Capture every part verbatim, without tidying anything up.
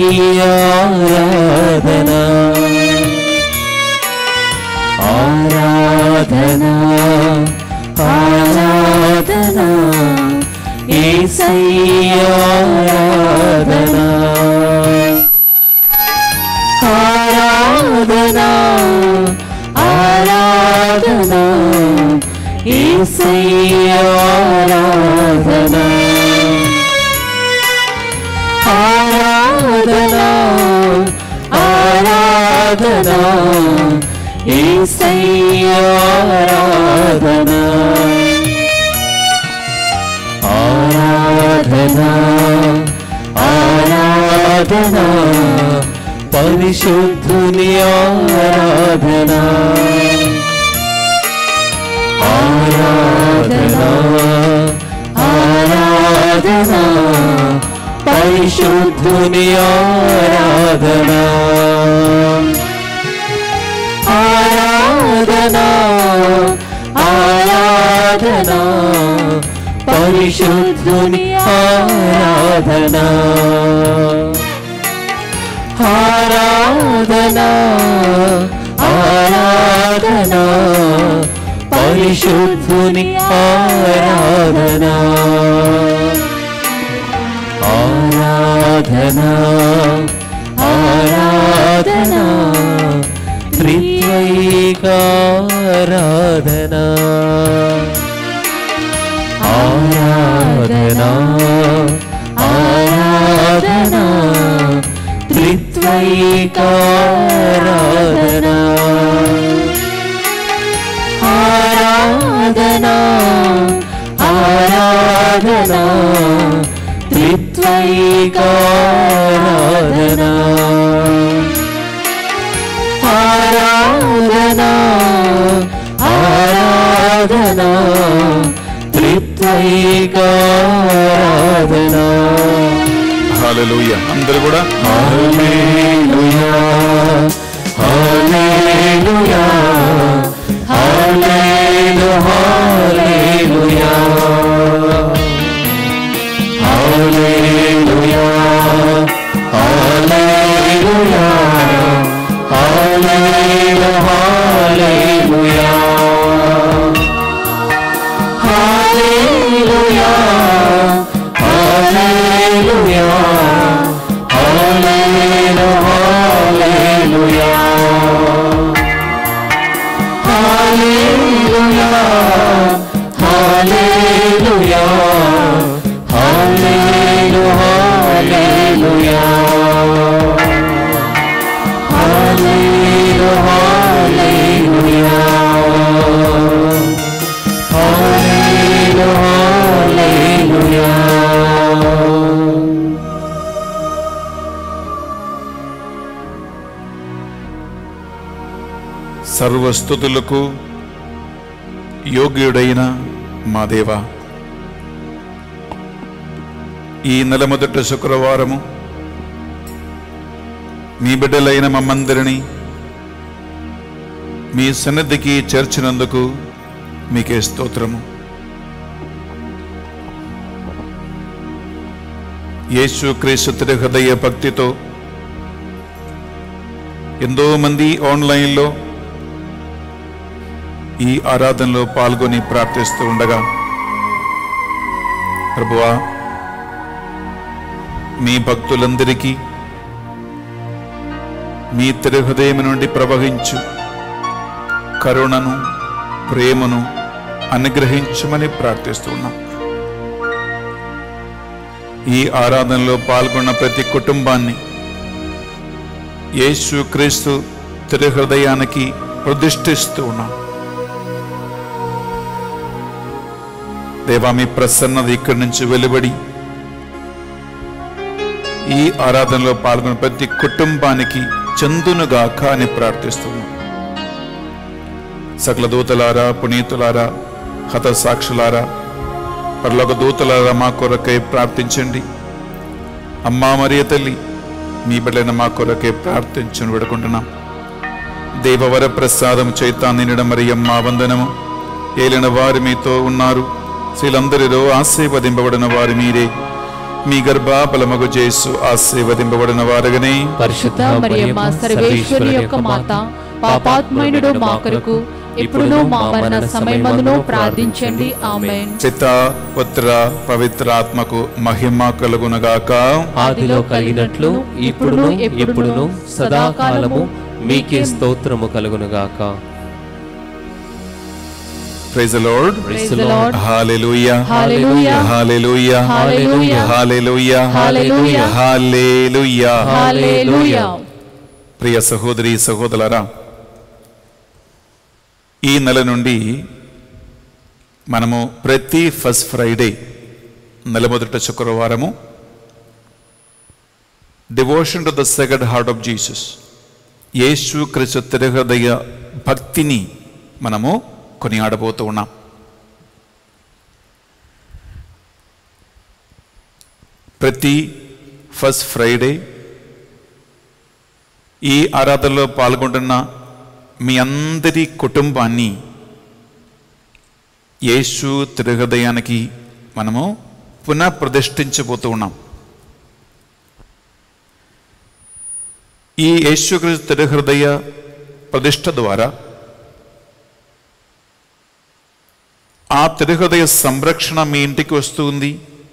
ఆరాధనా ఆరాధనా ఆరాధనా యేసయ్యా ఆరాధనా ఆరాధనా ఆరాధనా యేసయ్యా ఆరాధనా ఆరాధనా ఆరాధనా యేసయ్యా ఆరాధనా ఆరాధనా ఆరాధనా పరిశుద్ధుని ఆరాధనా ఆరాధనా ఆరాధనా పరిశుద్ధుని ఆరాధనా ఆరాధనా ఆరాధనా పరిశుద్ధుని ఆరాధనా ఆరాధనా ఆరాధనా పరిశుద్ధుని ఆరాధనా ఆరాధనా ఆరాధనా త్రిత్వైకారాధనా ఆరాధనా ఆరాధనా త్రిత్వైకారాధనా ఆరాధనా ఆరాధనా త్రిత్వైకారాధనా ఆరాధనా ఆరాధనా త్రిత్వైకారాధనా హల్లెలూయా. అందరూ కూడా హల్లెలూయా హల్లెలూయా హల్లెలూయా హల్లెలూయా హల్లెలూయా హల్లెలూయా హల్లెలూయా హల్లెలూయా హల్లెలూయా హల్లెలూయా హల్లెలూయా హల్లెలూయా హల్లెలూయా హల్లెలూయా. సర్వస్తుతులకు యోగ్యుడైన మా దేవా, ఈ నెల మొదటి శుక్రవారము మీ బిడ్డలైన మమ్మందరినీ మీ సన్నిధికి చేర్చినందుకు మీకే స్తోత్రము. యేసు క్రీస్తు తిరు హృదయ భక్తితో ఎంతో మంది ఆన్లైన్లో ఈ ఆరాధనలో పాల్గొని ప్రార్థిస్తూ ఉండగా, ప్రభువా, మీ భక్తులందరికీ మీ తిరు హృదయం నుండి ప్రవహించు కరుణను ప్రేమను అనుగ్రహించమని ప్రార్థిస్తున్నాం. ఈ ఆరాధనలో పాల్గొన్న ప్రతి కుటుంబాన్ని యేసు క్రీస్తు తిరు హృదయానికి ప్రతిష్ఠిస్తూ ఉన్నాం. దేవా, మీ ప్రసన్నత ఇక్కడి నుంచి వెలువడి ఈ ఆరాధనలో పాల్గొన్న ప్రతి కుటుంబానికి చందునుగాక అని ప్రార్థిస్తున్నాం. సకల దూతలారా, పునీతులారా, హతసాక్షులారా, పరలోక దూతలారా మా కొరకై ప్రార్థించండి. అమ్మా మరియ తల్లి, మీ బిడ్డలైన మా కొరకై ప్రార్థించను వేడుకుంటున్నాం. దేవవర ప్రసాదం చైతాన్ని నిండిన మరియమ్మ వందనము. ఏలిన వారు మీతో ఉన్నారు, స్త్రీలందరిలో ఆశీర్వదింపబడిన వారు మీరే. మీ గర్భఫలమగు యేసు ఆశీర్వదింపబడిన వారుగానే పరిశుద్ధ మరియమ్మ సర్వేశ్వరి యొక్క మాత, పాపాత్ముడైన మా కొరకు ఇప్పుడును మా మరణ సమయమందును ప్రార్థించండి. ఆమేన్. పితా పుత్ర పవిత్రాత్మకు మహిమ కలుగునగాక. ఆదిలో కలిగినట్లు ఇప్పుడును ఎప్పుడును సదాకాలము మీకే స్తోత్రము కలుగునుగాక. Praise the lord. Praise the Lord. Hallelujah Hallelujah. Hallelujah Hallelujah. Hallelujah Hallelujah. హల్లెలూయా. హల్లెలూయా. ప్రియ సహోదరి సహోదరులారా, ఈ నెల నుండి మనము ప్రతి ఫస్ట్ ఫ్రైడే నెల మొదటి శుక్రవారము devotion to the sacred heart of Jesus, యేసు క్రీస్తు తిరుహృదయ భక్తిని మనము కొనియాడబోతూ ఉన్నాం. ప్రతి ఫస్ట్ ఫ్రైడే ఈ ఆరాధనలో పాల్గొంటున్న మీ అందరి కుటుంబాన్ని యేసు తిరుహృదయానికి మనము పునః ప్రతిష్ఠించబోతూ ఉన్నాం. ఈ యేసుక్రీస్తు తిరుహృదయ ప్రతిష్ఠ ద్వారా ఆ తిరుహృదయ సంరక్షణ మీ ఇంటికి వస్తుంది.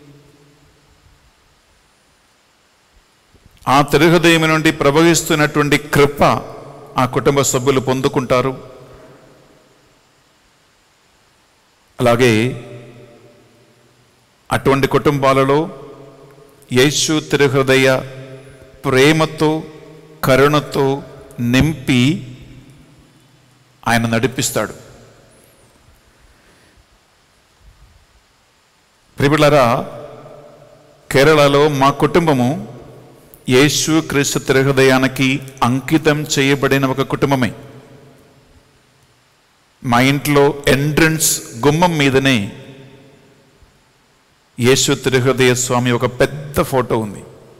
ఆ తిరుహృదయం నుండి ప్రవహిస్తున్నటువంటి కృప ఆ కుటుంబ సభ్యులు పొందుకుంటారు. అలాగే అటువంటి కుటుంబాలలో యేసు తిరుహృదయ ప్రేమతో కరుణతో నింపి ఆయన నడిపిస్తాడు. ప్రియబిడ్డలారా, కేరళలో మా కుటుంబము యేసు క్రీస్తు తిరుహృదయానికి అంకితం చేయబడిన ఒక కుటుంబమే. మా ఇంట్లో ఎంట్రన్స్ గుమ్మం మీదనే యేసు తిరుహృదయ స్వామి ఒక పెద్ద ఫోటో ఉంది.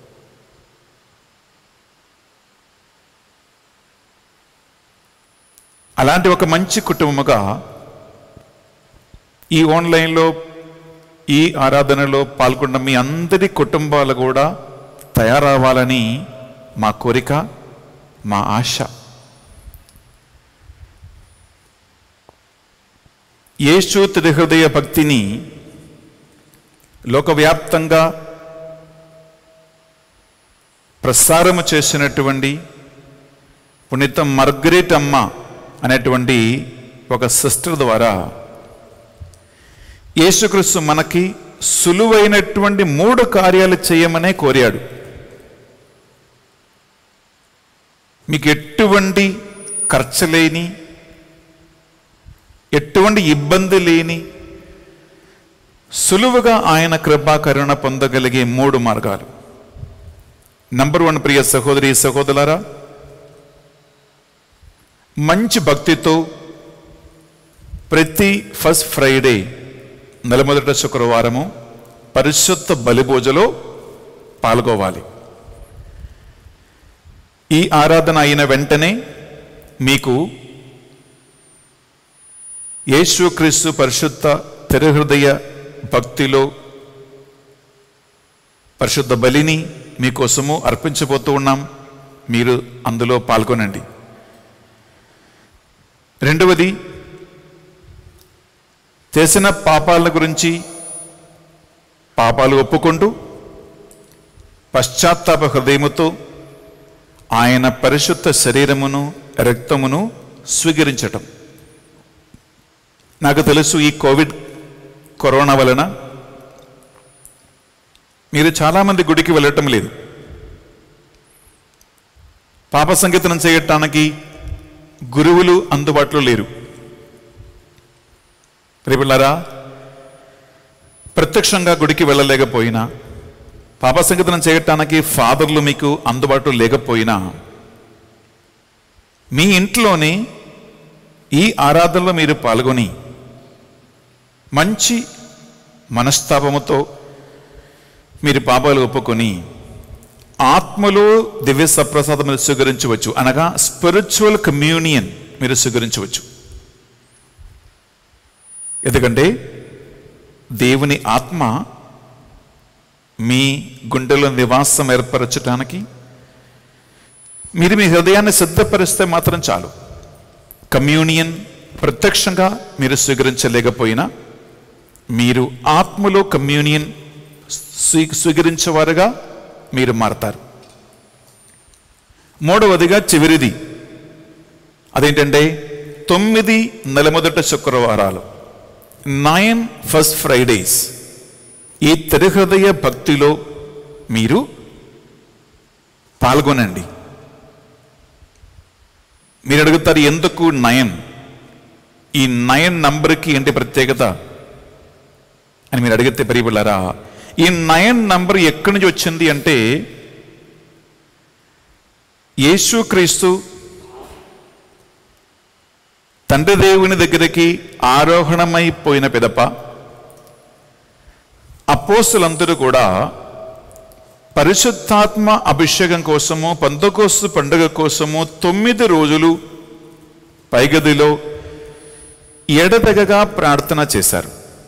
అలాంటి ఒక మంచి కుటుంబముగా ఈ ఆన్లైన్లో ఈ ఆరాధనలో పాల్గొన్న మీ అందరి కుటుంబాలు కూడా తయారవ్వాలని మా కోరిక, మా ఆశ. యేసు తిరుహృదయ భక్తిని లోకవ్యాప్తంగా ప్రసారము చేసినటువంటి పునీత మార్గరెట్ అమ్మ అనేటువంటి ఒక సిస్టర్ ద్వారా యేసుక్రీస్తు మనకి సులువైనటువంటి మూడు కార్యాలు చేయమనే కోరాడు. మీకు ఎటువంటి ఖర్చు లేని, ఎటువంటి ఇబ్బంది లేని, సులువుగా ఆయన కృపా కరుణ పొందగలిగే మూడు మార్గాలు. నంబర్ వన్, ప్రియ సహోదరి సహోదరులారా, మంచి భక్తితో ప్రతి ఫస్ట్ ఫ్రైడే నెల మొదటి శుక్రవారము పరిశుద్ధ బలిభోజలో పాల్గొవాలి. ఈ ఆరాధన అయిన వెంటనే మీకు యేసుక్రీస్తు పరిశుద్ధ తిరుహృదయ భక్తిలో పరిశుద్ధ బలిని మీకోసము అర్పించబోతూ ఉన్నాం. మీరు అందులో పాల్గొనండి. రెండవది, చేసిన పాపాల గురించి పాపాలు ఒప్పుకుంటూ పశ్చాత్తాప హృదయముతో ఆయన పరిశుద్ధ శరీరమును రక్తమును స్వీకరించటం. నాకు తెలుసు, ఈ కోవిడ్ కరోనా వలన మీరు చాలామంది గుడికి వెళ్ళటం లేదు. పాప సంకీర్తనం చేయటానికి గురువులు అందుబాటులో లేరు. ప్రియబిడ్డలారా, ప్రత్యక్షంగా గుడికి వెళ్ళలేకపోయినా, పాప సంకీర్తనం చేయటానికి ఫాదర్లు మీకు అందుబాటులో లేకపోయినా, మీ ఇంట్లోనే ఈ ఆరాధనలో మీరు పాల్గొని మంచి మనస్తాపముతో మీరు పాపాలు ఒప్పుకొని ఆత్మలో దివ్య సప్రసాదం మీరు స్వీకరించవచ్చు. అనగా స్పిరిచువల్ కమ్యూనియన్ మీరు స్వీకరించవచ్చు. ఎందుకంటే దేవుని ఆత్మ మీ గుండెలో నివాసం ఏర్పరచడానికి మీరు మీ హృదయాన్ని సిద్ధపరిస్తే మాత్రం చాలు. కమ్యూనియన్ ప్రత్యక్షంగా మీరు స్వీకరించలేకపోయినా మీరు ఆత్మలో కమ్యూనియన్ స్వీ స్వీకరించేవారుగా మీరు మారతారు. మూడవదిగా చివరిది అదేంటంటే తొమ్మిది నెల మొదటి శుక్రవారాలు, నైన్ ఫస్ట్ ఫ్రైడేస్. ఈ తిరుహృదయ భక్తిలో మీరు పాల్గొనండి. మీరు అడుగుతారు ఎందుకు నయన్, ఈ నయన్ నంబర్కి ఏంటి ప్రత్యేకత అని మీరు అడిగితే ప్రియబిడ్డలారా, ఈ నయన్ నంబర్ ఎక్కడి నుంచి వచ్చింది అంటే యేసుక్రీస్తు తండ్రి దేవుని దగ్గరికి ఆరోహణమైపోయిన పిదప అపోస్తలులందరూ కూడా పరిశుద్ధాత్మ అభిషేకం కోసము పెంతెకోస్తు పండుగ కోసము తొమ్మిది రోజులు పైగదిలో ఎడతెగగా ప్రార్థన చేశారు.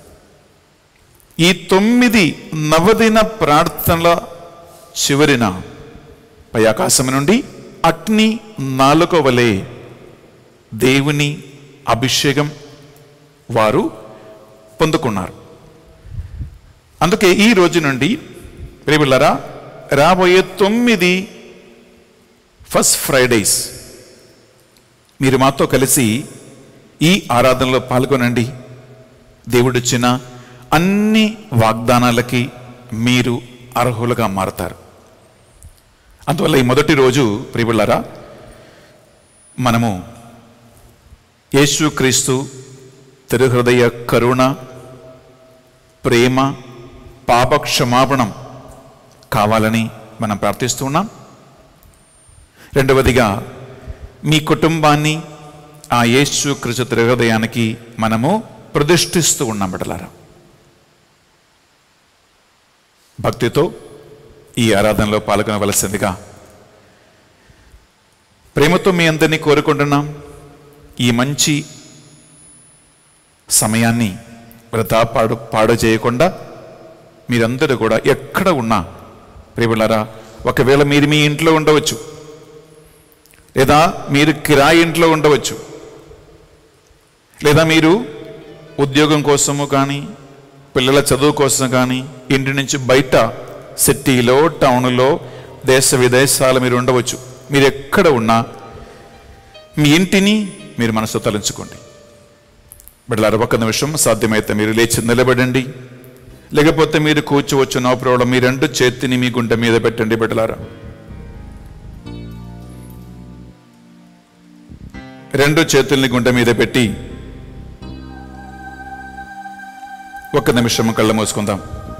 ఈ తొమ్మిది నవదిన ప్రార్థనల చివరిన పై ఆకాశం నుండి అగ్ని నాలుక వలె దేవుని అభిషేకం వారు పొందుకున్నారు. అందుకే ఈ రోజు నుండి ప్రియబిడ్డలారా రాబోయే తొమ్మిది ఫస్ట్ ఫ్రైడేస్ మీరు మాతో కలిసి ఈ ఆరాధనలో పాల్గొనండి. దేవుడిచ్చిన అన్ని వాగ్దానాలకి మీరు అర్హులుగా మారతారు. అందువల్ల ఈ మొదటి రోజు ప్రియబిడ్డలారా మనము యేసుక్రీస్తు తిరుహృదయ కరుణ, ప్రేమ, పాపక్షమాపణం కావాలని మనం ప్రార్థిస్తున్నాం. రెండవదిగా మీ కుటుంబాన్ని ఆ యేసుక్రీస్తు తిరుహృదయానికి మనము ప్రతిష్ఠిస్తూ ఉన్నాం. బిడ్డలారా భక్తితో ఈ ఆరాధనలో పాల్గొనవలసిందిగా ప్రేమతో మీ అందరినీ కోరుకుంటున్నాం. ఈ మంచి సమయాన్ని వృధా పాడు పాడు చేయకుండా మీరందరూ కూడా ఎక్కడ ఉన్నా ప్రియబిడ్డలారా, ఒకవేళ మీరు మీ ఇంట్లో ఉండవచ్చు, లేదా మీరు కిరాయి ఇంట్లో ఉండవచ్చు, లేదా మీరు ఉద్యోగం కోసము కానీ పిల్లల చదువు కోసం కానీ ఇంటి నుంచి బయట సిటీలో టౌన్లో దేశ విదేశాలు మీరు ఉండవచ్చు. మీరు ఎక్కడ ఉన్నా మీ ఇంటిని మీరు మనసు తలంచుకోండి. బిడ్డలారా ఒక్క నిమిషం సాధ్యమైతే మీరు లేచి నిలబడండి, లేకపోతే మీరు కూర్చోవచ్చు, నో ప్రాబ్లం. మీ రెండు చేతిని మీ గుండె మీద పెట్టండి. బిడ్డలారా రెండు చేతుల్ని గుండె మీద పెట్టి ఒక్క నిమిషం కళ్ళ మూసుకుందాం.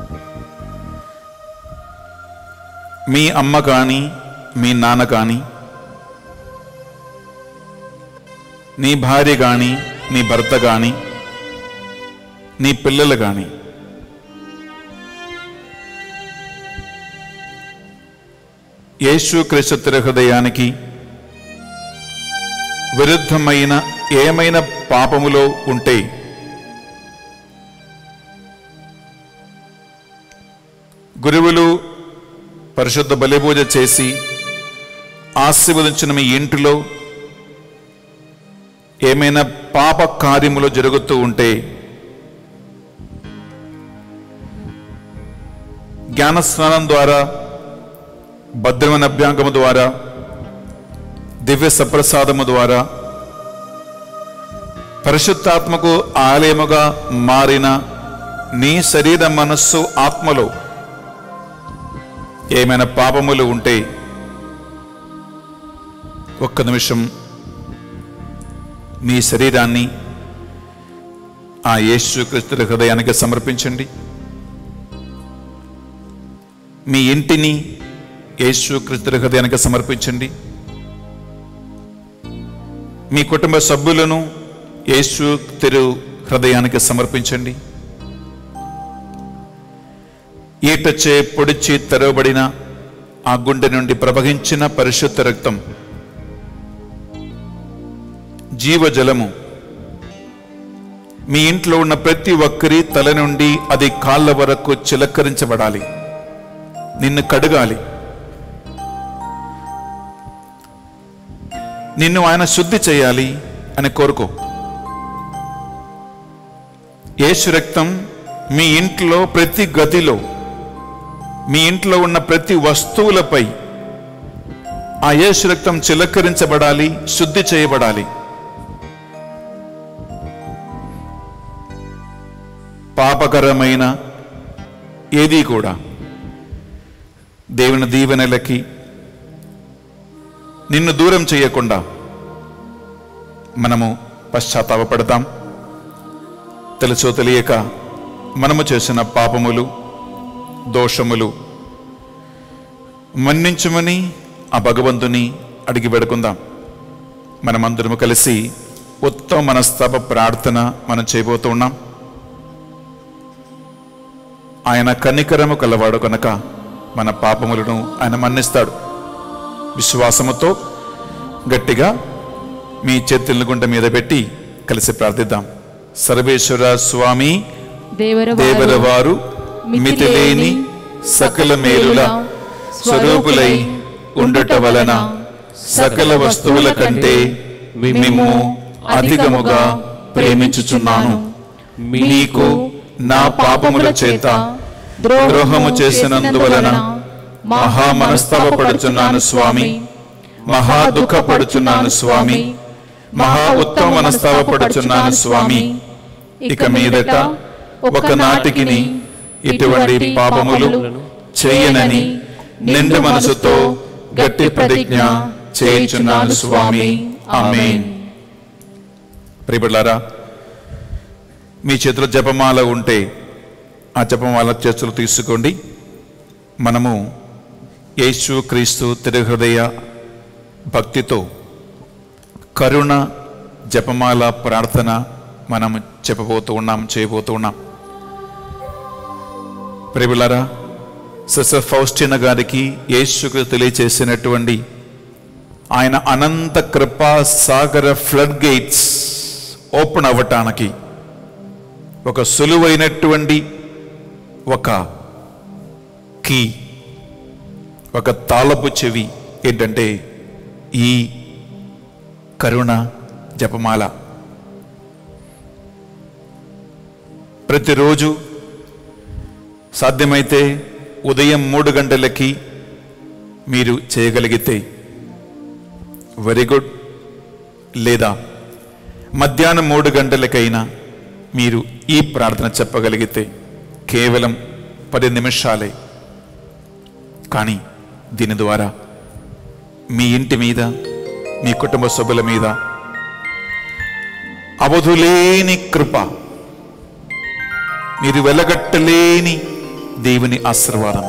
మీ అమ్మ కానీ మీ నాన్న కానీ నీ భార్య కానీ నీ భర్త కానీ నీ పిల్లలు కానీ యేసుక్రీస్తు తిరుహృదయానికి విరుద్ధమైన ఏమైనా పాపములో ఉంటే గురువులు పరిశుద్ధ బలిపూజ చేసి ఆశీర్వదించిన మీ ఇంటిలో ఏమైనా పాప కార్యములు జరుగుతూ ఉంటే జ్ఞానస్నానం ద్వారా, భద్రమైన అభ్యాంగము ద్వారా, దివ్య సప్రసాదము ద్వారా, పరిశుద్ధాత్మకు ఆలయముగా మారిన నీ శరీర మనస్సు ఆత్మలో ఏమైనా పాపములు ఉంటే ఒక్క నిమిషం మీ శరీరాన్ని ఆ యేసుక్రీస్తు హృదయానికి సమర్పించండి. మీ ఇంటిని యేసుక్రీస్తు హృదయానికి సమర్పించండి. మీ కుటుంబ సభ్యులను యేసు తిరు హృదయానికి సమర్పించండి. ఈటచే పొడిచి తెరవబడిన ఆ గుండె నుండి ప్రవహించిన పరిశుద్ధ రక్తం, జీవజలము మీ ఇంట్లో ఉన్న ప్రతి ఒక్కరి తల నుండి అది కాళ్ళ వరకు చిలకరించబడాలి. నిన్ను కడగాలి, నిన్ను ఆయన శుద్ధి చేయాలి అని కోరుకో. యేసు రక్తం మీ ఇంట్లో ప్రతి గదిలో, మీ ఇంట్లో ఉన్న ప్రతి వస్తువులపై ఆ యేసు రక్తం చిలకరించబడాలి, శుద్ధి చేయబడాలి. పాపకరమైన ఏది కూడా దేవుని దీవెనలకి నిన్ను దూరం చేయకుండా మనము పశ్చాత్తాపపడతాం. తెలుసో తెలియక మనము చేసిన పాపములు, దోషములు మన్నించుమని ఆ భగవంతుని అడిగి పెడుకుందాం. మనమందరము కలిసి ఉత్తమ మనస్తాప ప్రార్థన మనం చేయబోతూ ఉన్నాం. ఆయన కనికరము కలవాడు కనుక మన పాపములను ఆయన మన్నిస్తాడు. విశ్వాసముతో గట్టిగా మీ చేతులను గుంట మీద పెట్టి కలిసి ప్రార్థిద్దాం. సర్వేశ్వర స్వామి దేవరవారు మితిలేని సకల మేలుల స్వరూపులై ఉండుట వలన సకల వస్తువుల కంటే మిమ్ము అధికముగా ప్రేమించుచున్నాను. మీకు నా పాపముల చేత ద్రోహము చేసినందువలన మహా మనస్తాపపడుచున్నాను స్వామి, మహా దుఃఖపడుచున్నాను స్వామి, మహా ఉత్తమ మనస్తాపపడుచున్నాను స్వామి. ఇక మీదట ఒకనాటికిని ఇటువంటి పాపములు చేయనని నిండు మనసుతో గట్టి ప్రతిజ్ఞ చేయుచున్నాను స్వామి. ఆమేన్. ప్రియబిడ్డలారా, మీ చేతిలో జపమాల ఉంటే ఆ జపమాల చేతులు తీసుకోండి. మనము యేసు క్రీస్తు తిరుహృదయ భక్తితో కరుణ జపమాల ప్రార్థన మనం చెప్పబోతూ ఉన్నాం, చేయబోతూ ఉన్నాం. ప్రియబిడ్డలారా, సిస్టర్ ఫౌస్టినా గారికి యేసుకు తెలియచేసినటువంటి ఆయన అనంత కృపా సాగర ఫ్లడ్ గేట్స్ ఓపెన్ అవ్వటానికి ఒక సులువైనటువంటి ఒక కీ, ఒక తాళపు చెవి ఏంటంటే ఈ కరుణ జపమాల. ప్రతిరోజు సాధ్యమైతే ఉదయం మూడు గంటలకి మీరు చేయగలిగితే వెరీ గుడ్, లేదా మధ్యాహ్నం మూడు గంటలకైనా మీరు ఈ ప్రార్థన చెప్పగలిగితే కేవలం పది నిమిషాలే. కానీ దీని ద్వారా మీ ఇంటి మీద, మీ కుటుంబ సభ్యుల మీద అవధులేని కృప, మీరు వెలగట్టలేని దేవుని ఆశీర్వాదం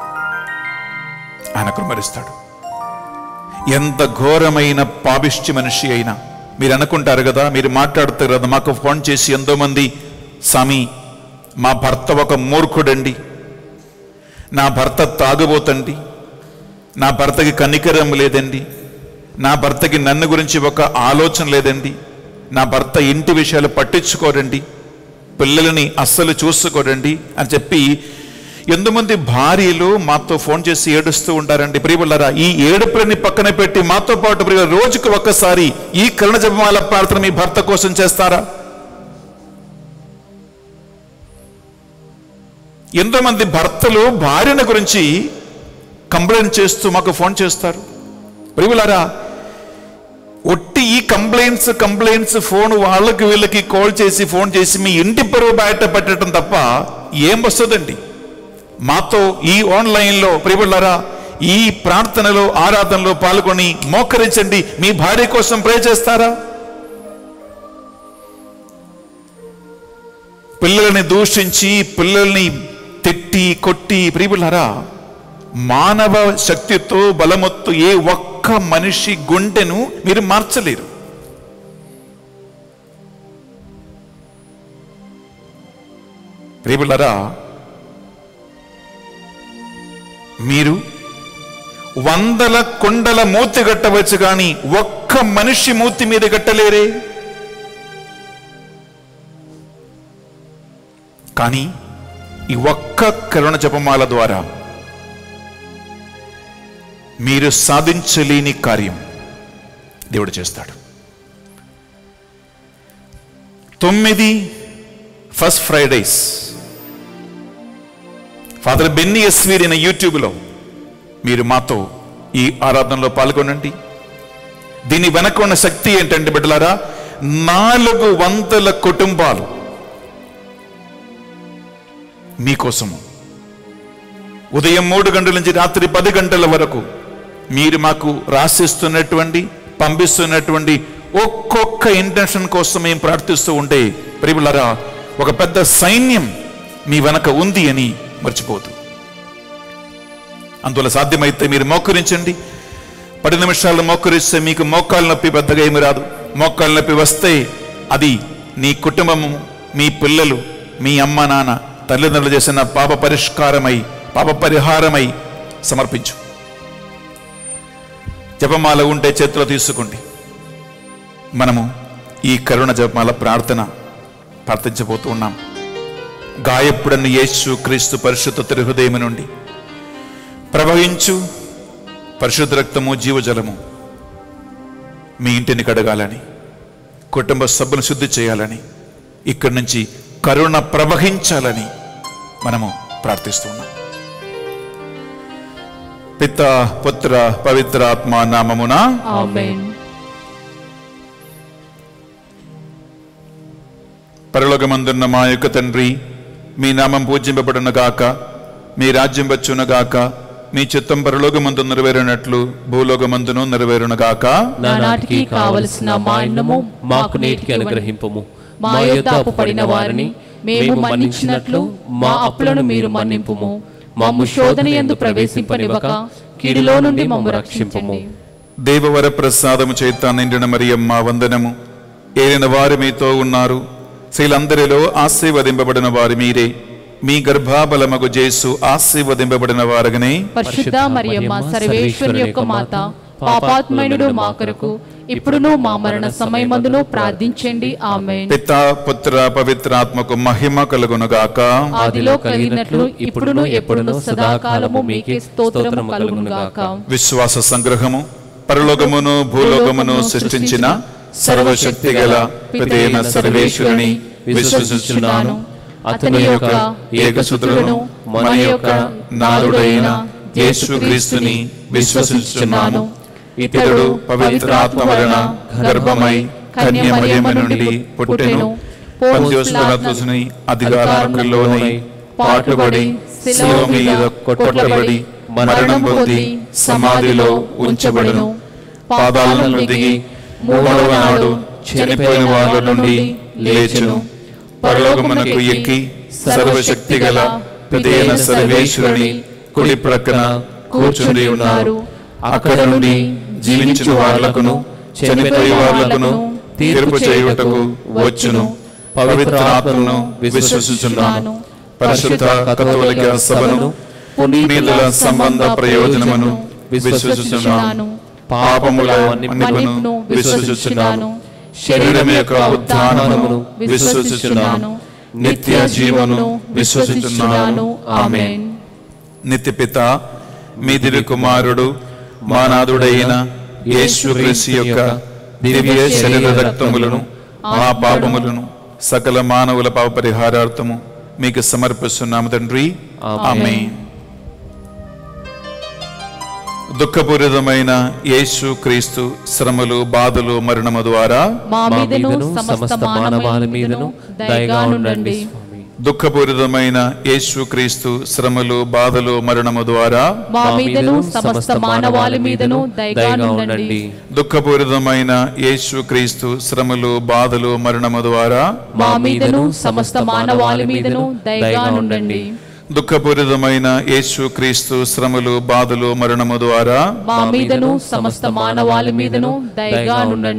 ఆయన కుమ్మరిస్తాడు. ఎంత ఘోరమైన పాపిష్టి మనిషి అయినా మీరు అనుకుంటారు కదా, మీరు మాట్లాడుతారు కదా, మాకు ఫోన్ చేసి ఎంతో మంది, స్వామి మా భర్త ఒక మూర్ఖుడండి, నా భర్త తాగుబోతండి, నా భర్తకి కనికరం లేదండి, నా భర్తకి నన్ను గురించి ఒక ఆలోచన లేదండి, నా భర్త ఇంటి విషయాలు పట్టించుకోరండి, పిల్లలని అస్సలు చూసుకోరండి అని చెప్పి ఎంతమంది భార్యలు మాతో ఫోన్ చేసి ఏడుస్తూ ఉంటారండి. ప్రియబిడ్డలారా, ఈ ఏడుపులని పక్కన పెట్టి మాతో పాటు ప్రియ రోజుకు ఒక్కసారి ఈ కరుణ జపమాల ప్రార్థన మీ భర్త కోసం చేస్తారా? ఎంతోమంది భర్తలు భార్యల గురించి కంప్లైంట్ చేస్తూ మాకు ఫోన్ చేస్తారు. ప్రియబిడ్డలారా, ఒట్టి ఈ కంప్లైంట్స్ కంప్లైంట్స్ ఫోన్ వాళ్ళకి వీళ్ళకి కాల్ చేసి ఫోన్ చేసి మీ ఇంటి పరువు బయట పెట్టడం తప్ప ఏం వస్తుందండి? మాతో ఈ ఆన్లైన్లో ప్రియబిడ్డలారా ఈ ప్రార్థనలో ఆరాధనలో పాల్గొని మోకరించండి. మీ భార్య కోసం ప్రే చేస్తారా? పిల్లల్ని దూషించి పిల్లల్ని తిట్టి కొట్టి ప్రియబిడ్డలారా మానవ శక్తితో బలమొత్తు ఏ ఒక్క మనిషి గుండెను మీరు మార్చలేరు. ప్రియబిడ్డలారా, మీరు వందల కొండల మూతి కట్టవచ్చు కానీ ఒక్క మనిషి మూతి మీద కట్టలేరే. కానీ ఈ ఒక్క కరుణ జపమాల ద్వారా మీరు సాధించలేని కార్యం దేవుడు చేస్తాడు. తొమ్మిది ఫస్ట్ ఫ్రైడేస్ ఫాదర్ బెన్నీ ఎస్వీర్ అయిన యూట్యూబ్లో మీరు మాతో ఈ ఆరాధనలో పాల్గొనండి. దీని వెనక ఉన్న శక్తి ఏంటంటే బిడ్డలారా, నాలుగు వందల కుటుంబాలు మీకోసము ఉదయం మూడు గంటల నుంచి రాత్రి పది గంటల వరకు మీరు మాకు రాసిస్తున్నటువంటి పంపిస్తున్నటువంటి ఒక్కొక్క ఇంటెన్షన్ కోసం మేము ప్రార్థిస్తూ ఉంటే ప్రియులారా, ఒక పెద్ద సైన్యం మీ వెనక ఉంది అని మర్చిపోదు. అందువల్ల సాధ్యమైతే మీరు మోకరించండి. పది నిమిషాలు మోకరిస్తే మీకు మోకాలు నొప్పి పెద్దగా ఏమి రాదు. మోకాలు నొప్పి వస్తే అది నీ కుటుంబము, మీ పిల్లలు, మీ అమ్మ నాన్న తల్లిదండ్రులు చేసిన పాప పరిష్కారమై పాప పరిహారమై సమర్పించు. జపమాల ఉంటే చేతిలో తీసుకోండి. మనము ఈ కరుణ జపమాల ప్రార్థన ప్రార్థించబోతూ ఉన్నాం. గాయపుడని యేసు క్రీస్తు పరిశుద్ధ తిరుహృదయం నుండి ప్రవహించు పరిశుద్ధ రక్తము జీవజలము మీ ఇంటిని కడగాలని, కుటుంబ సభ్యులను శుద్ధి చేయాలని, ఇక్కడి నుంచి కరుణ ప్రవహించాలని మనము ప్రార్థిస్తున్నాం. పిత పుత్ర పవిత్ర ఆత్మ నామమున ఆమేన్. పరలోకమందున్న మా యొక్క తండ్రి, మీ నామం పూజింపబడును గాక, మీ రాజ్యం వచ్చును గాక, మీ చిత్తం పరలోకమందు నెరవేరినట్లు భూలోకమందును నెరవేరును గాక. నానాటికి కావలసిన మా అన్నము మాకు నేటికి అనుగ్రహింపుము. మా యొద్ద అప్పు పడిన వారిని మేము మన్నించినట్లు మా అప్పులను మీరు మన్నింపుము. మమ్ము శోధన యందు ప్రవేశింపనివ్వక కీడులో నుండి మమ్ము రక్షింపుము. దేవవర ప్రసాదము చేత నిండిన మరియమ్మ వందనము. ఏలిన వారు మీతో ఉన్నారు. స్త్రీలందరిలో ఆశీర్వదింపబడిన వారు మీరే. మీ గర్భాబలమగు జేసు ఆశీర్వదింపబడిన వారగనే. పరిశుద్ధ మరియమ్మ సర్వేశ్వరుని యొక్క మాత, పాపాత్మయుడు మా కొరకు ఇప్పుడును మా మరణ సమయమందును ప్రార్థించండి. ఆమేన్. పితా పుత్ర పవిత్ర ఆత్మకు మహిమ కలుగును గాక. ఆదిలో కలిగినట్లు ఇప్పుడును ఎప్పుడును సదాకాలము మీకే స్తోత్రము కలుగును గాక. విశ్వాస సంగ్రహము. పరలోకమును భూలోకమును సృష్టించిన సర్వశక్తి గల పితైన సర్వేశ్వరుని విశ్వసిస్తున్నాను. అతని యొక్క ఏకసుతులను మన యొక్క నాథుడైన యేసుక్రీస్తుని విశ్వసిస్తున్నాను. ఇతడు పవిత్రాత్మ వలన గర్భమై కన్య మరియమ్మ నుండి పుట్టెను. పొంతియోసు పిలాతుని అధికారములోనై పాటుబడి శిలువ మీద కొట్టబడి మరణం పొంది సమాధిలో ఉంచబడెను. పాదాలను దిగి మూడవ నాడు చనిపోయిన వారి నుండి లేచెను. పరలోకమునకు ఎక్కి సర్వశక్తి గల పితైన సర్వేశ్వరుని కుడి ప్రక్కన కూర్చుని ఉన్నారు. అక్కడ నుండి జీవించిన వారులకును చనిపోయే వారులకును తీర్పు చేయుటకు వచ్చును. పవిత్ర ఆత్మను విశ్వసిస్తున్నాను. పరిశుద్ధ కథోలిక సభను పునీతుల సంబంధ ప్రయోజనమును విశ్వసిస్తున్నాను. పాపముల మన్నిపును విశ్వసిస్తున్నాను. శరీరం యొక్క ఉత్థానమును విశ్వసిస్తున్నాను. నిత్య జీవమును విశ్వసిస్తున్నాను. ఆమేన్. నిత్యపిత మీ దివ్య కుమారుడు మా నాథుడైన యేసుక్రీస్తు యొక్క దివ్య శరీర రక్తములను మా పాపములను సకల మానవుల పాప పరిహారార్థము మీకు సమర్పిస్తున్నాము తండ్రి. ఆమేన్. దుఃఖపూరితమైన యేసు క్రీస్తు శ్రమలు బాధలు మరణము ద్వారా మా మీదను సమస్త మానవాళి మీదను దయగా ఉండండి. దుఃఖపూరితమైన యేసు క్రీస్తు శ్రమలు బాధలు మరణము ద్వారా మా మీదను సమస్త మానవాళి మీదను దయగా ఉండండి. దుఃఖపూరితమైన యేసు క్రీస్తు శ్రమలు బాధలు మరణము ద్వారా మా మీదను సమస్త మానవాళి మీదను దయగా ఉండండి. దుఃఖపూరితమైన యేసు క్రీస్తు శ్రమలు బాధలు మరణము ద్వారా మా మీదను సమస్త మానవాళి మీదను దయగా ఉండండి.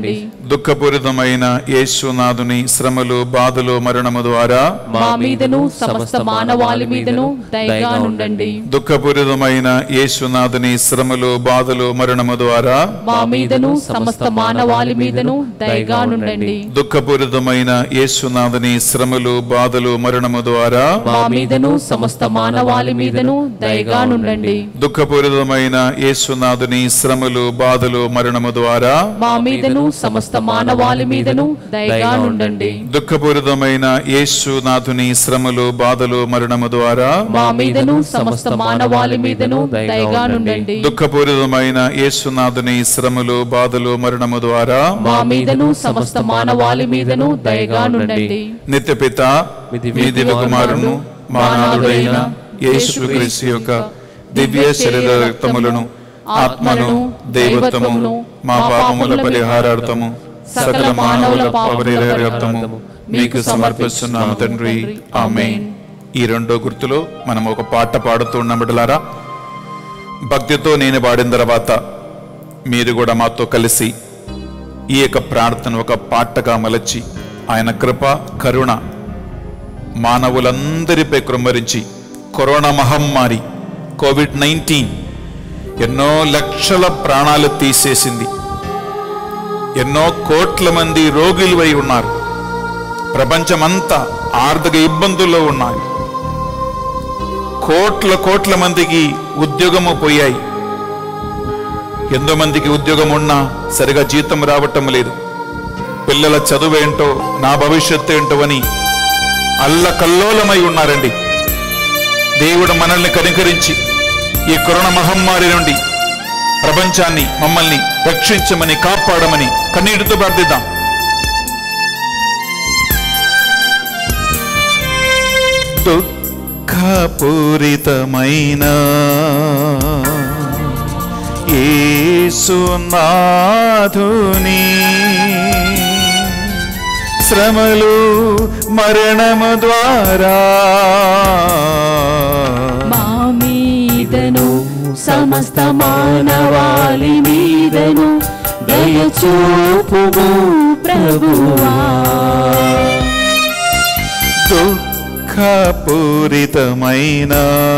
దుఃఖపూరితమైన యేసునాథుని శ్రమలు బాధలు మరణము ద్వారా మా మీదను సమస్త మానవాళి మీదను దయగా నుండండి. దుఃఖపూరితమైన యేసునాథుని శ్రమలు బాధలు మరణము ద్వారా మా మీదను సమస్త మానవాళి మీదను దయగా నుండండి. దుఃఖపూరితమైన యేసునాథుని శ్రమలు బాధలు మరణము ద్వారా మా మీదను సమస్త మానవాళి మీదను దయగా నుండండి. దుఃఖపూరితమైన యేసునాథుని శ్రమలు బాధలు మరణము ద్వారా మా మీదను సమస్త మానవాళి మీదను దయగా నుండండి. దుఃఖపూరితమైన యేసునాథుని శ్రమలు బాధలు మరణము ద్వారా మా మీదను సమస్త మానవాళి మీదను దయగా నుండండి. దుఃఖపూరితమైన యేసునాథుని శ్రమలు బాధలు మరణము ద్వారా మా మీదను సమస్త మానవాళి మీదను దయగా నుండండి. నిత్యపిత మీ దివ్య కుమారును మా నాథుడైన యేసుక్రీస్తు యొక్క దివ్య శరీర రక్తములను ఆత్మను దైవత్వమును మా పాపముల పరిహారార్థము సకల మానవుల పాప పరిహారార్థము మీకు సమర్పిస్తున్నాము తండ్రి. ఆమేన్. ఈ రెండో గుర్తులో మనం ఒక పాట పాడుతున్న బిడ్డలారా, భక్తితో నేను పాడిన తర్వాత మీరు కూడా మాతో కలిసి ఈ యొక్క ప్రార్థన ఒక పాటగా మలచి ఆయన కృప కరుణ మానవులందరిపై కృమ్మరించి కరోనా మహమ్మారి కోవిడ్ నైన్టీన్ ఎన్నో లక్షల ప్రాణాలు తీసేసింది. ఎన్నో కోట్ల మంది రోగులై ఉన్నారు. ప్రపంచమంతా ఆర్థిక ఇబ్బందుల్లో ఉన్నారు. కోట్ల కోట్ల మందికి ఉద్యోగము పోయాయి. ఎంతో మందికి ఉద్యోగం ఉన్నా సరిగా జీతం రావటం లేదు. పిల్లల చదువు ఏంటో, నా భవిష్యత్తు ఏంటో అని అల్లకల్లోలమై ఉన్నారండి. దేవుడు మనల్ని కనికరించి ఈ కరోనా మహమ్మారి నుండి ప్రపంచాన్ని మమ్మల్ని రక్షించమని కాపాడమని కన్నీటితో ప్రార్థిద్దాం. దుఃఖపూరితమైన యేసునాథుని శ్రమలు మరణము ద్వారా మా మీదను సమస్త మానవాళి మీదను దయచూపుము ప్రభువా. దుఃఖపూరితమైన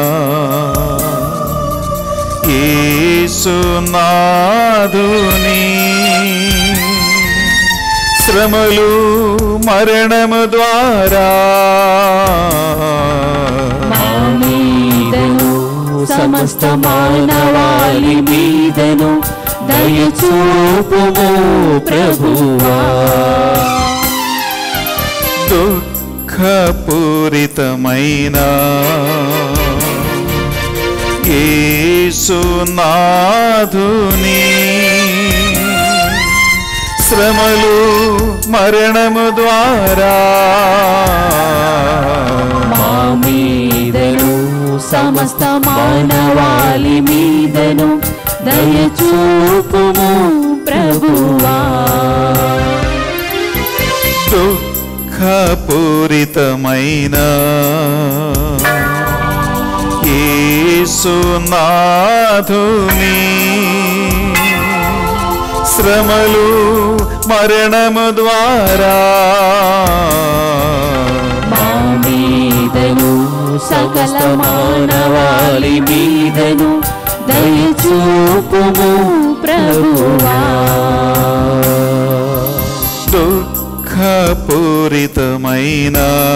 యేసునాథుని శ్రమలు మరణము ద్వారా మా మీదను సమస్త మానవాళి మీదను దయచూపుము ప్రభువా. దుఃఖపూరితమైన యేసునాథుని శ్రమలు మరణము ద్వారా మా మీదను సమస్త మానవాళి మీదను దయచూపుము ప్రభువా. దుఃఖపూరితమైన యేసునాథుని శ్రమలు మరణము ద్వారా మా మీదను సకల మానవాళి మీదను దయచూపుము ప్రభువా. దుఃఖపూరితమైన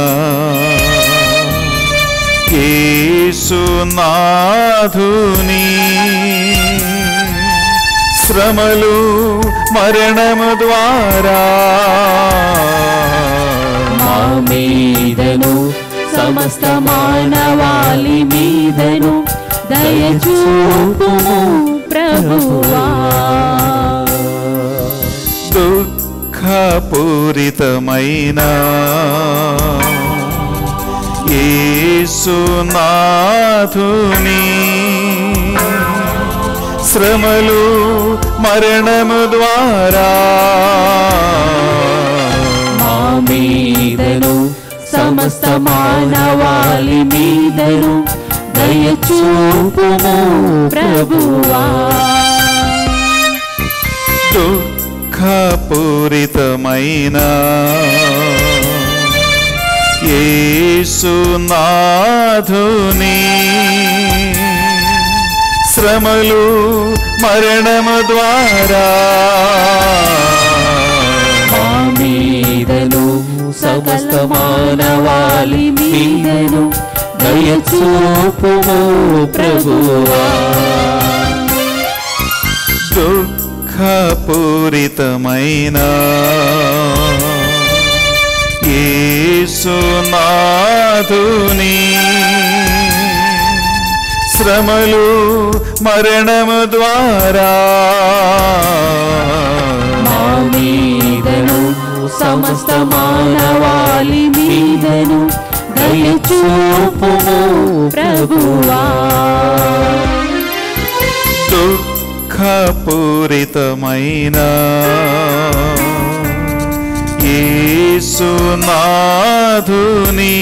యేసునాథుని శ్రమలు మరణము ద్వారా మా మీదను సమస్త మానవాళి మీదను దయచూపుము ప్రభువా. దుఃఖపూరితమైన యేసునాథుని శ్రమలు మరణము ద్వారా మా మీదను సమస్త మానవాళి మీదను దయచూపుము ప్రభువా. దుఃఖ దుఃఖపూరితమైన యేసునాథుని శ్రమలు మరణము ద్వారా మా మీదను సమస్త మానవాళి మీదను దయచూపుము ప్రభువా. దుఃఖపూరితమైన యేసునాథుని శ్రమలు మరణము ద్వారా మా మీదను సమస్త మానవాళి మీదను దయచూపుము ప్రభువా. దుఃఖపూరితమైన యేసునాథుని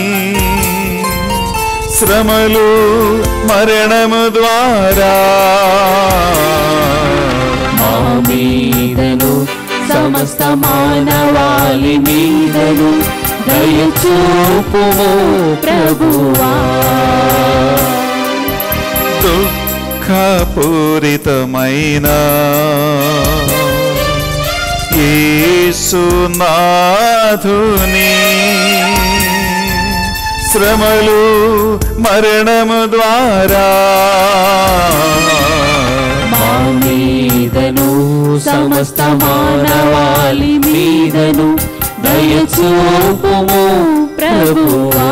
శ్రమలు మరణము ద్వారా మా మీదను సమస్త మానవాళి మీదను దయచూపుము ప్రభువా. దుఃఖపూరితమైన యేసునాథుని శ్రమలు మరణము ద్వారా మా మీదను సమస్త మానవాళి మీదను దయచూపుము ప్రభువా.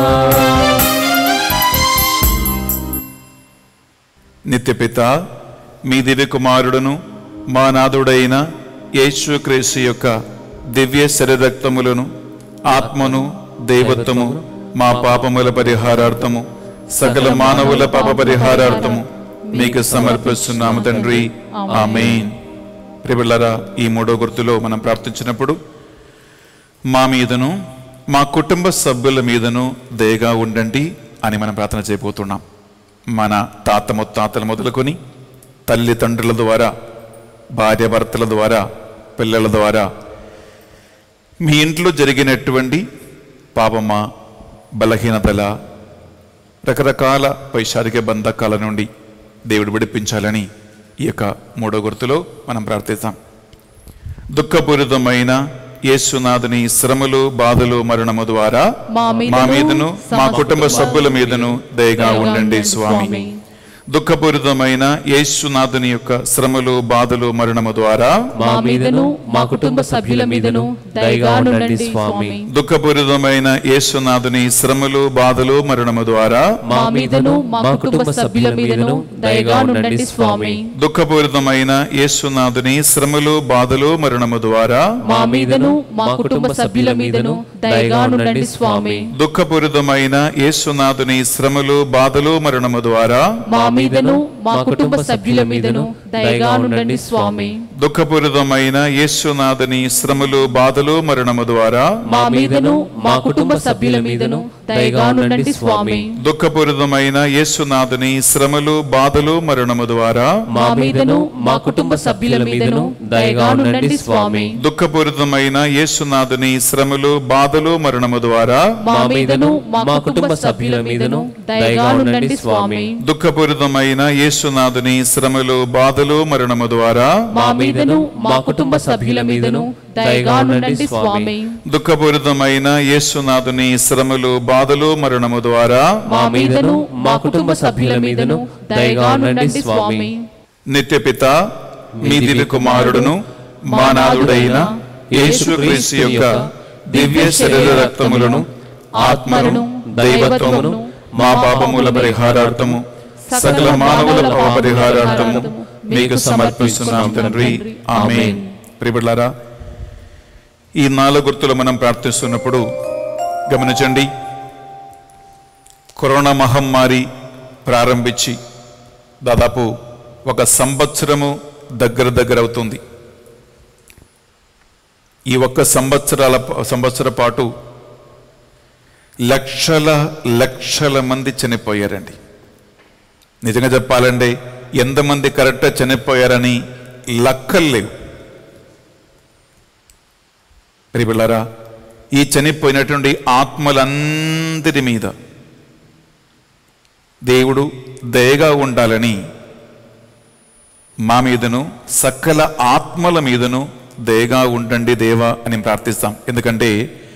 నిత్యపిత మీ దివ్య కుమారుడును మా నాథుడైన యేసుక్రీస్తు యొక్క దివ్య శరీరక్తములను ఆత్మను దైవత్వము మా పాపముల పరిహారార్థము సకల మానవుల పాప పరిహారార్థము మీకు సమర్పిస్తున్నాము తండ్రి. ఆమేన్. ప్రియలారా, ఈ మూడో గుర్తులో మనం ప్రార్థించినప్పుడు మా మీదను మా కుటుంబ సభ్యుల మీదను దయగా ఉండండి అని మనం ప్రార్థన చేయబోతున్నాం. మన తాత ముత్తాతలు మొదలుకొని తల్లిదండ్రుల ద్వారా, భార్యాభర్తల ద్వారా, పిల్లల ద్వారా మీ ఇంట్లో జరిగినటువంటి పాపమా, బలహీనతల, రకరకాల పైశారిక బంధకాల నుండి దేవుడు విడిపించాలని ఈ యొక్క మూడో గుర్తులో మనం ప్రార్థిస్తాం. దుఃఖపూరితమైన యేసునాథుని శ్రమలు, బాధలు, మరణము ద్వారా మా మీదను మా కుటుంబ సభ్యుల మీదను దయగా ఉండండి స్వామి. దుఃఖపూరితమైన యేసునాథుని యొక్క శ్రమలు, బాధలు, మరణము ద్వారా మా మీదను మా కుటుంబ సభ్యుల మీదను దయగా ఉండండి స్వామి. దుఃఖపూరితమైన యేసునాథుని శ్రమలు, బాధలు, మరణము ద్వారా మా మీదను మా కుటుంబ సభ్యుల మీదను దయగా ఉండండి స్వామి. దుఃఖపూరితమైన యేసునాథుని శ్రమలు, బాధలు, మరణము ద్వారా మా మీదను మా కుటుంబ సభ్యుల మీదను దయగా ఉండండి స్వామి. దుఃఖపూరితమైన యేసునాథుని శ్రమలు, బాధలు, మరణము ద్వారా మా మీదను మా కుటుంబ సభ్యుల మీదను దయగా ఉండండి స్వామి. దుఃఖపూరితమైన యేసునాథుని శ్రమలు, బాధలు, మరణము ద్వారా మా మీదను మా కుటుంబ సభ్యుల మీదను దయగా ఉండండి స్వామి. దుఃఖపూరితమైన యేసునాథుని శ్రమలు, బాధలు, మరణము ద్వారా మా మీదను మా కుటుంబ సభ్యుల మీదను దయగా ఉండండి స్వామి. దుఃఖపూరితమైన యేసునాథుని శ్రమలు, బాధలు, మరణము ద్వారా మా మీదను మా కుటుంబ సభ్యుల మీదను దయగా ఉండండి స్వామి. దుఃఖపూరితమైన యేసునాథుని శ్రమలు, బాధలు, మరణము ద్వారా మా మీదను మా కుటుంబ సభ్యుల మీదను దయగా ఉండండి స్వామి. దుఃఖపూరితమైన యేసునాథుని శ్రమలు, బాధలు, మరణము ద్వారా మా మీదను మా కుటుంబ సభ్యుల మీదను దయగా ఉండండి స్వామి. నిత్యపిత మీ దివ్య కుమారుడును మా నాథుడైన యేసుక్రీస్తు యొక్క దివ్య శరీర రక్తములను ఆత్మను దైవత్వమును మా పాపముల పరిహారార్థము సకల మానవుల పాప పరిహారార్థము మీకు సమర్పిస్తున్నాం తండ్రి. ఆమేన్. ప్రియబిడ్డలారా, ఈ నాలుగు గుర్తులు మనం ప్రార్థిస్తున్నప్పుడు గమనించండి, కరోనా మహమ్మారి ప్రారంభించి దాదాపు ఒక సంవత్సరము దగ్గర దగ్గర అవుతుంది. ఈ ఒక్క సంవత్సరాల సంవత్సర పాటు లక్షల లక్షల మంది చనిపోయారండి. నిజంగా చెప్పాలంటే ఎంతమంది కరెక్ట్గా చనిపోయారని లెక్కలు లేవు. ప్రియబిళ్ళారా, ఈ చనిపోయినటువంటి ఆత్మలందరి మీద దేవుడు దయగా ఉండాలని మా మీదను సకల ఆత్మల మీదను దయగా ఉండండి దేవా అని ప్రార్థిస్తాం. ఎందుకంటే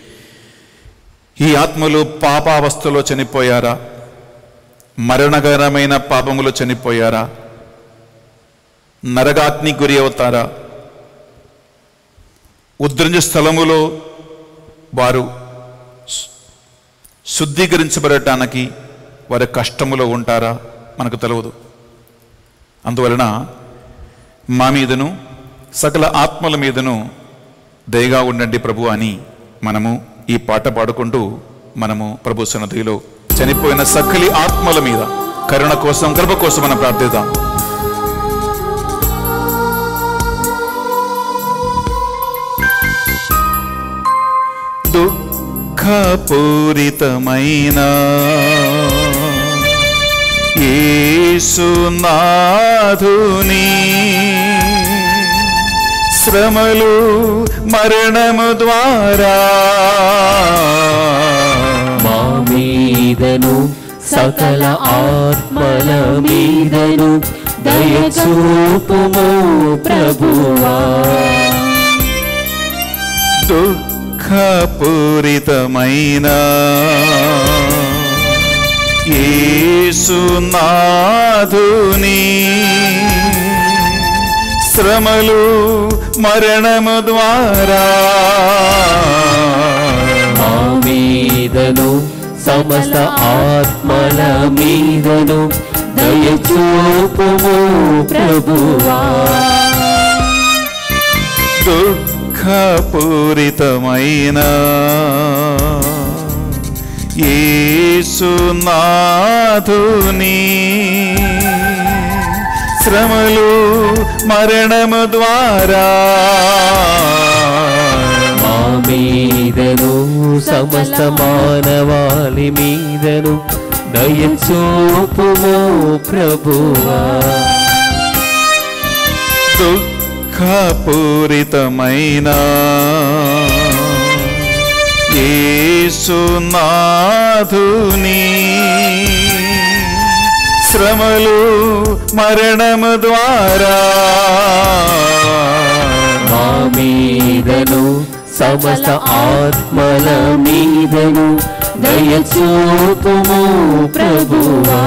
ఈ ఆత్మలు పాపావస్థలో చనిపోయారా, మరణకరమైన పాపములో చనిపోయారా, నరకాగ్ని గురి అవుతారా, ఉద్రంజ స్థలములో వారు శుద్ధీకరించబడటానికి వారి కష్టములో ఉంటారా మనకు తెలియదు. అందువలన మా మీదను సకల ఆత్మల మీదను దయగా ఉండండి ప్రభు అని మనము ఈ పాట పాడుకుంటూ మనము ప్రభు సన్నిధిలో చనిపోయిన సకలి ఆత్మల మీద కరుణ కోసం, కృప కోసం మనం ప్రార్థిద్దాం. దుఃఖపూరితమైన యేసునాథుని శ్రమలు మరణము ద్వారా మా మీదను సకల ఆత్మల మీదను దయచూపుము ప్రభువా. దుఃఖపూరితమైన యేసునాథుని శ్రమలు మరణము ద్వారా మా మీదను సమస్త ఆత్మల మీదను దయచూపుము ప్రభువా. దుఃఖపూరితమైన యేసునాథుని శ్రమలు మరణము ద్వారా మా మీదను సమస్త మానవాళి మీదను దయచూపుము ప్రభువా. దుఃఖపూరితమైన యేసునాథుని శ్రమలు మరణము ద్వారా మా మీదను సమస్త ఆత్మల మీదను దయచూపుము ప్రభువా.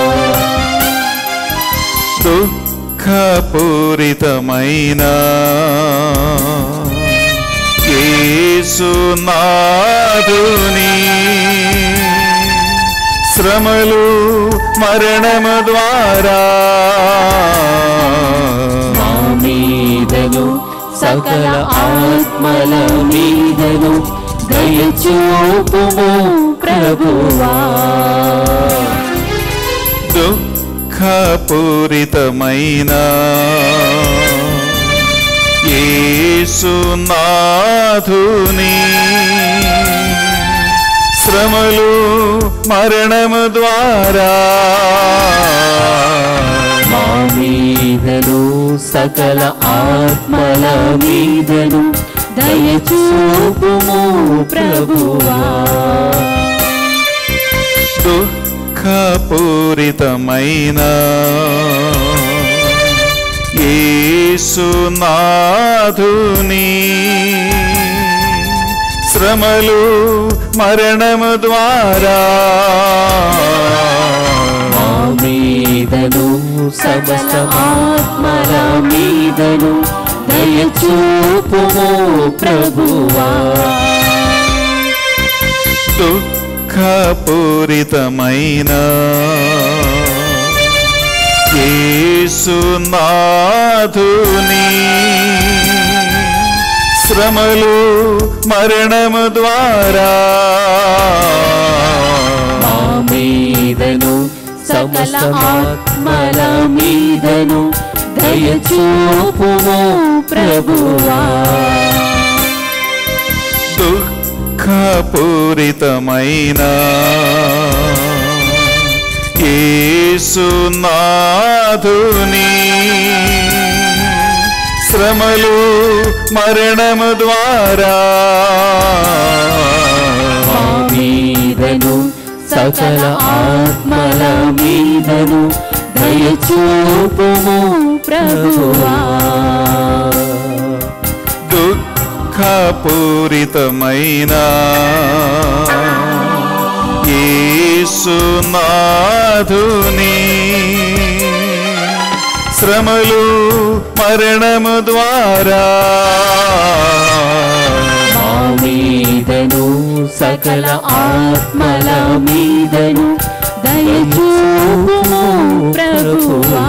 దుఃఖపూరితమైన యేసునాథుని శ్రమలు మరణము ద్వారా మా మీదను సకల ఆత్మల మీదను దయచూపుము ప్రభువా. దుఃఖపూరితమైన యేసునాథుని శ్రమలు మరణము ద్వారా మా మీదను సకల ఆత్మల మీదను దయచూపుము ప్రభువా. దుఃఖపూరితమైన యేసునాథుని శ్రమలు మరణము ద్వారా మా మీదను సమస్త ఆత్మల మీదను దయచూపుము ప్రభువా. దుఃఖపూరితమైన యేసునాథుని శ్రమలు మరణము ద్వారా మా మీదను సమస్త ఆత్మల మీదను దయచూపుము ప్రభువా. దుఃఖపూరితమైన యేసునాథుని శ్రమలు మరణము ద్వారా మా మీదను సకల ఆత్మల మీదను దయచూపుము ప్రభువా. దుఃఖపూరితమైన యేసునాథుని శ్రమలు మరణము ద్వారా మా మీదను సకల ఆత్మల మీదను దయచూపుము ప్రభువా.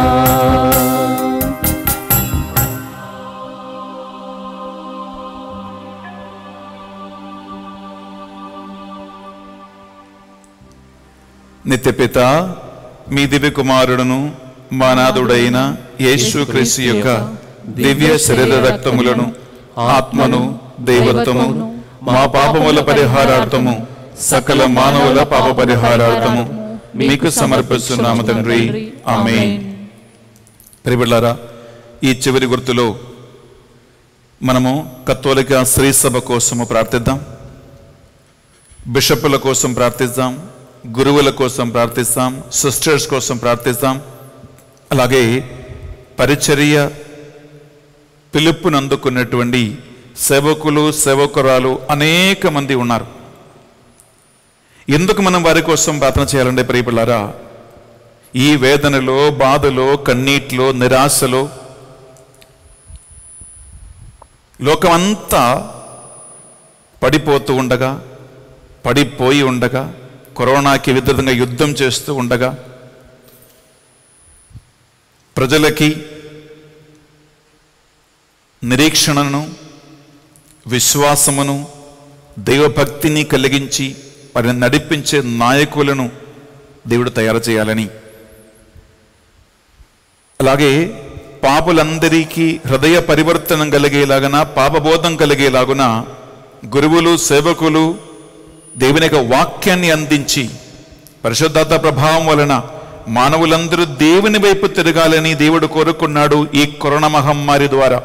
నిత్యపిత మీ దివ్య కుమారుడును మా నాథుడైన యేసుక్రీస్తు యొక్క దివ్య శరీర రక్తములను ఆత్మను దైవత్వము మా పాపముల పరిహారార్థము సకల మానవుల పాప పరిహారార్థము మీకు సమర్పిస్తున్నాము తండ్రి. ఆమేన్. ప్రియబిడ్డలారా, ఈ చివరి గుర్తులో మనము కత్తోలిక శ్రీ సభ కోసము ప్రార్థిద్దాం, బిషప్పుల కోసం ప్రార్థిద్దాం, గురువుల కోసం ప్రార్థిస్తాం, సిస్టర్స్ కోసం ప్రార్థిస్తాం. అలాగే పరిచర్య పిలుపును అందుకున్నటువంటి సేవకులు సేవకురాలు అనేక మంది ఉన్నారు. ఎందుకు మనం వారి కోసం ప్రార్థన చేయాలంటే ప్రియపిల్లారా, ఈ వేదనలో, బాధలో, కన్నీటిలో, నిరాశలో లోకమంతా పడిపోతూ ఉండగా, పడిపోయి ఉండగా, కరోనాకి విరుద్ధంగా యుద్ధం చేస్తూ ఉండగా, ప్రజలకి నిరీక్షణను, విశ్వాసమును, దైవభక్తిని కలిగించి వారిని నడిపించే నాయకులను దేవుడు తయారు చేయాలని, అలాగే పాపులందరికీ హృదయ పరివర్తనం కలిగేలాగన, పాపబోధం కలిగేలాగున గురువులు, సేవకులు దేవుని యొక్క వాక్యాన్ని అందించి పరిశుద్ధాత్మ ప్రభావం వలన మానవులందరూ దేవుని వైపు తిరగాలని దేవుడు కోరుకున్నాడు ఈ కరోనా మహమ్మారి ద్వారా.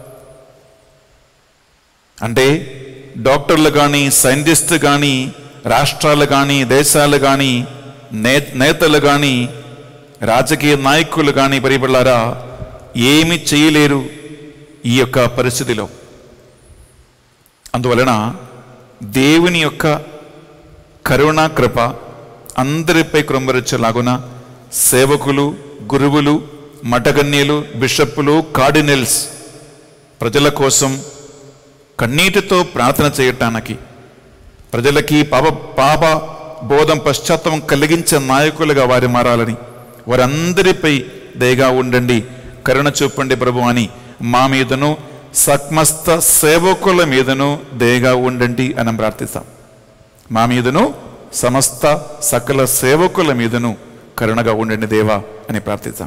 అంటే డాక్టర్లు కానీ, సైంటిస్టు కానీ, రాష్ట్రాలు కానీ, దేశాలు కానీ, నే నేతలు కానీ, రాజకీయ నాయకులు కానీ పరిపడారా ఏమి చేయలేరు ఈ యొక్క పరిస్థితిలో. అందువలన దేవుని యొక్క కరుణా కృప అందరిపై కృంభరించేలాగున సేవకులు, గురువులు, మఠగన్యులు, బిషప్పులు, కార్డినల్స్ ప్రజల కోసం కన్నీటితో ప్రార్థన చేయటానికి, ప్రజలకి పాప పాప బోధం పశ్చాత్తాపం కలిగించే నాయకులుగా వారు మారాలని, వారందరిపై దయగా ఉండండి, కరుణ చూపండి ప్రభు అని మా మీదను సమస్త సేవకుల మీదను దయగా ఉండండి అని ప్రార్థిస్తాం. మా మీదను సమస్త సకల సేవకుల మీదను కరుణగా ఉండండి దేవా అని ప్రార్థిస్తాం.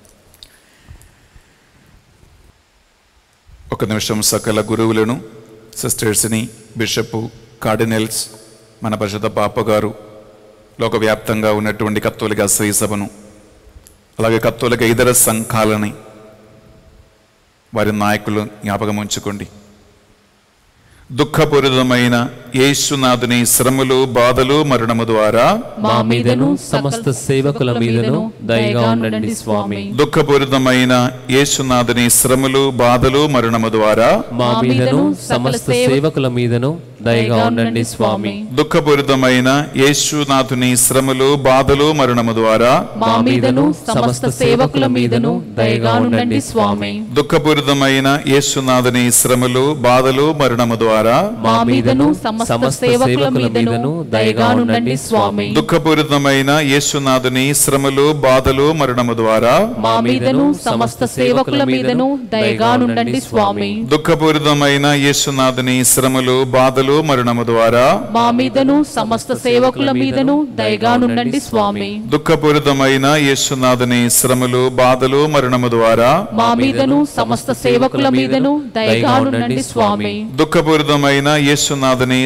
ఒక నిమిషం సకల గురువులను, సిస్టర్స్ని, బిషప్, కార్డినల్స్, మన పరిశుద్ధ పాప గారు, లోకవ్యాప్తంగా ఉన్నటువంటి కత్తోలిక శ్రీ సభను, అలాగే కత్తోలిక ఇతర సంఘాలని, వారి నాయకులు జ్ఞాపకం ఉంచుకోండి. దుఃఖపూరితమైన యేసునాథుని శ్రమలు, బాధలు, మరణము ద్వారా మా మీదను సమస్త సేవకుల మీదను దయగా ఉండండి స్వామి. దుఃఖపూరితమైన యేసునాథుని శ్రమలు, బాధలు, మరణము ద్వారా మా మీదను సమస్త సేవకుల మీదను దయగా ఉండండి స్వామి. దుఃఖపూరితమైన యేసునాథుని శ్రమలు, బాధలు, మరణము ద్వారా మా మీదను సమస్త సేవకుల మీదను దయగా ఉండండి స్వామి. దుఃఖపూరితమైన యేసునాథుని శ్రమలు, బాధలు, మరణము ద్వారా మా మీదను సమస్త సేవకుల మీదను దయగా ఉండండి స్వామి. దుఃఖపూరితమైన యేసునాథుని శ్రమలు, బాధలు, మరణము ద్వారా మా మీదను సమస్త సేవకుల మీదను దయగా ఉండండి స్వామి. దుఃఖపూరితమైన యేసునాథుని శ్రమలు, బాధలు, మరణము ద్వారా మా మీదను సమస్త సేవకుల మీదను దయగా ఉండండి స్వామి. దుఃఖపూరితమైన యేసునాథుని శ్రమలు, బాధలు, మరణము ద్వారా మా మీదను సమస్త సేవకుల మీదను దయగా ఉండండి స్వామి. దుఃఖపూరితమైన యేసునాథుని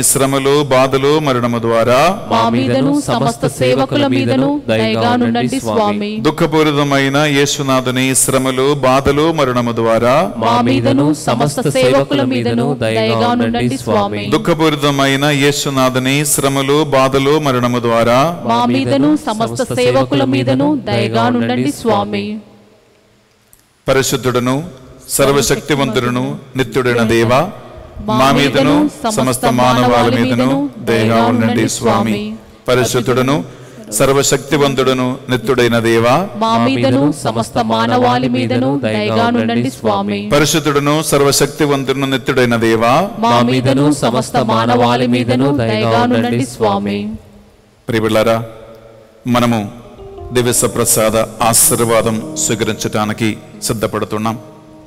శ్రమలు బాధలు మరణము ద్వారా మా మీదను సమస్త సేవకుల మీదను దయగా నుండండి స్వామి. దుఃఖపూరితమైన యేసునాథుని శ్రమలు బాధలు మరణము ద్వారా మా మీదను సమస్త సేవకుల మీదను దయగా నుండండి స్వామి. దుఃఖపూరితమైన యేసునాథుని శ్రమలు బాధలు మరణము ద్వారా మా మీదను సమస్త సేవకుల మీదను దయగా నుండండి స్వామి. పరిశుద్ధుడను సర్వశక్తివంతుడును నిత్యుడైన దేవా, మా మీదను సమస్త మానవాళి మీదను దయగా ఉండండి స్వామి. పరిశుద్ధుడను సర్వశక్తివంతుడును నిత్యుడైన దేవా, మా మీదను సమస్త మానవాళి మీదను దయగా నుండండి స్వామి. పరిశుద్ధుడను సర్వశక్తివంతుడును నిత్యుడైన దేవా, మా మీదను సమస్త మానవాళి మీదను దయగా నుండండి స్వామి. ప్రియబిడ్డలారా, మనము దివ్య ప్రసాద ఆశీర్వాదం స్వీకరించడానికి సిద్ధపడుతున్నాం.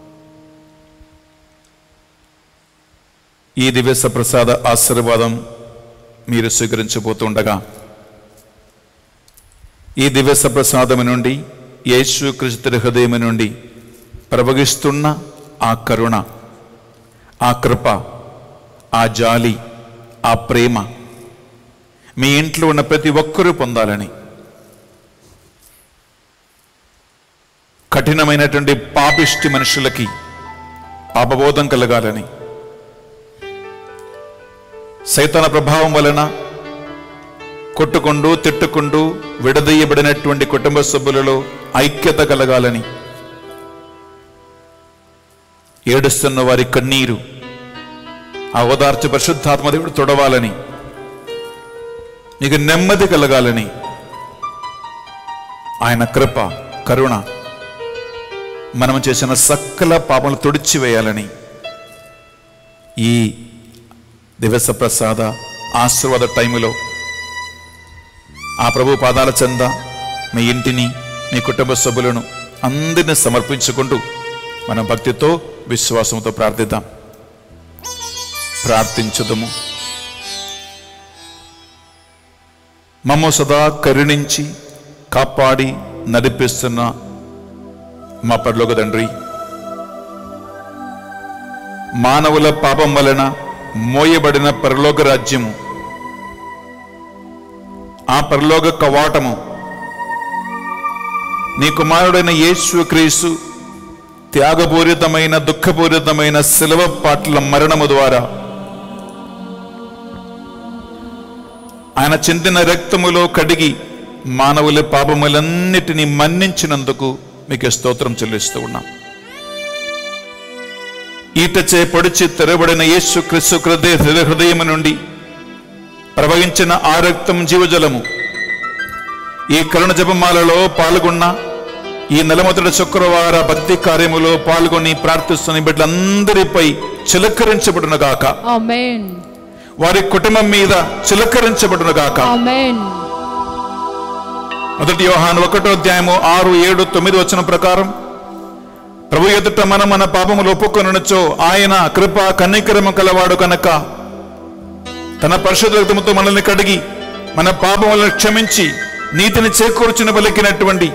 ఈ దివ్య ప్రసాద ఆశీర్వాదం మీరు స్వీకరించబోతుండగా ఈ దివ్య ప్రసాదము నుండి యేసుక్రీస్తు హృదయం నుండి ప్రవహిస్తున్న ఆ కరుణ, ఆ కృప, ఆ జాలి, ఆ ప్రేమ మీ ఇంట్లో ఉన్న ప్రతి ఒక్కరూ పొందాలని, కఠినమైనటువంటి పాపిష్టి మనుషులకి పాపబోధం కలగాలని, సైతాన ప్రభావం వలన కొట్టుకుంటూ తిట్టుకుంటూ విడదీయబడినటువంటి కుటుంబ సభ్యులలో ఐక్యత కలగాలని, ఏడుస్తున్న వారి కన్నీరు ఆ ఓదార్చు పరిశుద్ధాత్మదేవుడు తొడవాలని, నీకు నెమ్మది కలగాలని, ఆయన కృప కరుణ మనం చేసిన సకల పాపములు తుడిచివేయాలని ఈ దివస ప్రసాద ఆశీర్వాద టైములో ఆ ప్రభు పాదాల చెంద మీ ఇంటిని, మీ కుటుంబ సభ్యులను అందరిని సమర్పించుకుంటూ మనం భక్తితో విశ్వాసంతో ప్రార్థిద్దాం. ప్రార్థించుదము. మమ్ము సదా కరుణించి కాపాడి నడిపిస్తున్న మా పరలోక తండ్రి, మానవుల పాపం వలన మోయబడిన పరలోక రాజ్యము, ఆ పరలోక కవాటము నీ కుమారుడైన యేసుక్రీస్తు త్యాగపూరితమైన దుఃఖపూరితమైన శిలువ పాటల మరణము ద్వారా ఆయన చిందిన రక్తములో కడిగి మానవుల పాపములన్నిటినీ మన్నించినందుకు మీకు స్తోత్రం చెల్లిస్తూ ఉన్నాం. ఈటచే పొడిచి తెరబడిన యేసుక్రీస్తు హృదయం నుండి ప్రవహించిన ఆ రక్తం జీవజలము ఈ కరుణ జపమాలలో పాల్గొన్న, ఈ నెలమొదటి శుక్రవార భక్తి కార్యములో పాల్గొని ప్రార్థిస్తున్న బిడ్డలందరిపై చిలకరించబడును గాక. ఆమేన్. వారి కుటుంబం మీద చిలకరించబడును గాక. ఆమేన్. మొదటి యోహాను ఒకటో అధ్యాయము ఆరు ఏడు తొమ్మిది వచనం ప్రకారం, ప్రభు ఎదుట మనం మన పాపములు ఒప్పుకొనుచో ఆయన కృప కనికరము కలవాడు కనుక తన పరిశుద్ధ రక్తముతో మనల్ని కడిగి మన పాపములను క్షమించి నీతిని చేకూర్చుని పలికినటువంటి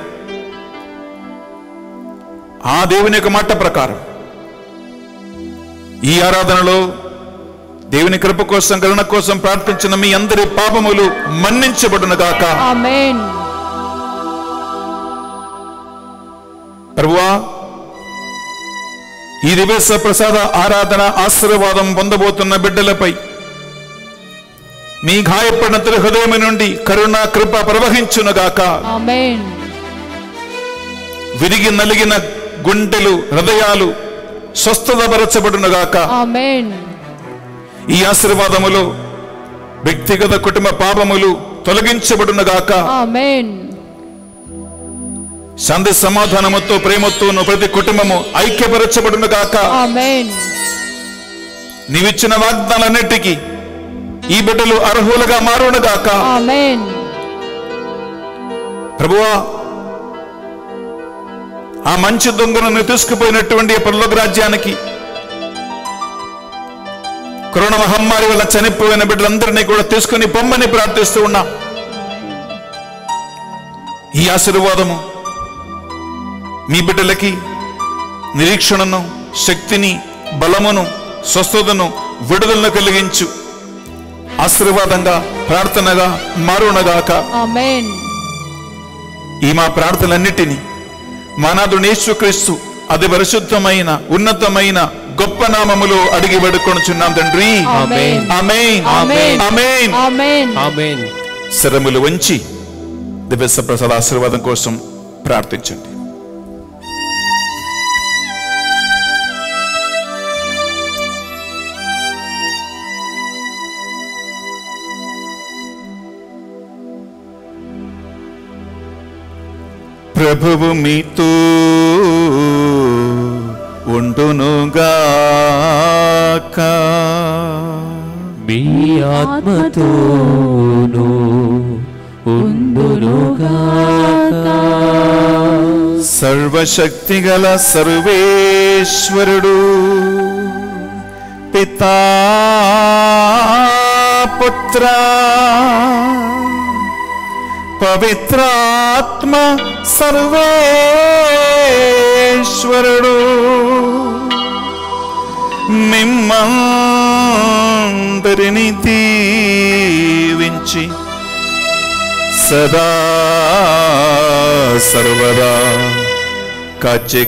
ఆ దేవుని యొక్క మాట ప్రకారం ఈ ఆరాధనలో దేవుని కృప కోసం కరుణ కోసం ప్రార్థించిన మీ అందరి పాపములు మన్నించబడును గాక. ఆమేన్. ప్రభువా, ఈ దివ్య ప్రసాద ఆరాధన ఆశీర్వాదం పొందబోతున్న బిడ్డలపై మీ గాయపడిన తన హృదయం నుండి కరుణ కృప ప్రవహించునుగాక. ఆమేన్. విరిగి నలిగిన గుండెలు హృదయాలు స్వస్థతపరచబడునుగాక. ఆమేన్. ఈ ఆశీర్వాదములో వ్యక్తిగత కుటుంబ పాపములు తొలగించబడునుగాక. ఆమేన్. శాంతి సమాధానముతో ప్రేమతోను ప్రతి కుటుంబము ఐక్యపరచబడునుగాక. ఆమేన్. నీవిచ్చిన వాగ్దానాలన్నిటికీ ఈ బిడ్డలు అర్హులుగా మారునుగాక. ఆమేన్. ప్రభువా, ఆ మంచి దొంగను తీసుకుపోయినటువంటి పరలోక రాజ్యానికి కరోనా మహమ్మారి వల్ల చనిపోయిన బిడ్డలందరినీ కూడా తీసుకుని పొమ్మని ప్రార్థిస్తూ ఉన్నాం. ఈ ఆశీర్వాదము మీ బిడ్డలకి నిరీక్షణను, శక్తిని, బలమును, స్వస్థతను, విడుదలను కలిగించు. ఆశీర్వాదంగా ప్రార్థనగా మారునగాక. ఆమేన్. ఈ మా ప్రార్థనలన్నిటినీ మానాథుడు యేసుక్రీస్తు అతి పరిశుద్ధమైన ఉన్నతమైన గొప్ప నామములో అడిగి వేడుకొనుచున్నాం తండ్రి. ఆమేన్. ఆమేన్. ఆమేన్. ఆమేన్. ఆమేన్. ఆమేన్. శరములు వంచి దివ్య ప్రసాద ఆశీర్వాదం కోసం ప్రార్థించండి. ప్రభువు మీతో ఉండునుగాక. మీ ఆత్మతోను ఉండునుగాక. సర్వశక్తి గల సర్వేశ్వరుడు పితా పుత్ర పవిత్రాత్మ సర్వేశ్వరుడు మిమ్మందరిని దీవించి సదా సర్వదా కాచి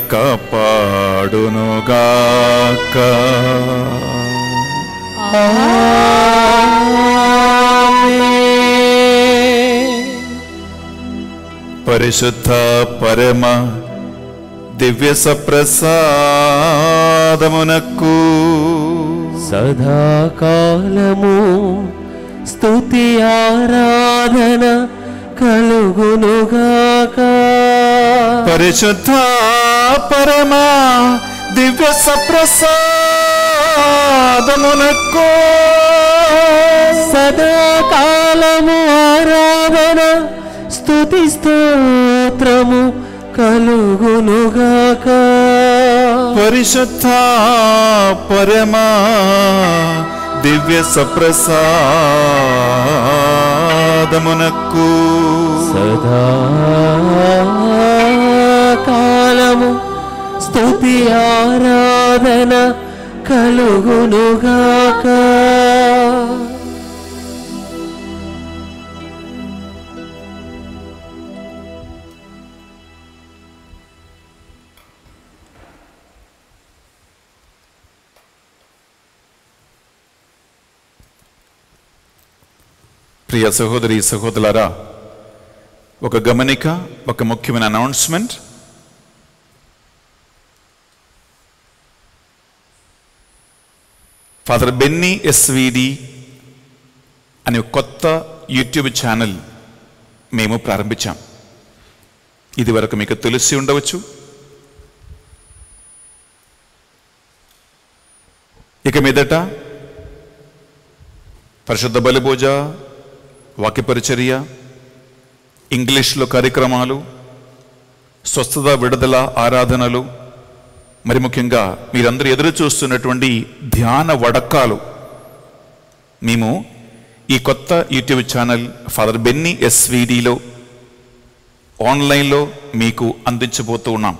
కాపాడునుగాక. పరిశుద్ధ పరమ దివ్య సప్రసాదమునకు సదాకాలము స్తుతి ఆరాధన కలుగునుగాక. పరిశుద్ధ పరమ దివ్య సప్రసాదమునకు సదాకాలము ఆరాధన స్తుతి స్తోత్రము కలుగునుగాక. పరిశుద్ధ పరమ దివ్య సప్రసాదమునకు సదాకాలము స్తుతి ఆరాధన కలుగునుగాక. ప్రియ సహోదరి సహోదరులారా, ఒక గమనిక, ఒక ముఖ్యమైన అనౌన్స్మెంట్. ఫాదర్ బెన్నీ ఎస్విడి అనే కొత్త యూట్యూబ్ ఛానల్ మేము ప్రారంభించాం. ఇది వరకు మీకు తెలిసి ఉండవచ్చు. ఇక మీదట పరిశుద్ధ బలిపూజ, వాక్యపరిచర్య, ఇంగ్లీష్లో కార్యక్రమాలు, స్వస్థత విడుదల ఆరాధనలు, మరి ముఖ్యంగా మీరందరూ ఎదురు చూస్తున్నటువంటి ధ్యాన వడకాలు మేము ఈ కొత్త యూట్యూబ్ ఛానల్ ఫాదర్ బెన్నీ ఎస్విడిలో ఆన్లైన్లో మీకు అందించబోతూ ఉన్నాం.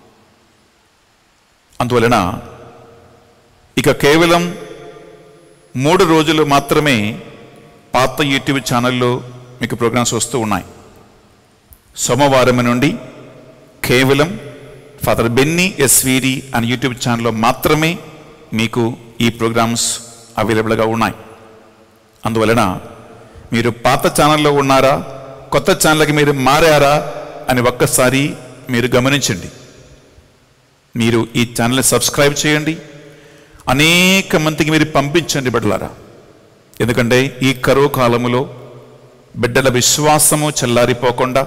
అందువలన ఇక కేవలం మూడు రోజులు మాత్రమే పాత యూట్యూబ్ ఛానల్లో మీకు ప్రోగ్రామ్స్ వస్తూ ఉన్నాయి. సోమవారం నుండి కేవలం ఫాదర్ బెన్నీ ఎస్విడి అనే యూట్యూబ్ ఛానల్లో మాత్రమే మీకు ఈ ప్రోగ్రామ్స్ అవైలబుల్గా ఉన్నాయి. అందువలన మీరు పాత ఛానల్లో ఉన్నారా, కొత్త ఛానల్కి మీరు మారారా అని ఒక్కసారి మీరు గమనించండి. మీరు ఈ ఛానల్ని సబ్స్క్రైబ్ చేయండి, అనేక మందికి మీరు పంపించండి బిడ్డలారా. ఎందుకంటే ఈ కరువు కాలములో బిడ్డల విశ్వాసము చల్లారిపోకుండా,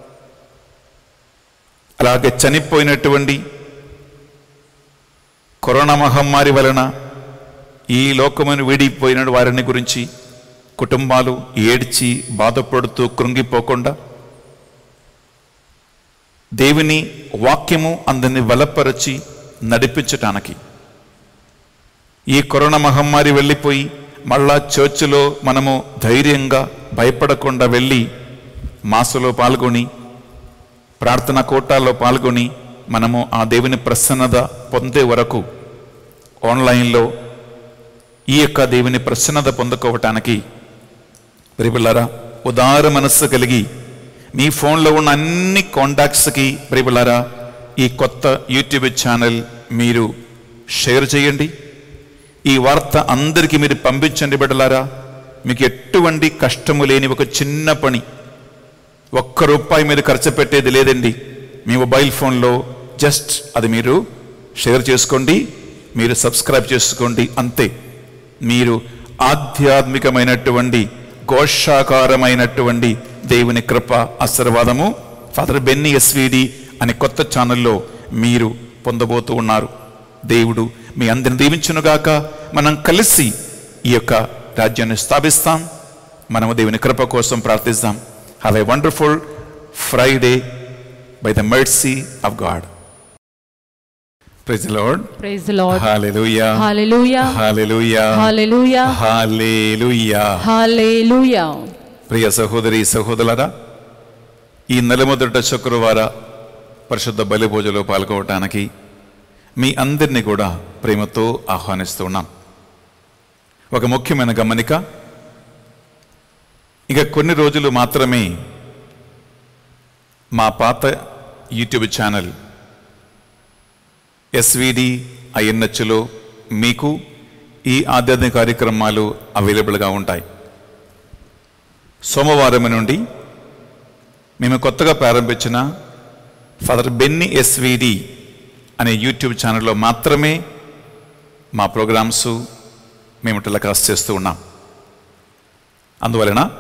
అలాగే చనిపోయినటువంటి కరోనా మహమ్మారి వలన ఈ లోకమును వీడిపోయిన వారిని గురించి కుటుంబాలు ఏడ్చి బాధపడుతూ కృంగిపోకుండా దేవుని వాక్యము అందరిని బలపరచి నడిపించటానికి, ఈ కరోనా మహమ్మారి వెళ్ళిపోయి మళ్ళా చర్చిలో మనము ధైర్యంగా భయపడకుండా వెళ్ళి మాసులో పాల్గొని ప్రార్థనా కోటాల్లో పాల్గొని మనము ఆ దేవుని ప్రసన్నత పొందే వరకు ఆన్లైన్లో ఈ యొక్క దేవుని ప్రసన్నత పొందుకోవటానికి ప్రియబిళ్ళారా ఉదార మనస్సు కలిగి మీ ఫోన్లో ఉన్న అన్ని కాంటాక్ట్స్కి ప్రియబిళ్ళారా ఈ కొత్త యూట్యూబ్ ఛానల్ మీరు షేర్ చేయండి. ఈ వార్త అందరికీ మీరు పంపించండి బిడ్డలారా. మీకు ఎటువంటి కష్టము లేని ఒక చిన్న పని, ఒక్క రూపాయి మీరు ఖర్చు పెట్టేది లేదండి. మీ మొబైల్ ఫోన్లో జస్ట్ అది మీరు షేర్ చేసుకోండి, మీరు సబ్స్క్రైబ్ చేసుకోండి, అంతే. మీరు ఆధ్యాత్మికమైనటువంటి ఘోషాకారమైనటువంటి దేవుని కృప ఆశీర్వాదము ఫాదర్ బెన్నీ ఎస్విడి అనే కొత్త ఛానల్లో మీరు పొందబోతూ ఉన్నారు. దేవుడు మీ అందరిని దీవించునుగాక. మనం కలిసి ఈ యొక్క రాజ్యాన్ని స్థాపిస్తాం. మనము దేవుని కృప కోసం ప్రార్థిస్తాం. Have a wonderful Friday by the mercy of God. Praise the Lord. Praise the Lord. Hallelujah. Hallelujah. Hallelujah. Hallelujah. Hallelujah. Hallelujah. ప్రియ సహోదరి సహోదరులారా, ఈ నెల మొదట శుక్రవార పరిశుద్ధ బలి పూజలో పాల్గొనడానికి మీ అందరినీ కూడా ప్రేమతో ఆహ్వానిస్తూ ఉన్నాం. ఒక ముఖ్యమైన గమనిక, ఇక కొన్ని రోజులు మాత్రమే మా పాత యూట్యూబ్ ఛానల్ ఎస్విడి ఐఎన్హెచ్లో మీకు ఈ ఆధ్యాత్మిక కార్యక్రమాలు అవైలబుల్గా ఉంటాయి. సోమవారం నుండి మేము కొత్తగా ప్రారంభించిన ఫాదర్ బెన్నీ ఎస్విడి అనే యూట్యూబ్ ఛానల్లో మాత్రమే మా ప్రోగ్రామ్స్ మేము టెలికాస్ట్ చేస్తూ ఉన్నాం. అందువలన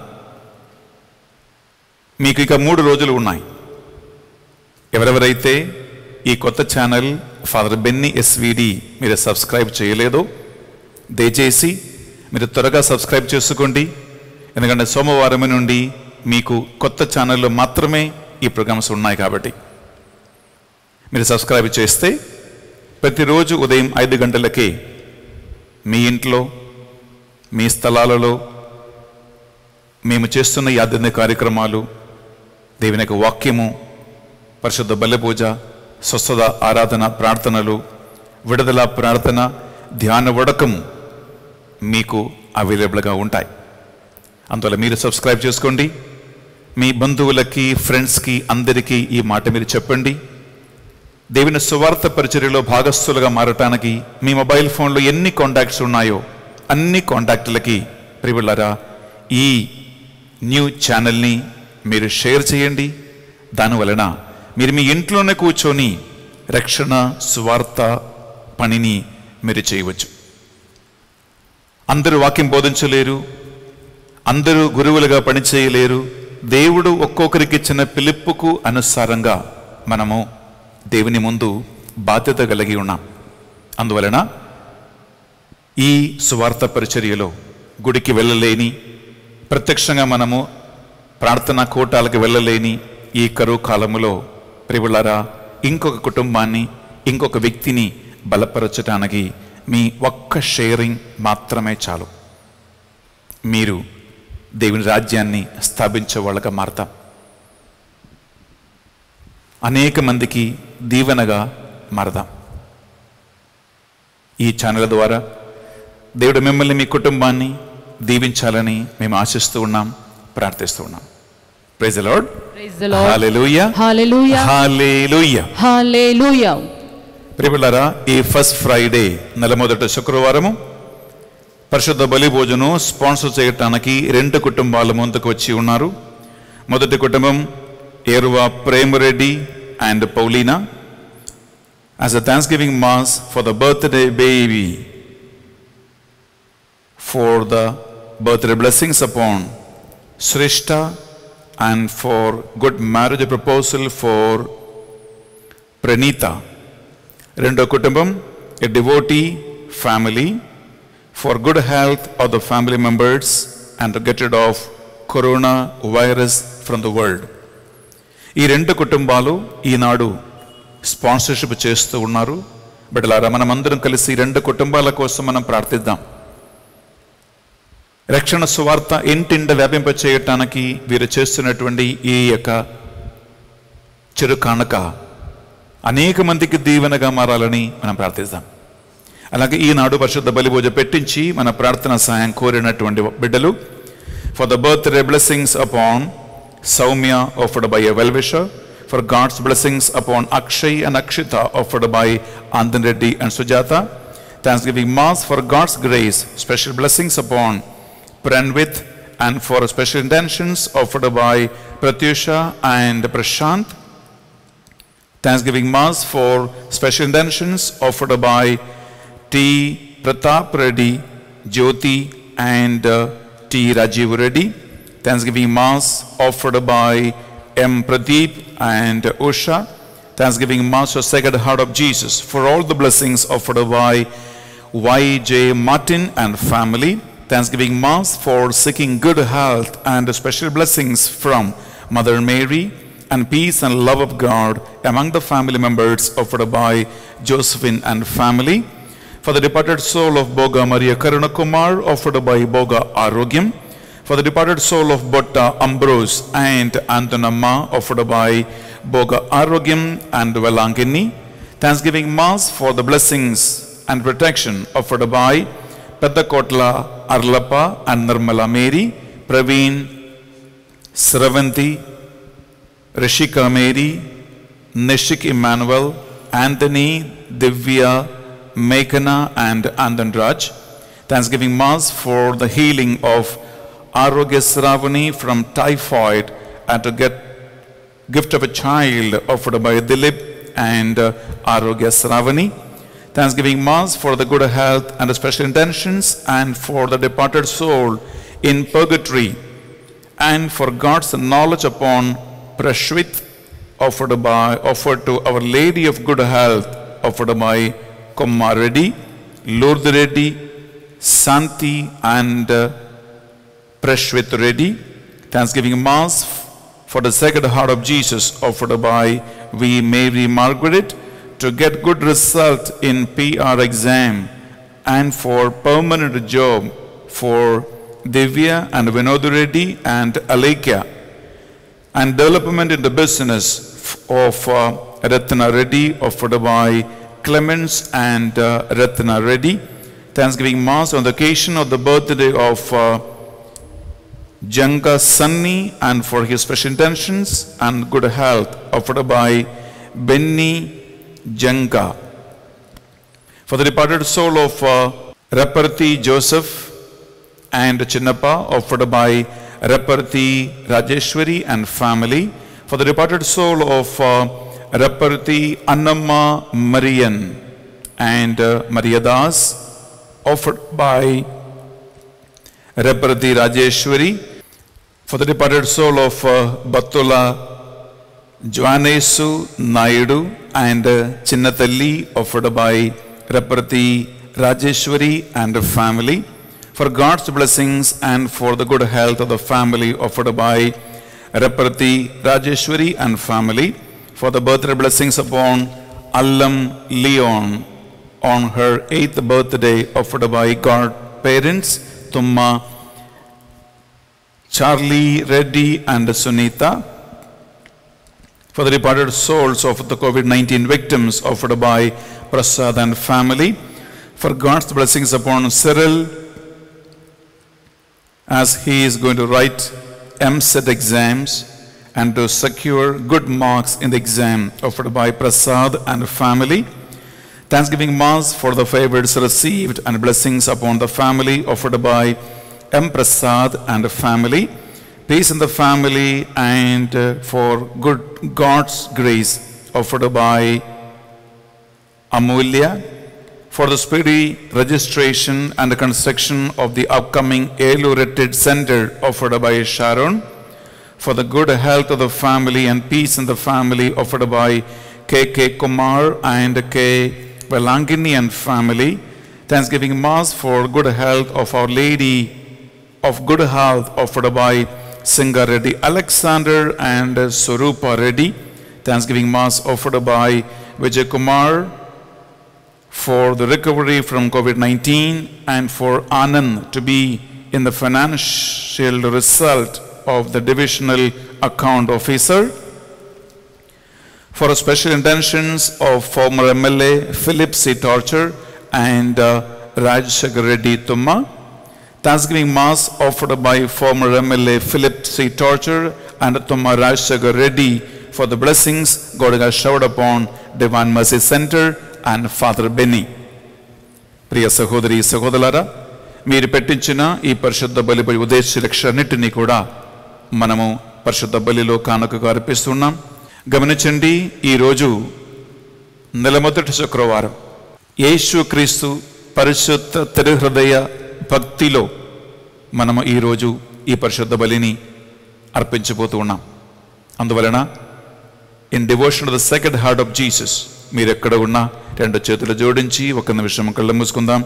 మీకు ఇక మూడు రోజులు ఉన్నాయి. ఎవరెవరైతే ఈ కొత్త ఛానల్ ఫాదర్ బెన్నీ ఎస్విడి మీరు సబ్స్క్రైబ్ చేయలేదో దయచేసి మీరు త్వరగా సబ్స్క్రైబ్ చేసుకోండి. ఎందుకంటే సోమవారం నుండి మీకు కొత్త ఛానల్లో మాత్రమే ఈ ప్రోగ్రామ్స్ ఉన్నాయి కాబట్టి మీరు సబ్స్క్రైబ్ చేస్తే ప్రతిరోజు ఉదయం ఐదు గంటలకే మీ ఇంట్లో మీ స్థలాలలో మేము చేస్తున్న ఈ ఆధ్యాత్మిక కార్యక్రమాలు, దేవుని యొక్క వాక్యము, పరిశుద్ధ బలి పూజ, స్వస్థత ఆరాధన, ప్రార్థనలు, విడుదల ప్రార్థన, ధ్యాన వడకము మీకు అవైలబుల్గా ఉంటాయి. అందువల్ల మీరు సబ్స్క్రైబ్ చేసుకోండి. మీ బంధువులకి, ఫ్రెండ్స్కి, అందరికీ ఈ మాట మీరు చెప్పండి. దేవుని సువార్త పరిచర్యలో భాగస్థులుగా మారటానికి మీ మొబైల్ ఫోన్లో ఎన్ని కాంటాక్ట్స్ ఉన్నాయో అన్ని కాంటాక్టులకి ప్రియులారా ఈ న్యూ ఛానల్ని మీరు షేర్ చేయండి. దానివలన మీరు మీ ఇంట్లోనే కూర్చొని రక్షణ సువార్త పనిని మీరు చేయవచ్చు. అందరూ వాక్యం బోధించలేరు, అందరూ గురువులుగా పనిచేయలేరు. దేవుడు ఒక్కొక్కరికి ఇచ్చిన పిలుపుకు అనుసారంగా మనము దేవుని ముందు బాధ్యత కలిగి ఉన్నాం. అందువలన ఈ సువార్త పరిచర్యలో గుడికి వెళ్ళలేని, ప్రత్యక్షంగా మనము ప్రార్థనా కూటాలకు వెళ్ళలేని ఈ కరువు కాలములో ప్రియులారా ఇంకొక కుటుంబాన్ని, ఇంకొక వ్యక్తిని బలపరచడానికి మీ ఒక్క షేరింగ్ మాత్రమే చాలు. మీరు దేవుని రాజ్యాన్ని స్థాపించే వాళ్ళగా మారతాం. అనేక మందికి దీవెనగా మారదాం. ఈ ఛానల్ ద్వారా దేవుడు మిమ్మల్ని, మీ కుటుంబాన్ని దీవించాలని మేము ఆశిస్తూ ఉన్నాం, ప్రార్థిస్తూ ఉన్నాం. Praise the lord. Praise the Lord. Hallelujah. Hallelujah. Hallelujah. Hallelujah. ప్రియబిడ్డలారా, ఈ ఫస్ట్ ఫ్రైడే నెల మొదటి శుక్రవారము పరిశుద్ధ బలి భోజనం స్పాన్సర్ చేయటానికి రెండు కుటుంబాల ముందుకు వచ్చి ఉన్నారు. మొదటి కుటుంబం Eruva Premreddy and Paulina as a Thanksgiving mass for the birthday baby, for the birthday blessings upon Shrishta and for good marriage proposal for Pranita. Rendo kutumbam, a devotee family, for good health of the family members and to get rid of corona virus from the world. ఈ రెండు కుటుంబాలు ఈనాడు sponsorship చేస్తూ ఉన్నారు. బిడ్డలారా, మనమందరం కలిసి రెండు కుటుంబాల కోసం మనం ప్రార్థిద్దాం. రక్షణ సువార్త ఇంటింట వ్యాపింప చేయటానికి వీరు చేస్తున్నటువంటి ఈ యొక్క చిరు కానుక అనేక మందికి దీవెనగా మారాలని మనం ప్రార్థిద్దాం. అలాగే ఈనాడు పరిశుద్ధ బలి పూజ పెట్టించి మన ప్రార్థన సహాయం కోరినటువంటి బిడ్డలు, for the birthday blessings upon Saumya offered by a well-wisher, for God's blessings upon Akshay and Akshita offered by Andan Reddy and Sujata. Thanksgiving Mass for God's grace, special blessings upon Pranvit, and for special intentions offered by Pratyusha and Prashant. Thanksgiving Mass for special intentions offered by T. Pratap Reddy, Jyoti and uh, T. Rajiv Reddy. Thanksgiving Mass offered by M. Pradeep and Usha. Thanksgiving Mass for Sacred Heart of Jesus, for all the blessings offered by Y J. Martin and family. Thanksgiving Mass for seeking good health and special blessings from Mother Mary, and peace and love of God among the family members offered by Josephine and family. For the departed soul of Boga Maria Karunakumar offered by Boga Arogyam. For the departed soul of Botta Ambrose and Antonamma offered by Boga Arogyam and Velangini. Thanksgiving Mass for the blessings and protection offered by Pedakotla Arlappa and Nirmala Mary, Praveen, Sravanti, Rishika Mary, Nishik Emmanuel, Anthony, Divya, Meghana and Andan Raj. Thanksgiving Mass for the healing of Arogya Sravani from typhoid, and to get gift of a child offered by Dilip and uh, Arogya Sravani. Thanksgiving Mass for the good health and special intentions, and for the departed soul in purgatory, and for God's knowledge upon Prashwit offered by offered to Our Lady of Good Health offered by Kumar Reddy, Lourdes Reddy, Santi and uh, Prashwit Reddy. Thanksgiving Mass for the Sacred Heart of Jesus offered by V. Mary Margaret, to get good result in P R exam, and for permanent job for Divya and Vinod Reddy and Alekya, and development in the business of uh, Ratna Reddy offered by Clements and uh, Ratna Reddy. Thanksgiving Mass on the occasion of the birthday of uh, Janga Sunny, and for his special intentions and good health offered by Benny Janga. For the departed soul of uh, Raparthi Joseph and Chinnappa offered by Raparthi Rajeshwari and family. For the departed soul of uh, Raparthi Annamma Marian and uh, Mariadas offered by Raparthi Rajeshwari. For the departed soul of uh, Battula Joanesu Naidu and uh, Chinnatalli offered by Raparthi Rajeshwari and family. For God's blessings and for the good health of the family offered by Raparthi Rajeshwari and family. For the birthday blessings upon Allam Leon on her eighth birthday offered by God parents Tumma Charlie Reddy and Sunita. For the departed souls of the COVID nineteen victims offered by Prasad and family. For God's blessings upon Cyril as he is going to write M C E T exams and to secure good marks in the exam offered by Prasad and family. Thanksgiving Mass for the favors received and blessings upon the family offered by M. Prasad and family. Peace in the family and uh, for good God's grace offered by Amulya. For the speedy registration and the construction of the upcoming Elu Retreat Center offered by Sharon. For the good health of the family and peace in the family offered by K K Kumar and K. Velangini and family. Thanksgiving Mass for good health of Our Lady of Good Health offered by Singha Reddy Alexander and Surupa Reddy. Thanksgiving Mass offered by Vijay Kumar for the recovery from COVID nineteen and for Anand to be in the financial result of the divisional account officer. For special intentions of former M L A Philip C. Torcher and uh, Rajshekar Reddy Tumma. Thanksgiving Mass offered by former M L A Philip C. Torture and Tumma Rajshekar Reddy for the blessings God has showered upon Divine Mercy Center and Father Benny. ప్రియ సహోదరి సహోదరులారా, మీరు పెట్టించిన ఈ పరిశుద్ధ బలిపై ఉద్దేశ లక్ష్యాన్నిటినీ కూడా మనము పరిశుద్ధ బలిలో కానుకగా అర్పిస్తున్నాం. గమనించండి, ఈరోజు నెల మొదటి శుక్రవారం. యేసు క్రీస్తు పరిశుద్ధ తిరుహృదయ భక్తిలో మనము ఈరోజు ఈ పరిశుద్ధ బలిని అర్పించబోతూ ఉన్నాం. అందువలన in devotion to the sacred heart of Jesus మీరు ఎక్కడ ఉన్నా రెండు చేతులు జోడించి ఒక నిమిషం కళ్ళు మూసుకుందాం.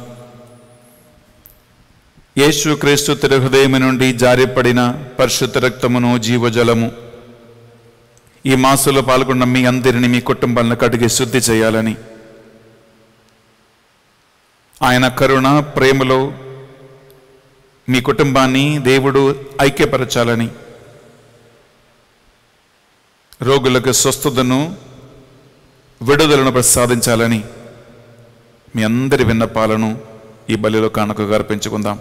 యేసు క్రీస్తు తిరుహృదయము నుండి జారిపడిన పరిశుద్ధ రక్తమును జీవజలము ఈ మాసంలో పాల్గొన్న మీ అందరిని, మీ కుటుంబాలను కడిగి శుద్ధి చేయాలని, ఆయన కరుణ ప్రేమలో మీ కుటుంబాన్ని దేవుడు ఐక్యపరచాలని, రోగులకు స్వస్థతను విడుదలను ప్రసాదించాలని మీ అందరి విన్నపాలను ఈ బలిలో కానుకగా అర్పించుకుందాం.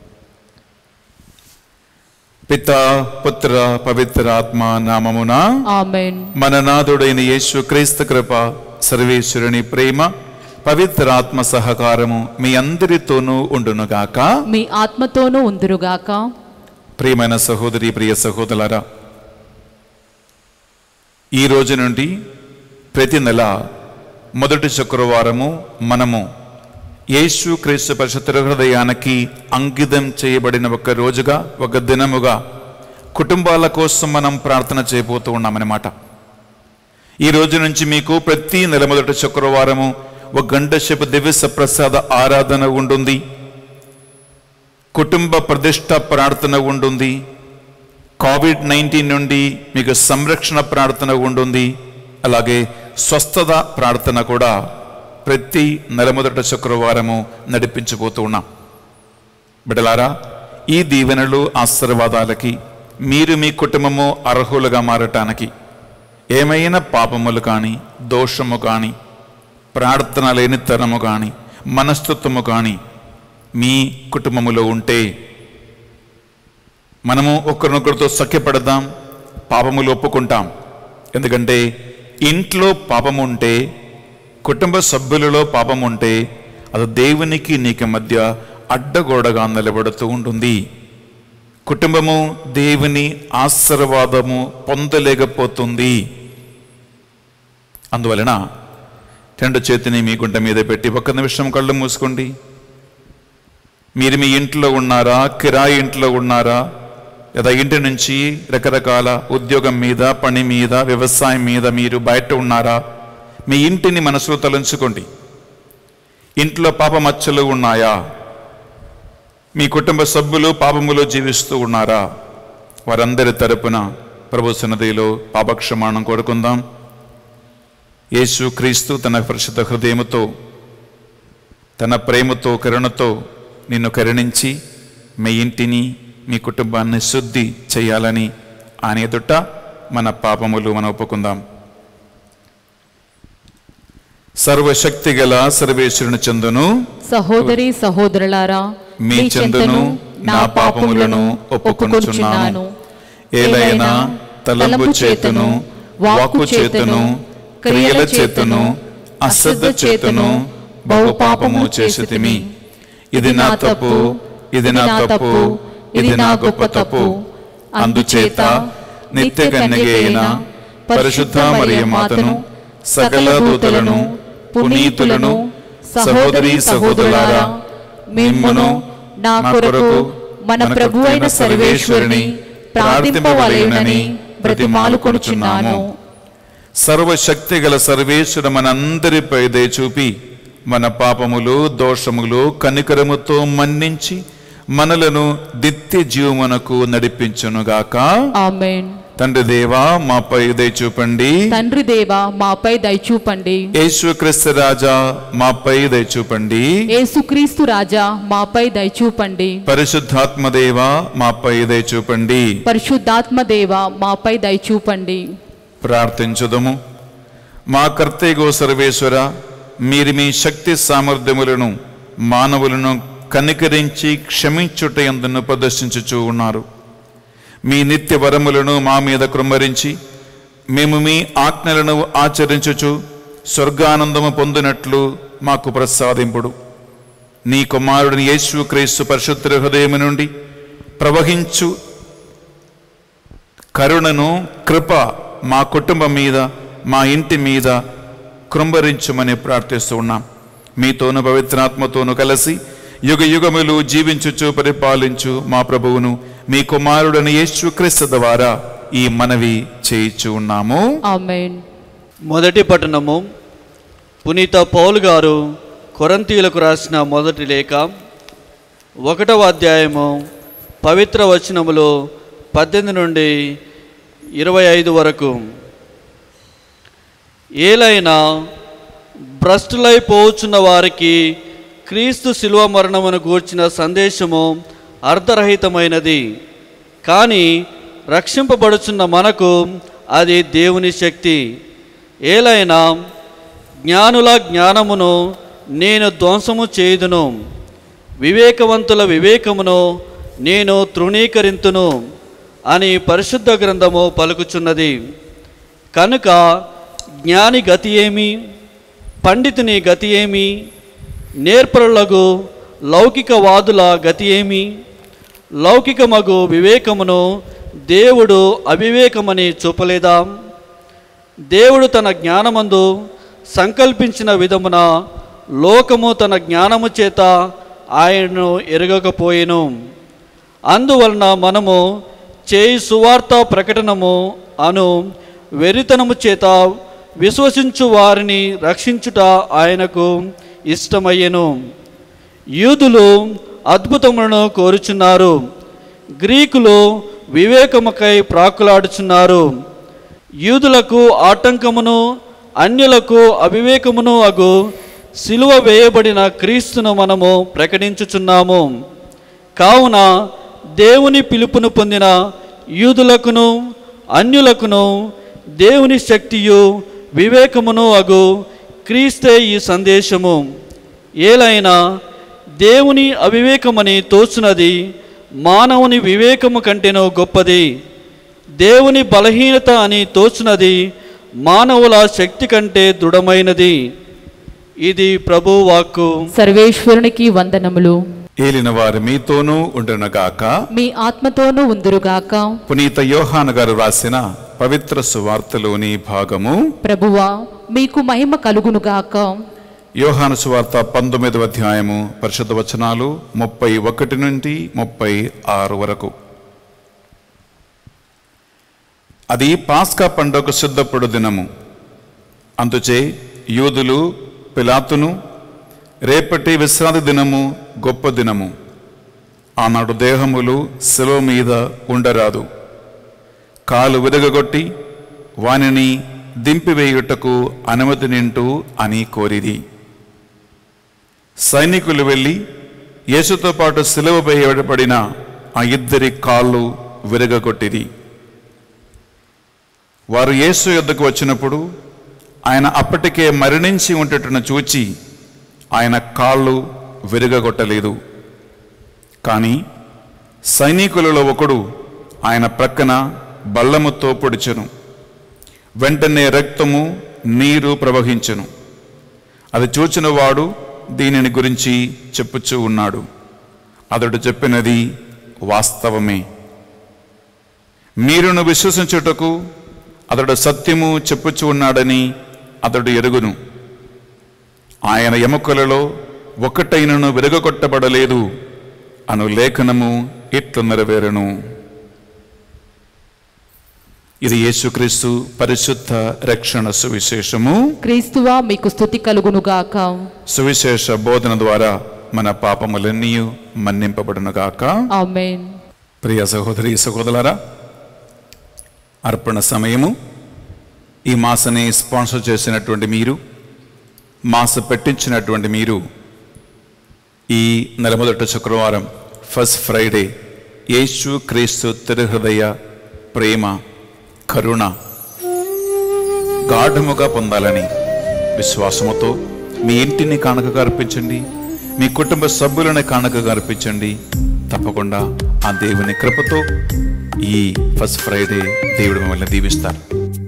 పితా పుత్ర పవిత్ర ఆత్మ నామమున ఆమేన్. మన నాథుడైన యేసు క్రీస్తు కృప, సర్వేశ్వరుని ప్రేమ, పవిత్ర ఆత్మ సహకారము మీ అందరితోనూ ఉండునుగాక. మీ ఆత్మతోనూ ఉందురుగాక. ప్రియమైన సహోదరి, ప్రియ సహోదరులారా, ఈ రోజు నుండి ప్రతి నెల మొదటి శుక్రవారము మనము యేసు క్రీస్తు పరిశుద్ధ హృదయానికి అంకితం చేయబడిన ఒక రోజుగా, ఒక దినముగా కుటుంబాల కోసం మనం ప్రార్థన చేయబోతూ ఉన్నామన్నమాట. ఈ రోజు నుంచి మీకు ప్రతి నెల మొదటి శుక్రవారము ఒక గంట సేపు దివ్య ప్రసాద ఆరాధన ఉంటుంది, కుటుంబ ప్రతిష్ట ప్రార్థన ఉంటుంది, కోవిడ్ నైన్టీన్ నుండి మీకు సంరక్షణ ప్రార్థన ఉంటుంది, అలాగే స్వస్థత ప్రార్థన కూడా ప్రతి నెల మొదటి శుక్రవారము నడిపించబోతూ ఉన్నాం. బిడ్డలారా, ఈ దీవెనలు ఆశీర్వాదాలకి మీరు మీ కుటుంబము అర్హులుగా మారటానికి ఏమైనా పాపములు కానీ, దోషము కానీ, ప్రార్థన లేనితనము కానీ, మనస్తత్వము కానీ మీ కుటుంబములో ఉంటే మనము ఒకరినొకరితో సఖ్యపడదాం, పాపములు ఒప్పుకుంటాం. ఎందుకంటే ఇంట్లో పాపము ఉంటే, కుటుంబ సభ్యులలో పాపం ఉంటే అది దేవునికి నీకు మధ్య అడ్డగోడగా నిలబడుతూ ఉంటుంది. కుటుంబము దేవుని ఆశీర్వాదము పొందలేకపోతుంది. అందువలన రెండు చేతిని మీ గుంట మీద పెట్టి ఒక్క నిమిషం కళ్ళు మూసుకోండి. మీరు మీ ఇంట్లో ఉన్నారా, కిరాయి ఇంట్లో ఉన్నారా, లేదా ఇంటి నుంచి రకరకాల ఉద్యోగం మీద, పని మీద, వ్యవసాయం మీద మీరు బయట ఉన్నారా, మీ ఇంటిని మనసులో తలంచుకోండి. ఇంట్లో పాప మచ్చలు ఉన్నాయా? మీ కుటుంబ సభ్యులు పాపములో జీవిస్తూ ఉన్నారా? వారందరి తరపున ప్రభు సన్నిధిలో పాపక్షమాణం కోరుకుందాం. యేసు క్రీస్తు తన పరిశుద్ధ హృదయముతో, తన ప్రేమతో, కరుణతో నిన్ను కరుణించి మీ ఇంటిని, మీ కుటుంబాన్ని శుద్ధి చేయాలని ఆయన ఎదుట మన పాపములు మనం ఒప్పుకుందాం. సర్వశక్తి గల సర్వేశ్వరుని చందును, సహోదరి సహోదరులారా, మీ చందును నా పాపములను ఒప్పుకొనుచున్నాను. ఏలైనా తలంపు చేతును, వాక్కు చేతును, క్రియల చేతును, అశ్రద్ధ చేతును బహు పాపము చేసితిమి. ఇది నా తప్పు, ఇది నా తప్పు, ఇది నా గొప్ప తప్పు. అందుచేత నిత్య కన్యక అయిన పరిశుద్ధ మరియ మాతను, సకల దూతలను, పునీతులను, సహోదరి సహోదరులారా, మిమ్మును నా కొరకు మన ప్రభు అయిన సర్వేశ్వరుని ప్రార్థింపవలెనని బ్రతిమాలుకొనుచున్నాను. సర్వశక్తి గల సర్వేశ్వరుడు మనందరిపై దయ చూపి మన పాపములు, దోషములు కనికరముతో మన్నించి మనలను నిత్య జీవమునకు నడిపించునుగాక. ఆమేన్. తండ్రి దేవా మాపై దయ చూపండి. తండ్రి దేవా మాపై దయ చూపండి. యేసుక్రీస్తు రాజా మాపై దయ చూపండి. యేసుక్రీస్తు రాజా మాపై దయ చూపండి. పరిశుద్ధాత్మ దేవా మాపై దయ చూపండి. పరిశుద్ధాత్మ దేవా మాపై దయ చూపండి. ప్రార్థించుదము. మా కర్తయ్యో సర్వేశ్వర, మీరు మీ శక్తి సామర్థ్యములను మానవులను కనికరించి క్షమించుట యందును ప్రదర్శించుచూ ఉన్నారు. మీ నిత్య వరములను మా మీద కృమ్మరించి మేము మీ ఆజ్ఞలను ఆచరించుచు స్వర్గానందము పొందినట్లు మాకు ప్రసాదింపుడు. నీ కుమారుడిని యేసు క్రీస్తు పరిశుద్ధ హృదయము నుండి ప్రవహించు కరుణను కృప మా కుటుంబం మీద మా ఇంటి మీద కృంభరించుమని ప్రార్థిస్తూ ఉన్నాం. మీతోను పవిత్రాత్మతోను కలిసి యుగ యుగములు జీవించుచు పరిపాలించు మా ప్రభువును మీ కుమారుడని యేసు క్రీస్తు ద్వారా ఈ మనవి చేయిచు ఉన్నాము. ఆమేన్. మొదటి పట్టణము పునీత పౌలు గారు కొరింథీయులకు రాసిన మొదటి లేఖ ఒకటవ అధ్యాయము పవిత్ర వచనములు పద్దెనిమిది నుండి ఇరవై ఐదు వరకు. ఏలైనా భ్రష్టులైపోవచ్చున్న వారికి క్రీస్తు శిలువ మరణమును గూర్చిన సందేశము అర్ధరహితమైనది, కానీ రక్షింపబడుచున్న మనకు అది దేవుని శక్తి. ఏలైనా జ్ఞానుల జ్ఞానమును నేను ధ్వంసము చేయుదును, వివేకవంతుల వివేకమును నేను తృణీకరింతును అని పరిశుద్ధ గ్రంథము పలుకుచున్నది. కనుక జ్ఞాని గతి ఏమి, పండితుని గతి ఏమి, నేర్పరులకు లౌకికవాదుల గతి ఏమి? లౌకికమగు వివేకమును దేవుడు అవివేకమని చూపలేదా? దేవుడు తన జ్ఞానమందు సంకల్పించిన విధమున లోకము తన జ్ఞానము చేత ఆయనను ఎరగకపోయెను. అందువలన మనము చేయి సువార్త ప్రకటనము అను వెరితనము చేత విశ్వసించు వారిని రక్షించుట ఆయనకు ఇష్టమయ్యెను. యూదులు అద్భుతములను కోరుచున్నారు, గ్రీకులు వివేకముకై ప్రాకులాడుచున్నారు. యూదులకు ఆటంకమును అన్యులకు అవివేకమును అగు సిలువ వేయబడిన క్రీస్తును మనము ప్రకటించుచున్నాము. కావున దేవుని పిలుపును పొందిన యూదులకును అన్యులకును దేవుని శక్తియు వివేకమును అగు క్రీస్తే ఈ సందేశము. ఏలైనా దేవుని అవివేకమని తోచునది మానవుని వివేకము కంటేనో గొప్పది, దేవుని బలహీనత అని తోచునది మానవుల శక్తి కంటే దృఢమైనది. ఇది ప్రభువు వాక్కు. సర్వేశ్వరునికి వందనములు. ఏలిన వారు మీతోనూ ఉండునుగాక, మీ ఆత్మతోనూ ఉందురుగాక. పునీత యోహాను గారు రాసిన పవిత్ర సువార్తలోని భాగము. ప్రభువా మీకు మహిమ కలుగునుగాక. యోహాను సువార్త పంతొమ్మిదవ అధ్యాయము పరిశుద్ధ వచనాలు ముప్పై ఒకటి నుండి ముప్పై ఆరు వరకు. అది పాస్కా పండుగ సిద్ధపడు దినము. అందుచే యూదులు పిలాతును, రేపటి విశ్రాంతి దినము గొప్ప దినము, ఆనాడు దేహములు శిలువ మీద ఉండరాదు, కాలు విరగగొట్టి వానిని దింపివేయుటకు అనుమతి నింటూ అని కోరిరి. సైనికులు వెళ్ళి యేసుతో పాటు శిలువ వేయబడిన ఆ ఇద్దరి కాళ్ళు విరగగొట్టిరి. వారు యేసు యొద్దకు వచ్చినప్పుడు ఆయన అప్పటికే మరణించి ఉండేటను చూచి ఆయన కాళ్ళు విరగగొట్టలేదు. కానీ సైనికులలో ఒకడు ఆయన ప్రక్కన బల్లముతో పొడిచెను. వెంటనే రక్తము నీరు ప్రవహించెను. అది చూచిన వాడు దీనిని గురించి చెప్పుచూ ఉన్నాడు. అతడు చెప్పినది వాస్తవమే. మీరును విశ్వసించుటకు అతడు సత్యము చెప్పుచూ ఉన్నాడని అతడు ఎరుగును. ఆయన ఎముకలలో ఒకటైనను విరగొట్టబడలేదు అను లేఖనము ఇట్లు నెరవేరును. ఇది యేసుక్రీస్తు పరిశుద్ధ రక్షణ సువిశేషము. క్రీస్తువా మీకు స్తుతి కలుగునుగాక. సువిశేష బోధన ద్వారా మన పాపములన్నీ మన్నింపబడునుగాక. ఆమేన్. ప్రియ సహోదరి సహోదరులారా, అర్పణ సమయము. ఈ మాసని స్పాన్సర్ చేసినటువంటి మీరు, మాస పెట్టించినటువంటి మీరు, ఈ నెల మొదటి శుక్రవారం ఫస్ట్ ఫ్రైడే యేసు క్రీస్తు తిరుహృదయ ప్రేమ కరుణ గాఢముగా పొందాలని విశ్వాసముతో మీ ఇంటిని కానుకగా అర్పించండి, మీ కుటుంబ సభ్యులని కానుకగా అర్పించండి. తప్పకుండా ఆ దేవుని కృపతో ఈ ఫస్ట్ ఫ్రైడే దేవుడు మిమ్మల్ని దీవిస్తారు.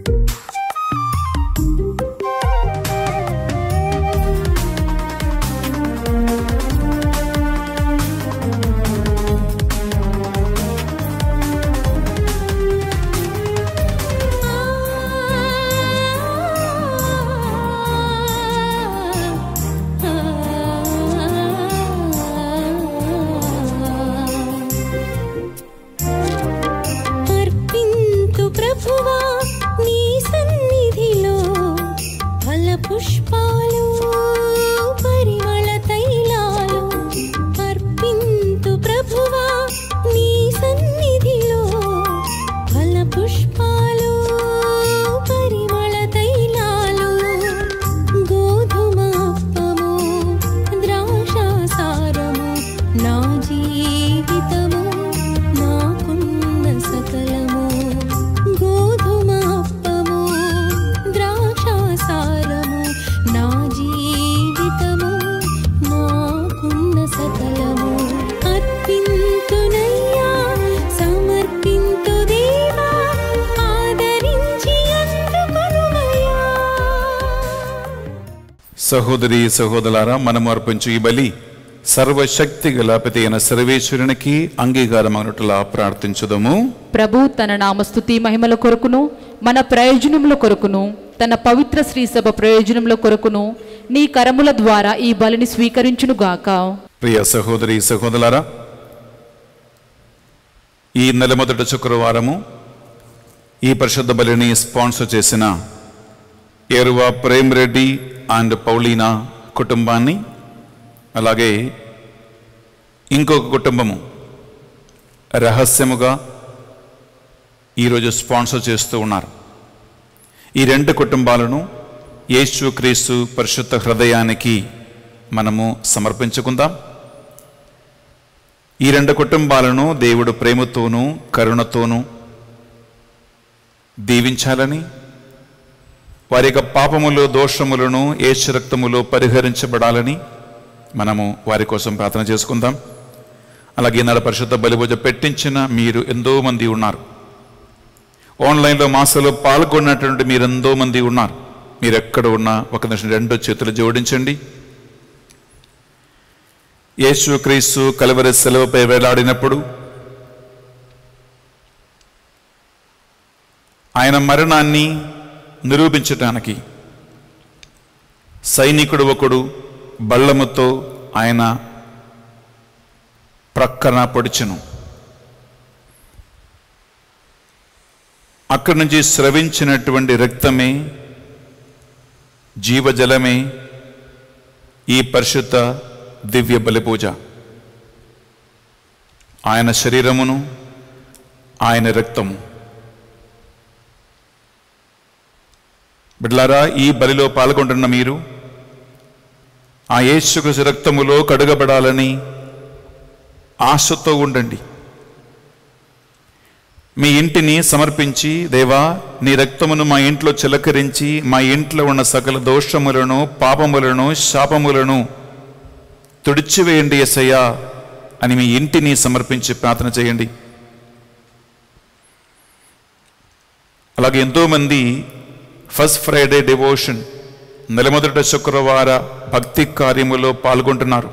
పుష్పాలు పరిమళ తైలాలు అర్పింతు ప్రభువా నీ సన్నిధిలో, ఫల పుష్పాలు పరిమళ తైలాలు, గోధుమప్పము ద్రాక్షాసారము నా జీవితము నాకున్న సకలము, గోధుమప్పము ద్రాక్షాసారము నా జీవితము నాకున్న సకలము, అర్పింతునయ్యా సమర్పింతు దేవా ఆదరించి అందుకొనుమయ్యా. సహోదరి సహోదరులారా, మనము అర్పించు ఈ బలి సర్వశక్తి గల పిత అయిన సర్వేశ్వరునికి అంగీకారమగునట్లుగా ప్రార్థించుదము. ప్రభు తన నామస్తుతి మహిమల కొరకును మన ప్రయోజనముల కొరకును తన పవిత్ర శ్రీ సభ ప్రయోజనముల కొరకును నీ కరముల ద్వారా ఈ బలిని స్వీకరించునుగాక. ప్రియ సహోదరి సహోదరులారా, ఈ నెల మొదటి శుక్రవారము ఈ పరిశుద్ధ బలిని స్పాన్సర్ చేసిన ఏరువా ప్రేమ్ రెడ్డి అండ్ పౌలీనా కుటుంబాన్ని, అలాగే ఇంకొక కుటుంబము రహస్యముగా ఈరోజు స్పాన్సర్ చేస్తూ ఉన్నారు. ఈ రెండు కుటుంబాలను యేసుక్రీస్తు పరిశుద్ధ హృదయానికి మనము సమర్పించుకుందాం. ఈ రెండు కుటుంబాలను దేవుడు ప్రేమతోనూ కరుణతోనూ దీవించాలని, వారి యొక్క పాపములు దోషములను యేసు రక్తములో పరిహరించబడాలని మనము వారి కోసం ప్రార్థన చేసుకుందాం. అలాగే ఈనాడు పరిశుద్ధ బలిభోజ పెట్టించిన మీరు ఎంతో మంది ఉన్నారు. ఆన్లైన్లో మాసలో పాల్గొన్నటువంటి మీరు ఎంతో మంది ఉన్నారు. మీరు ఎక్కడ ఉన్నా ఒక నిమిషం రెండు చేతులు జోడించండి. యేసుక్రీస్తు కలువరి శిలువపై వేలాడినప్పుడు ఆయన మరణాన్ని నిరూపించటానికి సైనికుడు ఒకడు బల్లముతో ఆయన ప్రక్కన పొడిచెను. అక్కడి నుంచి స్రవించినటువంటి రక్తమే, జీవజలమే ఈ పరిశుద్ధ దివ్య బలిపూజ. ఆయన శరీరమును ఆయన రక్తము. బిడ్డలారా, ఈ బలిలో పాల్గొంటున్న మీరు ఆ యేసుక్రీస్తు రక్తములో కడుగబడాలని ఆశతో ఉండండి. మీ ఇంటిని సమర్పించి, దేవా నీ రక్తమును మా ఇంట్లో చిలకరించి మా ఇంట్లో ఉన్న సకల దోషములను పాపములను శాపములను తుడిచివేయండి యేసయ్యా అని మీ ఇంటిని సమర్పించి ప్రార్థన చేయండి. అలాగే ఎంతోమంది ఫస్ట్ ఫ్రైడే డివోషన్ నెలమొదటి శుక్రవార భక్తి కార్యములో పాల్గొంటున్నారు.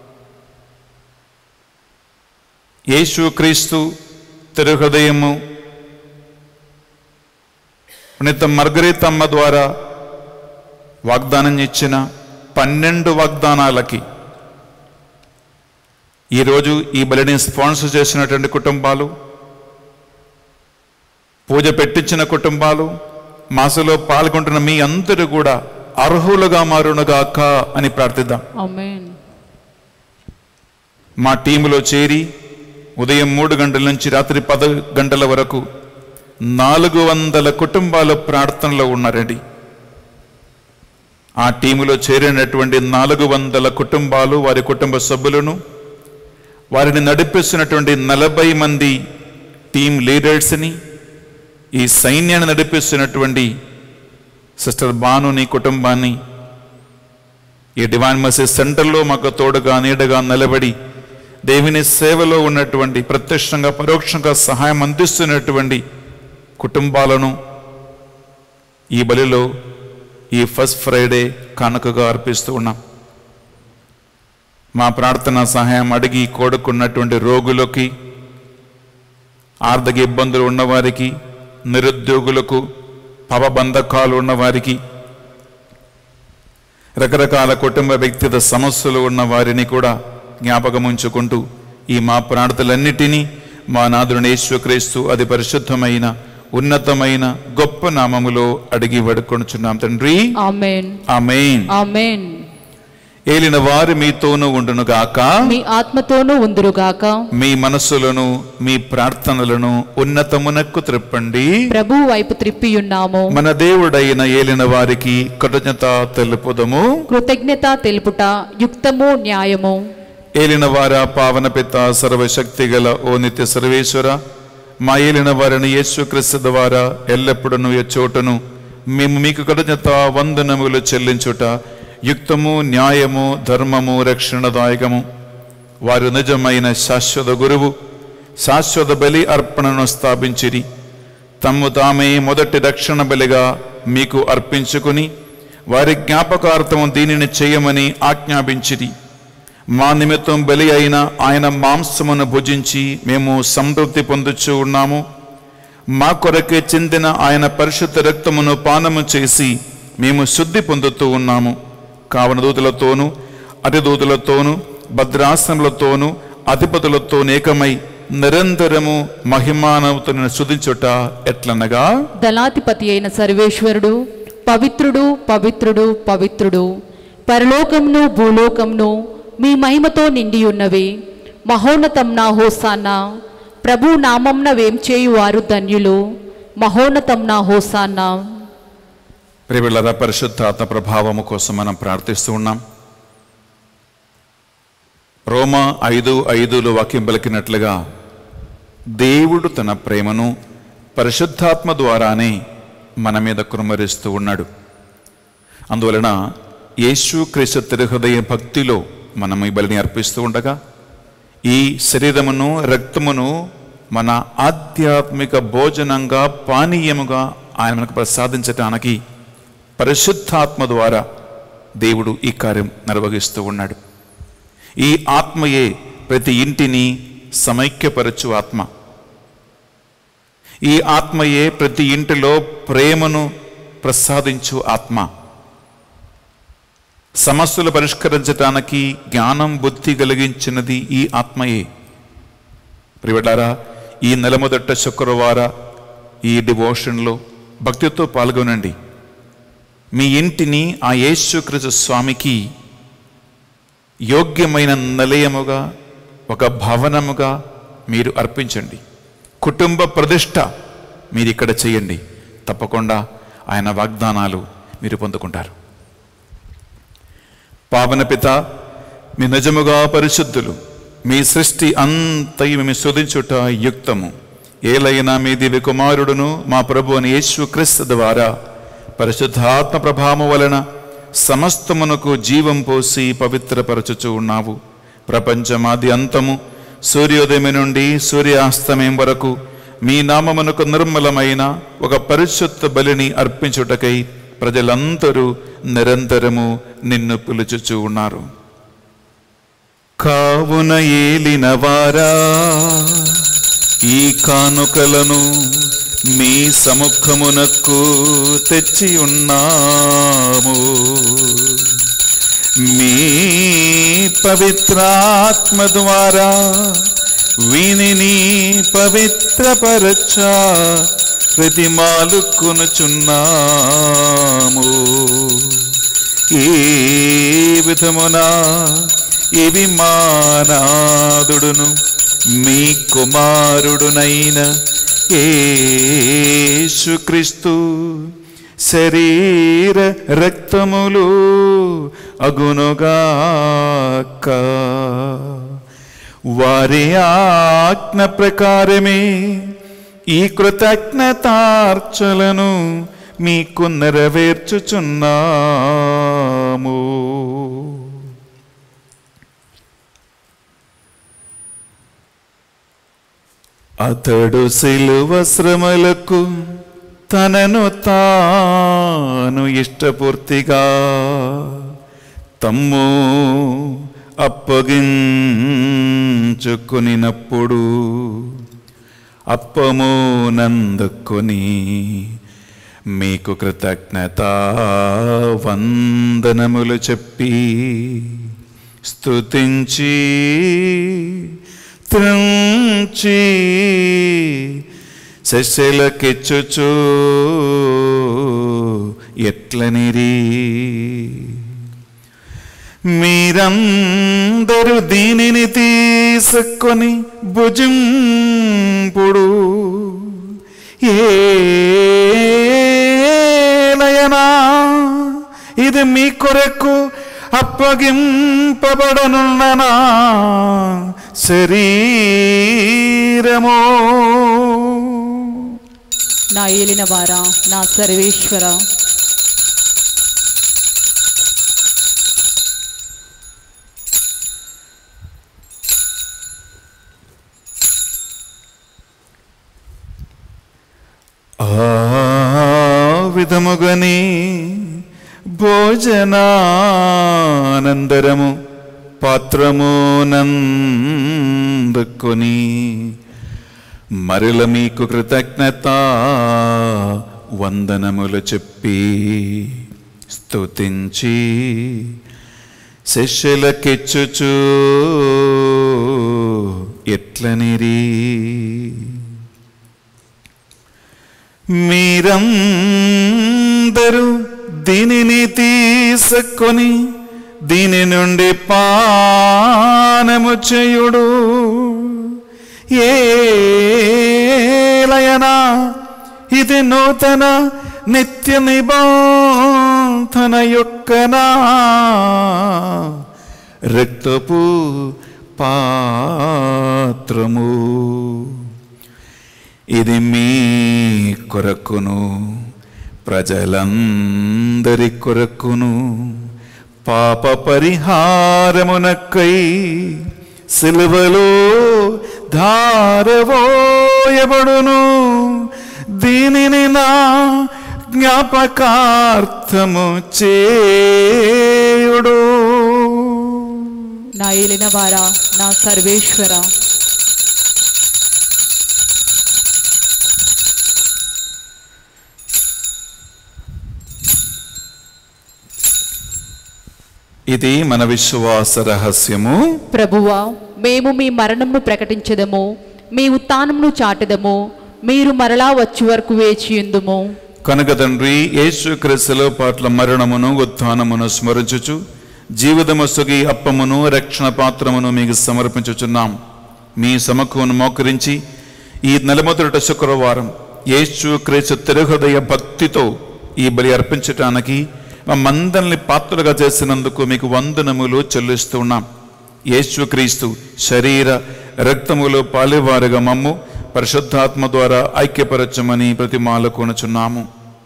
యేసుక్రీస్తు తిరుహృదయము పునీత మార్గరేతమ్మ ద్వారా వాగ్దానం ఇచ్చిన పన్నెండు వాగ్దానాలకి ఈరోజు ఈ బలిని స్పాన్సర్ చేసినటువంటి కుటుంబాలు, పూజ పెట్టించిన కుటుంబాలు, మాసలో పాల్గొంటున్న మీ అందరూ కూడా అర్హులుగా మారునుగాక అని ప్రార్థిద్దాం. ఆమేన్. మా టీములో చేరి ఉదయం మూడు గంటల నుంచి రాత్రి పది గంటల వరకు నాలుగు వందల కుటుంబాలు ప్రార్థనలో ఉన్నారండి. ఆ టీములో చేరినటువంటి నాలుగు వందల కుటుంబాలు, వారి కుటుంబ సభ్యులను, వారిని నడిపిస్తున్నటువంటి నలభై మంది టీం లీడర్స్ని, ఈ సైన్యాన్ని నడిపిస్తున్నటువంటి సిస్టర్ బానుని కుటుంబాన్ని ఈ డివైన్ మర్సీ సెంటర్లో మాకు తోడుగా నీడగా నిలబడి దేవుని సేవలో ఉన్నటువంటి ప్రత్యక్షంగా పరోక్షంగా సహాయం అందిస్తున్నటువంటి కుటుంబాలను ఈ బలిలో ఈ ఫస్ట్ ఫ్రైడే కానుకగా అర్పిస్తూ ఉన్నాం. మా ప్రార్థన సహాయం అడిగి కోడుకున్నటువంటి రోగులకి, ఆర్థిక ఇబ్బందులు ఉన్నవారికి, నిరుద్యోగులకు, పవబంధకాలు ఉన్నవారికి, రకరకాల కుటుంబ వ్యక్తిగత సమస్యలు ఉన్న వారిని కూడా జ్ఞాపకం ఉంచుకుంటూ ఈ మా ప్రార్థనలన్నిటినీ మా నాథుని యేసుక్రీస్తు అతి పరిశుద్ధమైన ఉన్నతమైన గొప్ప నామములో అడిగి వేడుకొనుచున్నాం తండ్రి. ఆమేన్. ఆమేన్. ఆమేన్. ఏలిన వారు మీతోనూ ఉండును గాక, మీ ఆత్మతోనూ ఉందురుగాక. మీ మనస్సులను మీ ప్రార్థనలను ఉన్నతమునకు త్రిప్పండి. ప్రభు వైపు త్రిప్పియున్నాము. మన దేవుడైన ఏలిన వారికి కృతజ్ఞత తెలుపుదము. కృతజ్ఞత తెలుపుట యుక్తము న్యాయము. ఏలిన వార పావన పిత సర్వశక్తి గల ఓ నిత్య సర్వేశ్వర, మా ఏలిన వారిని యేసుక్రీస్తు ద్వారా ఎల్లప్పుడూ ఎచ్చోటను మేము మీకు కృతజ్ఞత వందనములు చెల్లించుట యుక్తము న్యాయము ధర్మము రక్షణదాయకము. వారు నిజమైన శాశ్వత గురువు, శాశ్వత బలి అర్పణను స్థాపించిరి. తమ్ము తామే మొదటి రక్షణ బలిగా మీకు అర్పించుకుని వారి జ్ఞాపకార్థము దీనిని చేయమని ఆజ్ఞాపించిరి. మా నిమిత్తం బలి అయిన ఆయన మాంసమును భుజించి మేము సంతృప్తి పొందుచూ ఉన్నాము. మా కొరకే చెందిన ఆయన పరిశుద్ధ రక్తమును పానము చేసి మేము శుద్ధి పొందుతూ ఉన్నాము. కావన దూతలతోనూ అతిదూతలతోనూ భద్రాసనములతోనూ అధిపతులతో ఏకమై నిరంతరము మహిమానవుతున్న శుద్ధించుట ఎట్లనగా, దళాధిపతి అయిన సర్వేశ్వరుడు పవిత్రుడు పవిత్రుడు పవిత్రుడు, పరలోకమును భూలోకమును మీ మహిమతో నిండి ఉన్నవి. మహోన్నతంన హోసాన్నా, ప్రభు నామంన వేంచేయు వారు ధన్యులు. మహోన్నతంన హోసాన్నా. ప్రియమైన పరిశుద్ధాత్మ ప్రభావము కోసం మనం ప్రార్థిస్తూ ఉన్నాం. రోమా ఐదు ఐదులో వాక్యం పలికినట్లుగా దేవుడు తన ప్రేమను పరిశుద్ధాత్మ ద్వారానే మన మీద కుమ్మరిస్తూ ఉన్నాడు. అందువలన యేసుక్రీస్తు తిరుహృదయ భక్తిలో మనం ఈ బలిని అర్పిస్తూ ఉండగా ఈ శరీరమును రక్తమును మన ఆధ్యాత్మిక భోజనంగా పానీయముగా ఆయన మనకు ప్రసాదించటానికి పరిశుద్ధాత్మ ద్వారా దేవుడు ఈ కార్యం నిర్వహిస్తూ ఉన్నాడు. ఈ ఆత్మయే ప్రతి ఇంటిని సమైక్యపరచు ఆత్మ. ఈ ఆత్మయే ప్రతి ఇంటిలో ప్రేమను ప్రసాదించు ఆత్మ. సమస్యలు పరిష్కరించడానికి జ్ఞానం బుద్ధి కలిగించినది ఈ ఆత్మయే. ప్రియలారా, ఈ నెల మొదట శుక్రవార ఈ డివోషన్లో భక్తితో పాల్గొనండి. మీ ఇంటిని ఆ యేసుక్రీస్తు స్వామికి యోగ్యమైన నిలయముగా, ఒక భవనముగా మీరు అర్పించండి. కుటుంబ ప్రతిష్ట మీరు ఇక్కడ చేయండి. తప్పకుండా ఆయన వాగ్దానాలు మీరు పొందుకుంటారు. పావన పిత, మీ నిజముగా పరిశుద్ధులు, మీ సృష్టి అంతయు మీ శోధించుట యుక్తము. ఏలైనా మీ దివ్య కుమారుడును మా ప్రభు అని యేసుక్రీస్తు ద్వారా పరిశుద్ధాత్మ ప్రభావము వలన సమస్తమునకు జీవం పోసి పవిత్రపరచుచూ ఉన్నావు. ప్రపంచమాది అంతము సూర్యోదయం నుండి సూర్యాస్తమయం వరకు మీ నామమునకు నిర్మలమైన ఒక పరిశుద్ధ బలిని అర్పించుటకై ప్రజలందరూ నిరంతరము నిన్ను పిలుచుచూ ఉన్నారు. కావున ఏలిన వారా, ఈ కానుకలను మీ సముఖమునకు తెచ్చి ఉన్నాము. మీ పవిత్రాత్మ ద్వారా వీనిని పవిత్రపరచ ప్రతిమాలుకొనుచున్నాము. ఈ విధమున ఇవి మానాదుడును మీ కుమారుడునైన యేసుక్రీస్తు శరీర రక్తములు అగునుగాక. వారి ఆజ్ఞ ప్రకారమే ఈ కృతజ్ఞతార్చలను మీకు నెరవేర్చుచున్నాము. అతడు శిలువ శ్రమలకు తనను తాను ఇష్టపూర్తిగా తమ్ము అప్పగించుకొనినప్పుడు అప్పము నందుకొని మీకు కృతజ్ఞత వందనములు చెప్పి స్తుతించి త్రుంచి శిష్యులకిచ్చుచు ఎట్లనిరి మీరందరూ దీనిని తీసుకొని భుజింపుడు ఏలయనా ఇది మీ కొరకు అప్పగింపబడనున్న శరీరమో. నా ఏలిన వారా, నా సర్వేశ్వర, ఆ విధముగని భోజనానందరము పాత్రము నందుకొని మరల మీకు కృతజ్ఞత వందనములు చెప్పి స్తుతించి శిష్యులకిచ్చుచు ఎట్లనిరి మీరందరూ దీనిని తీసుకొని దీని నుండి పానము చేయుడు ఏలయనా ఇది నూతన నిత్య నిబంధన యొక్కనా రక్తపు పాత్రము. ఇది మీ కొరకును ప్రజలందరి కొరకును పాప పరిహారమునకై సిలువలో ధారవోయబడును. దీనిని నా జ్ఞాపకార్థము చేయుడు. నా ఏలిన వారా, నా సర్వేశ్వర, ఇది మన విశ్వాస రహస్యము. ప్రభువా, మేము మీ మరణమును ప్రకటించదము, మీ ఉత్థానమును చాటెదము, మీరు మరలా వచ్చి వరకు వేచియుందుము. కనుక తండ్రి, యేసు క్రీస్తులో పాట్ల మరణమును ఉత్థానమును స్మరించుచు జీవితమొసగి అప్పమును రక్షణ పాత్రమును మీకు సమర్పించుచున్నాం. మీ సమకూను మోకరించి ఈ నెలమొదటి శుక్రవారం యేసు క్రీస్తు తిరుహృదయ భక్తితో ఈ బలి అర్పించటానికి మమ్మందరిని పాత్రలుగా చేసినందుకు మీకు వందనములు చెల్లిస్తున్నాం. యేసు క్రీస్తు శరీర రక్తములో పాలివారుగా మమ్ము పరిశుద్ధాత్మ ద్వారా ఐక్యపరచమని ప్రతిమాల కొనుచున్నాము.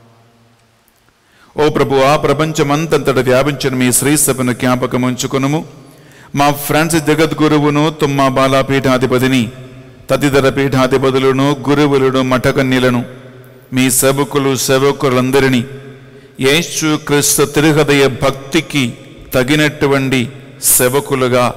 ఓ ప్రభువా, ప్రపంచమంతంతట వ్యాపించిన మీ శ్రీ సభను జ్ఞాపకం ఉంచుకొనుము. మా ఫ్రాన్సిస్ జగద్గురువును, తుమ్మ బాలాపీఠాధిపతిని, తదితర పీఠాధిపతులను, గురువులను, మఠకన్యలను, మీ సేవకులు సేవకులందరినీ యేసు క్రీస్తు తిరుహృదయ భక్తికి తగినటువంటి సేవకులుగా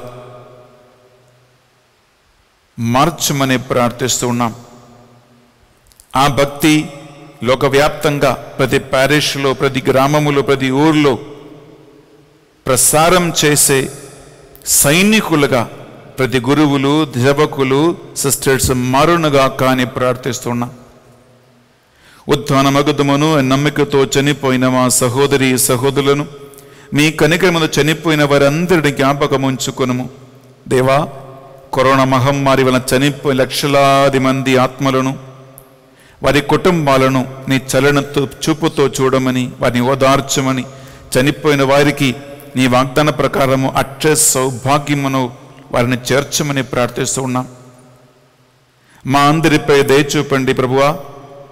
మార్చమని ప్రార్థిస్తూ ఉన్నాం. ఆ భక్తి లోకవ్యాప్తంగా ప్రతి ప్యారిష్లో, ప్రతి గ్రామములో, ప్రతి ఊర్లో ప్రసారం చేసే సైనికులుగా ప్రతి గురువులు, సేవకులు, సిస్టర్స్ మారునుగా కానీ ప్రార్థిస్తున్నాం. ఉత్థాన మగుదమును నమ్మికతో చనిపోయిన మా సహోదరి సహోదరులను, మీ కనికరమును చనిపోయిన వారందరిని జ్ఞాపకం ఉంచుకొనుము. దేవా, కరోనా మహమ్మారి వలన చనిపోయిన లక్షలాది మంది ఆత్మలను, వారి కుటుంబాలను నీ చలనతో చూపుతో చూడమని, వారిని ఓదార్చమని, చనిపోయిన వారికి నీ వాగ్దాన ప్రకారము అక్షయ సౌభాగ్యమును వారిని చేర్చమని ప్రార్థిస్తూ ఉన్నాం. మా అందరిపై దయచూపండి ప్రభువా.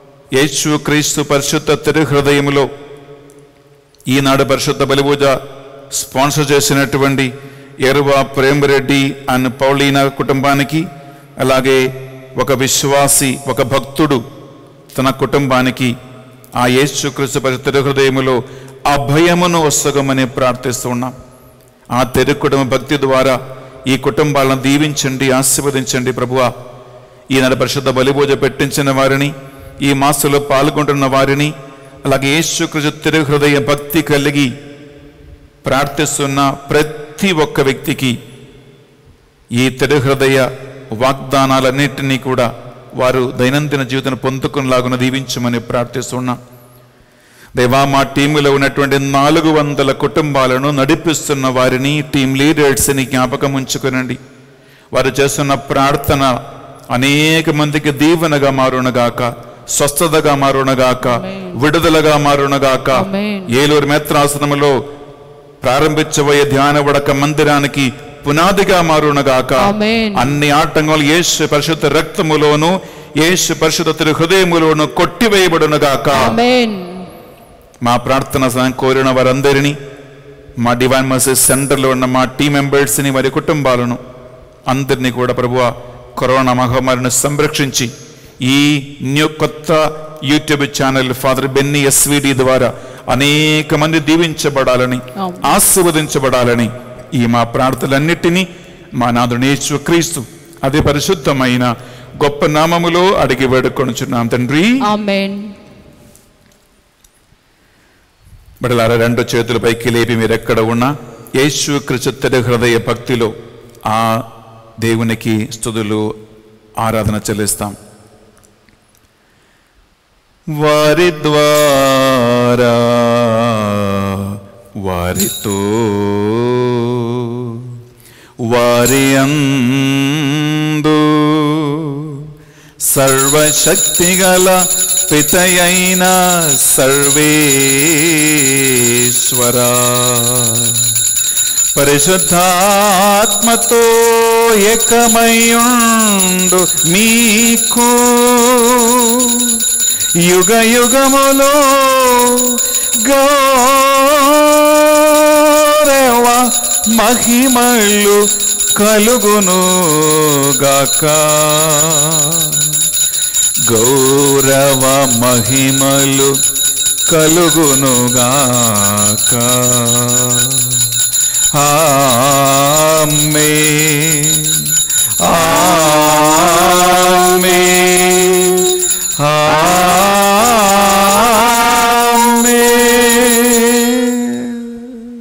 యేసు క్రీస్తు పరిశుద్ధ తిరుహృదయములో ఈనాడు పరిశుద్ధ బలిపూజ స్పాన్సర్ చేసినటువంటి ఎరువా ప్రేమరెడ్డి అండ్ పౌలీనా కుటుంబానికి, అలాగే ఒక విశ్వాసి, ఒక భక్తుడు తన కుటుంబానికి ఆ యేసుక్రీస్తు పరిశుద్ధ హృదయములో అభయమును వసగమని ప్రార్థిస్తున్నాం. ఆ తెరుకుడుమ భక్తి ద్వారా ఈ కుటుంబాలను దీవించండి, ఆశీర్వదించండి ప్రభువా. ఈనాడు పరిశుద్ధ బలిపూజ పెట్టించిన వారిని, ఈ మాసంలో పాల్గొంటున్న వారిని, అలాగే యేసుక్రీస్తు తిరు హృదయ భక్తి కలిగి ప్రార్థిస్తున్న ప్రతి ఒక్క వ్యక్తికి ఈ తిరు హృదయ వాగ్దానాలన్నింటినీ కూడా వారు దైనందిన జీవితం పొందుకునేలాగున దీవించమని ప్రార్థిస్తున్నాం. దేవా, మా టీములో ఉన్నటువంటి నాలుగు వందల కుటుంబాలను నడిపిస్తున్న వారిని, టీం లీడర్స్ని జ్ఞాపకం ఉంచుకునండి. వారు చేస్తున్న ప్రార్థన అనేక మందికి దీవెనగా మారునగాక, స్వస్థతగా మారునగాక, విడుదలగా మారునగాక. ఏలూరు మేత్రాసనములో ప్రారంభించబోయే ధ్యాన వడక మందిరానికి పునాదిగా మారునగాక. అన్ని ఆటంకాలు యేసు పరిశుద్ధ రక్తములోను, యేసు పరిశుద్ధ తిరు హృదయములోను కొట్టివేయబడునగాక. మా ప్రార్థన సహాయం కోరిన వారందరినీ, మా డివైన్ మర్సీ సెంటర్లో ఉన్న మా టీం మెంబర్స్ని, వారి కుటుంబాలను అందరినీ కూడా ప్రభువా కరోనా మహమ్మారిని సంరక్షించి ఈ న్యూ కొత్త YouTube channel father Benny SVD ద్వారా అనేక మంది దీవించబడాలని, ఆశీర్వదించబడాలని ఈ మా ప్రార్థనలన్నిటినీ మా నాథుడు యేసుక్రీస్తు అదే పరిశుద్ధమైన గొప్ప నామములో అడిగి వేడుకొనుచున్నాం తండ్రి, ఆమేన్. బడలారా, రెండు చేతుల పైకి లేపి మీరు ఎక్కడ ఉన్నా యేసుక్రీస్తు తిరు హృదయ భక్తిలో ఆ దేవునికి స్తుతులు, ఆరాధన చెల్లిస్తాం. వారి ద్వారా వారితో వారి అందు సర్వశక్తిగల పితయైన సర్వేశ్వరా పరిశుద్ధాత్మతో ఏకమయుండు మీకు యుగ యుగములో గౌరవ మహిమలు కలుగును గాక. గౌరవ మహిమలు కలుగును గాక. ఆమేన్, ఆమేన్, ఆమేన్.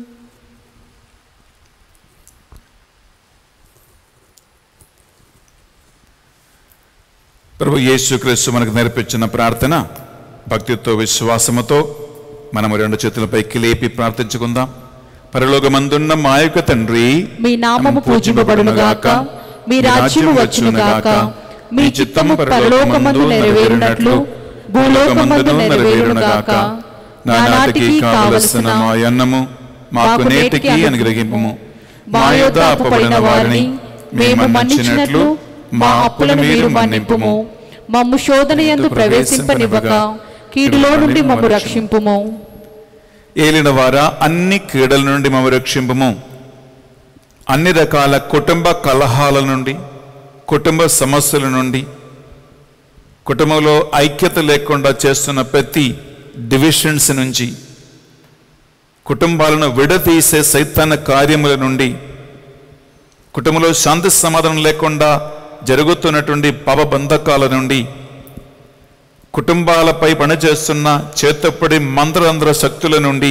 ప్రభు యేసుక్రీస్తు మనకు నేర్పించిన ప్రార్థన భక్తితో, విశ్వాసముతో మనము రెండు చేతులపైకి లేపి ప్రార్థించుకుందాం. పరలోకమందున్న మా యొక్క తండ్రి, మీ నామము పూజింపబడునుగాక, మీ రాజ్యము వచ్చునుగాక, మీ చిత్తము పరలోకమందు నెరవేరునట్లు భూలోకమందు నెరవేరునుగాక. నానాటికి కావలసిన మా అన్నము మాకు నేటికి అనుగ్రహింపుము. మా యొద్ద అప్పుబడిన వారిని మేము మన్నించినట్లు మా అప్పులను మీరు మన్నింపుము. మమ్ము శోధన యందు ప్రవేశింపనివ్వక కీడులో నుండి మమ్ము రక్షింపుము. ఏలిన వారా, అన్ని కీడల నుండి మమ్ము రక్షింపుము. అన్ని రకాల కుటుంబ కలహాల నుండి, కుటుంబ సమస్యల నుండి, కుటుంబంలో ఐక్యత లేకుండా చేస్తున్న ప్రతి డివిజన్స్ నుంచి, కుటుంబాలను విడదీసే సైతాన కార్యముల నుండి, కుటుంబంలో శాంతి సమాధానం లేకుండా జరుగుతున్నటువంటి పాప బంధకాల నుండి, కుటుంబాలపై పనిచేస్తున్న చేతప్పటి మంత్రతంత్ర శక్తుల నుండి,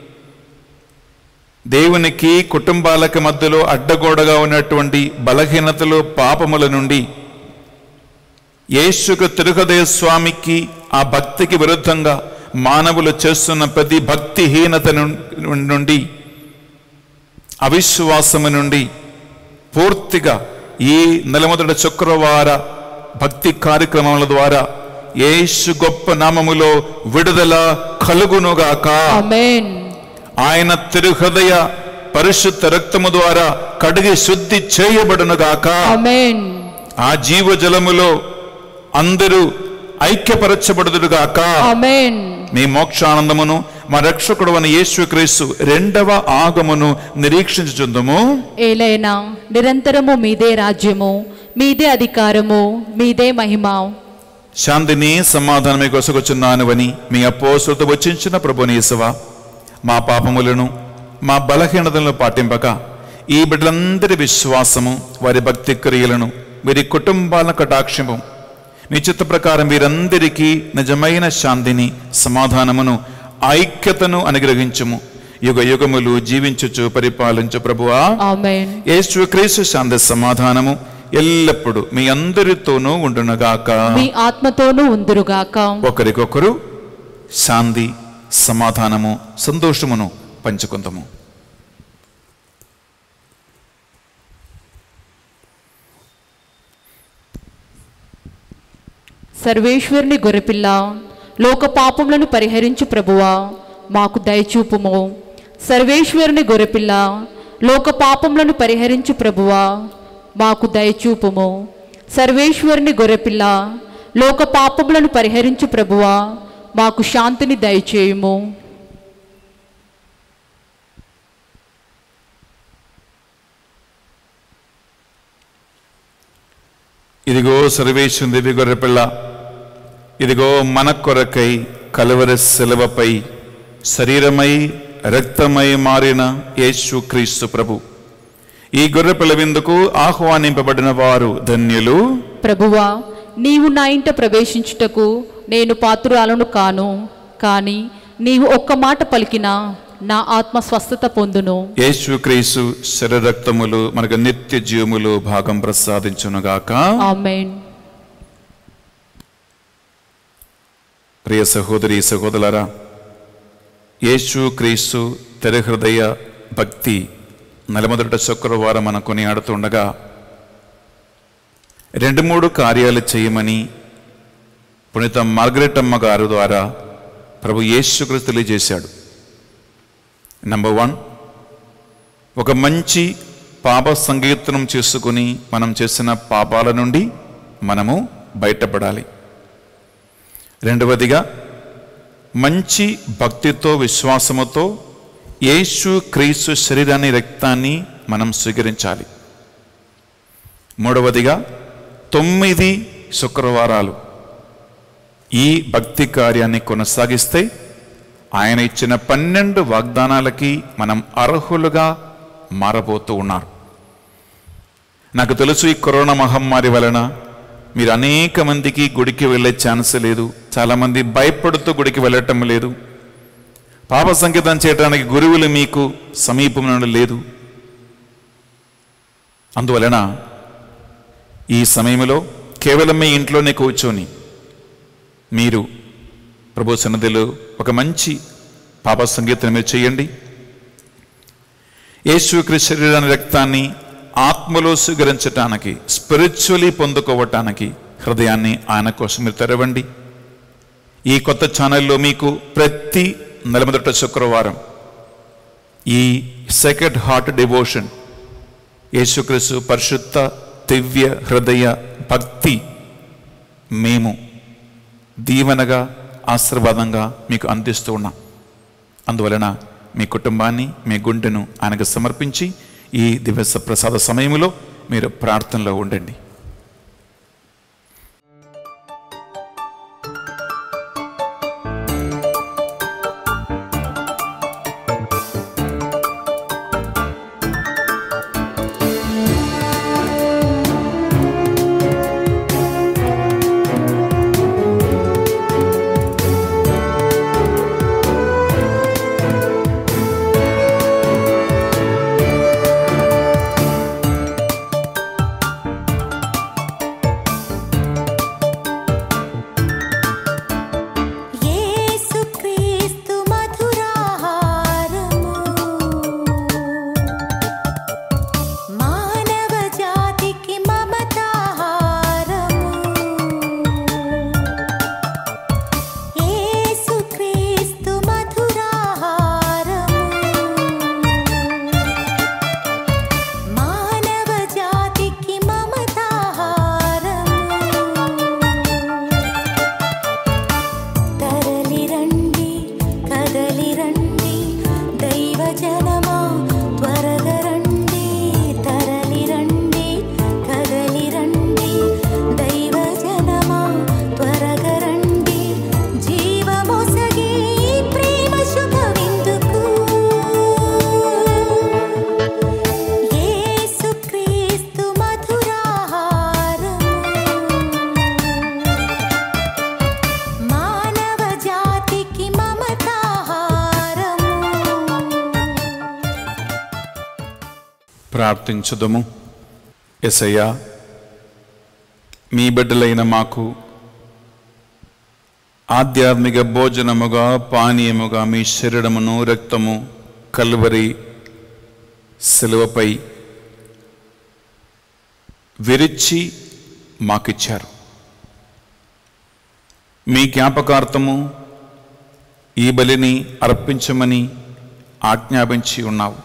దేవునికి కుటుంబాలకు మధ్యలో అడ్డగోడగా ఉన్నటువంటి బలహీనతలు, పాపముల నుండి, యేసుకు తిరుహృదయ స్వామికి ఆ భక్తికి విరుద్ధంగా మానవులు చేస్తున్న ప్రతి భక్తిహీనత నుండి, అవిశ్వాసము నుండి పూర్తిగా ఈ నెలమొదటి శుక్రవార భక్తి కార్యక్రమముల ద్వారా యేసు గొప్ప నామములో విడుదల కలుగునుగాక. ఆమేన్. ఆయన తిరుహృదయ పరిశుద్ధ రక్తము ద్వారా కడిగి శుద్ధి చేయబడునుగాక. ఆమేన్. ఆ జీవజలములో అందరూ ఐక్యపరచబడుదురుగాక. ఆమేన్. మీ మోక్షానందమును మా రక్షకుడు అని యేసుక్రీస్తు రెండవ ఆగమను నిరీక్షించుచుందుము. ఏలైనా నిరంతరము మీదే రాజ్యము, మీదే అధికారము, మీదే మహిమ. శాంతిని సమాధానమే కొసగొచ్చున్నానువని మీ అపోస్తులతో వచ్చించిన ప్రభుని యేసువా, మా పాపములను మా బలహీనతలను పాటింపక ఈ బిడ్డలందరి విశ్వాసము, వారి భక్తి క్రియలను, వీరి కుటుంబాలను కటాక్షము, మీ చిత్త ప్రకారం వీరందరికీ నిజమైన శాంతిని, సమాధానమును, ఐక్యతను అనుగ్రహించుము. యుగ యుగములు జీవించుచు పరిపాలించు ప్రభువా. ఆమేన్. యేసుక్రీస్తు శాంతి సమాధానము ఎల్లప్పుడూ మీ అందరితోనూ ఉండునుగాక. మీ ఆత్మతోనూ ఉందురుగాక. ఒకరికొకరు శాంతి, సమాధానము, సంతోషమును పంచుకుందాము. సర్వేశ్వరుని గొర్రెపిల్ల, లోక పాపములను పరిహరించు ప్రభువా, మాకు దయచూపుము. సర్వేశ్వరుని గొర్రెపిల్ల, లోక పాపములను పరిహరించు ప్రభువా, మాకు దయచూపుము. సర్వేశ్వరుని గొర్రెపిల్ల, లోక పాపములను పరిహరించు ప్రభువా, మాకు శాంతిని దయచేయుము. ఇదిగో సర్వేశ్వరుని దివ్య గొర్రెపిల్ల, ఇదిగో మన కొరకై కలువరి శిలువపై శరీరమై రక్తమై మారిన యేసుక్రీస్తు ప్రభు. ఈ గొర్రెపిల్ల విందుకు ఆహ్వానింపబడిన వారు ధన్యులు. ప్రభువా, నీవు నా ఇంట ప్రవేశించుటకు నేను పాత్రురాలను కాను, కానీ నీవు ఒక్క మాట పలికినా నా ఆత్మ స్వస్థత పొందును. యేసుక్రీస్తు శరీర రక్తములు మనకు నిత్య జీవములు భాగం ప్రసాదించునుగాక. ఆమేన్. ప్రియ సహోదరి సహోదరులారా, యేసుక్రీస్తు తెర హృదయ భక్తి నలమొదటి శుక్రవారం మనం కొనియాడుతుండగా రెండు మూడు కార్యాలు చేయమని పునీత మార్గరెట్ అమ్మ గారు ద్వారా ప్రభు యేసుక్రీస్తు తెలియజేశాడు. నంబర్ వన్, ఒక మంచి పాప సంకీర్తనం చేసుకుని మనం చేసిన పాపాల నుండి మనము బయటపడాలి. రెండవదిగా, మంచి భక్తితో విశ్వాసముతో యేసు క్రీస్తు శరీరాన్ని రక్తాన్ని మనం స్వీకరించాలి. మూడవదిగా, తొమ్మిది శుక్రవారాలు ఈ భక్తి కార్యాన్ని కొనసాగిస్తే ఆయన ఇచ్చిన పన్నెండు వాగ్దానాలకి మనం అర్హులుగా మారబోతూ ఉన్నారు. నాకు తెలుసు, ఈ కరోనా మహమ్మారి వలన మీరు అనేక మందికి గుడికి వెళ్ళే ఛాన్స్ లేదు. చాలామంది భయపడుతూ గుడికి వెళ్ళటం లేదు. పాప సంకేతం చేయడానికి గురువులు మీకు సమీపంలో లేదు. అందువలన ఈ సమయంలో కేవలం మీ ఇంట్లోనే కూర్చొని మీరు ప్రభు సన్నిధిలో ఒక మంచి పాప సంగీతం మీరు చేయండి. యేసుక్రీస్తు శరీరాన్ని రక్తాన్ని ఆత్మలో స్వీకరించటానికి, స్పిరిచువలీ పొందుకోవటానికి హృదయాన్ని ఆయన కోసం మీరు తెరవండి. ఈ కొత్త ఛానల్లో మీకు ప్రతి నలమొదటి శుక్రవారం ఈ సెకండ్ హార్ట్ డివోషన్, యేసుక్రీస్తు పరిశుద్ధ దివ్య హృదయ భక్తి మేము దీవెనగా, ఆశీర్వాదంగా మీకు అందిస్తూ ఉన్నాం. అందువలన మీ కుటుంబాన్ని, మీ గుండెను ఆయనకు సమర్పించి ఈ దివ్య ప్రసాద సమయంలో మీరు ప్రార్థనలో ఉండండి. ప్రార్థించుదము. యేసయ్యా, మీ బిడ్డలైన మాకు ఆధ్యాత్మిక భోజనముగా పానీయముగా మీ శరీరమును రక్తము కల్వరి శిలువపై విరిచి మాకిచ్చారు. మీ జ్ఞాపకార్థము ఈ బలిని అర్పించమని ఆజ్ఞాపించి ఉన్నావు.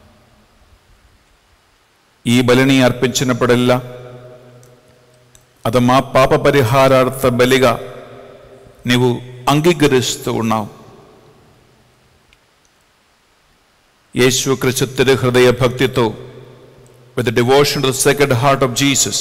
ఈ బలిని అర్పించినప్పుడల్లా అది మా పాప పరిహారార్థ బలిగా నీవు అంగీకరిస్తూ ఉన్నావు. యేసు క్రీస్తు తిరు హృదయ భక్తితో, with the devotion to the sacred heart of Jesus,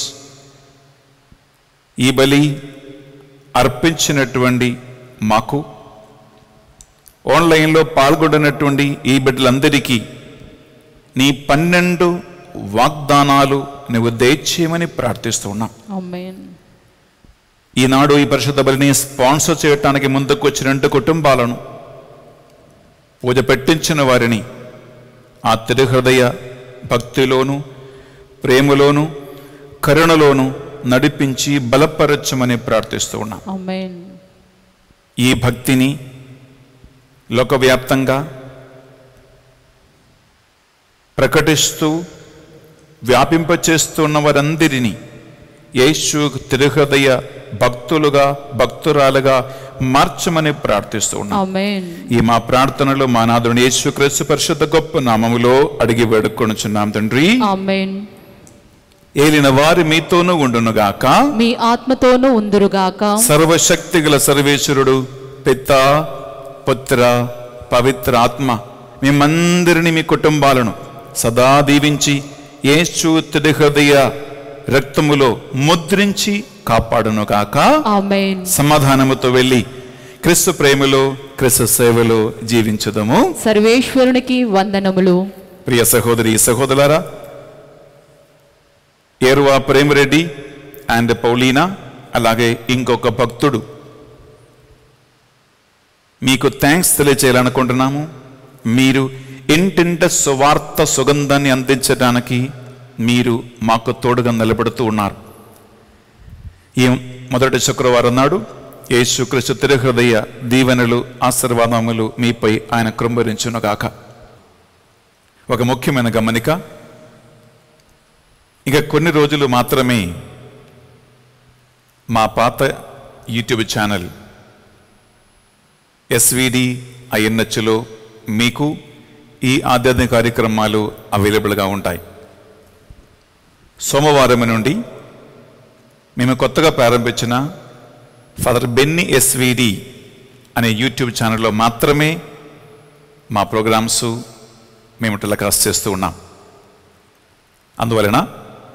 ఈ బలి అర్పించినటువంటి మాకు, ఆన్లైన్లో పాల్గొన్నటువంటి ఈ బిడ్డలందరికీ నీ పన్నెండు వాగ్దానాలు నువ్వు దయచేయమని ప్రార్థిస్తున్నాం. ఆమేన్. ఈనాడు ఈ పరిశుద్ధ బలిని స్పాన్సర్ చేయడానికి ముందుకు వచ్చిన రెండు కుటుంబాలను, పూజ పెట్టించిన వారిని ఆ తిరు హృదయ భక్తిలోను ప్రేమలోను కరుణలోను నడిపించి బలపరచమని ప్రార్థిస్తూ ఉన్నాం. ఆమేన్. ఈ భక్తిని లోకవ్యాప్తంగా ప్రకటిస్తూ వ్యాపింపచేస్తున్న వారందరినీ యేసు తిరుహృదయ భక్తులుగా భక్తురాలుగా మార్చమని ప్రార్థిస్తూ ఉన్నాం. ఆమేన్. ఈ మా ప్రార్థనలో మా నాథుని యేసు క్రీస్తు పరిశుద్ధ గొప్ప నామములో అడిగి వేడుకొనుచున్నాం తండ్రి. ఆమేన్. ఏలిన వారి మీతోనూ ఉండునుగాక, మీ ఆత్మతోనూ ఉందురుగాక. సర్వశక్తి గల సర్వేశ్వరుడు పితా పుత్ర పవిత్ర ఆత్మ మేమందరినీ మీ కుటుంబాలను సదా దీవించి యేసు తిరు హృదయ రక్తములో ముద్రించి కాపాడునుగాక. ఆమేన్. సమాధానముతో వెళ్ళి క్రీస్తు ప్రేమలో క్రీస్తు సేవలో జీవించుదము. సర్వేశ్వరునికి వందనములు. ప్రియ సహోదరి సహోదరులారా, ఏరువా ప్రేమరెడ్డి అండ్ పౌలీనా, అలాగే ఇంకొక భక్తుడు మీకు థ్యాంక్స్ తెలియచేయాలనుకుంటున్నాము. మీరు ఇంటింట సువార్త సుగంధాన్ని అందించడానికి మీరు మాకు తోడుగా నిలబడుతూ ఉన్నారు. ఈ మొదటి శుక్రవారం నాడు యేసు క్రీస్తు తిరు హృదయ దీవెనలు ఆశీర్వాదములు మీపై ఆయన కృంభరించునుగాక. ఒక ముఖ్యమైన గమనిక, ఇక కొన్ని రోజులు మాత్రమే మా పాత యూట్యూబ్ ఛానల్ ఎస్విడి ఐఎన్హెచ్లో మీకు ఈ ఆధ్యాత్మిక కార్యక్రమాలు అవైలబుల్గా ఉంటాయి. సోమవారం నుండి మేము కొత్తగా ప్రారంభించిన ఫాదర్ బెన్నీ ఎస్విడి అనే యూట్యూబ్ ఛానల్లో మాత్రమే మా ప్రోగ్రామ్స్ మేము టెలికాస్ట్ చేస్తూ ఉన్నాం. అందువలన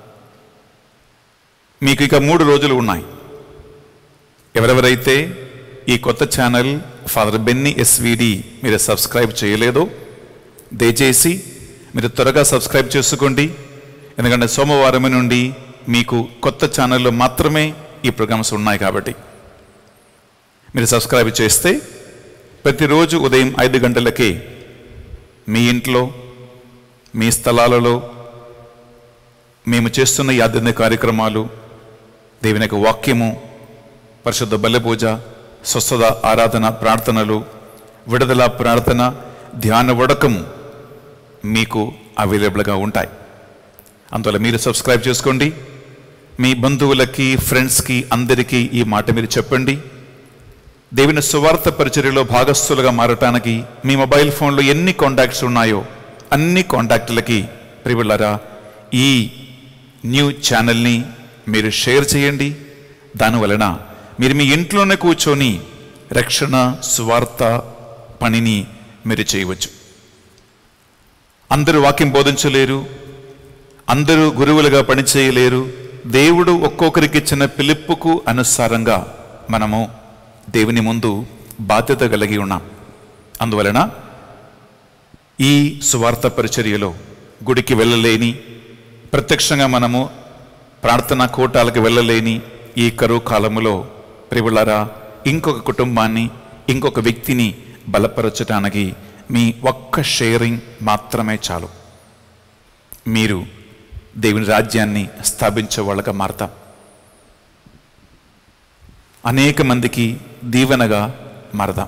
మీకు ఇక మూడు రోజులు ఉన్నాయి. ఎవరెవరైతే ఈ కొత్త ఛానల్ ఫాదర్ బెన్నీ ఎస్విడి మీరు సబ్స్క్రైబ్ చేయలేదో దయచేసి మీరు త్వరగా సబ్స్క్రైబ్ చేసుకోండి. ఎందుకంటే సోమవారం నుండి మీకు కొత్త ఛానల్లో మాత్రమే ఈ ప్రోగ్రామ్స్ ఉన్నాయి కాబట్టి మీరు సబ్స్క్రైబ్ చేస్తే ప్రతిరోజు ఉదయం ఐదు గంటలకే మీ ఇంట్లో మీ స్థలాలలో మేము చేస్తున్న ఈ ఆధ్యాత్మిక కార్యక్రమాలు, దేవుని యొక్క వాక్యము, పరిశుద్ధ బలి పూజ, స్వస్థత ఆరాధన ప్రార్థనలు, విడుదల ప్రార్థన, ధ్యాన వడకము మీకు అవైలబుల్గా ఉంటాయి. అందువల్ల మీరు సబ్స్క్రైబ్ చేసుకోండి. మీ బంధువులకి ఫ్రెండ్స్కి అందరికీ ఈ మాట మీరు చెప్పండి. దేవుని సువార్త పరిచర్యలో భాగస్థులుగా మారటానికి మీ మొబైల్ ఫోన్లో ఎన్ని కాంటాక్ట్స్ ఉన్నాయో అన్ని కాంటాక్టులకి ప్రియులారా ఈ న్యూ ఛానల్ని మీరు షేర్ చేయండి. దానివలన మీరు మీ ఇంట్లోనే కూర్చొని రక్షణ సువార్త పనిని మీరు చేయవచ్చు. అందరూ వాక్యం బోధించలేరు, అందరూ గురువులుగా పనిచేయలేరు. దేవుడు ఒక్కొక్కరికి ఇచ్చిన పిలుపుకు అనుసారంగా మనము దేవుని ముందు బాధ్యత కలిగి ఉన్నాం. అందువలన ఈ సువార్త పరిచర్యలో గుడికి వెళ్ళలేని, ప్రత్యక్షంగా మనము ప్రార్థనా కూటాలకు వెళ్ళలేని ఈ కరువు కాలములో ప్రియులారా ఇంకొక కుటుంబాన్ని, ఇంకొక వ్యక్తిని బలపరచడానికి మీ ఒక్క షేరింగ్ మాత్రమే చాలు. మీరు దేవుని రాజ్యాన్ని స్థాపించే వాళ్ళగా మారతాం. అనేక మందికి దీవెనగా మారదాం.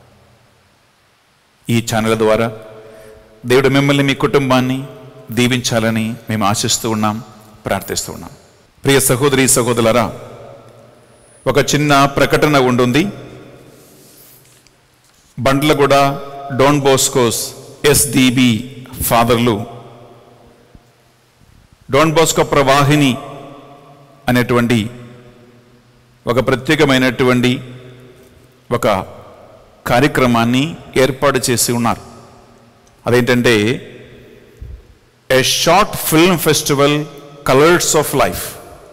ఈ ఛానల్ ద్వారా దేవుడు మిమ్మల్ని, మీ కుటుంబాన్ని దీవించాలని మేము ఆశిస్తూ ఉన్నాం, ప్రార్థిస్తూ ఉన్నాం. ప్రియ సహోదరి సహోదరులారా, ఒక చిన్న ప్రకటన ఉంటుంది. బండ్లగూడ డోన్ బోస్కోస్ ఎస్డిబి ఫాదర్లు డోన్ బోస్కో ప్రవాహిని అనేటువంటి ఒక ప్రత్యేకమైనటువంటి ఒక కార్యక్రమాన్ని ఏర్పాటు చేసి ఉన్నారు. అదేంటంటే a short film festival colours of life.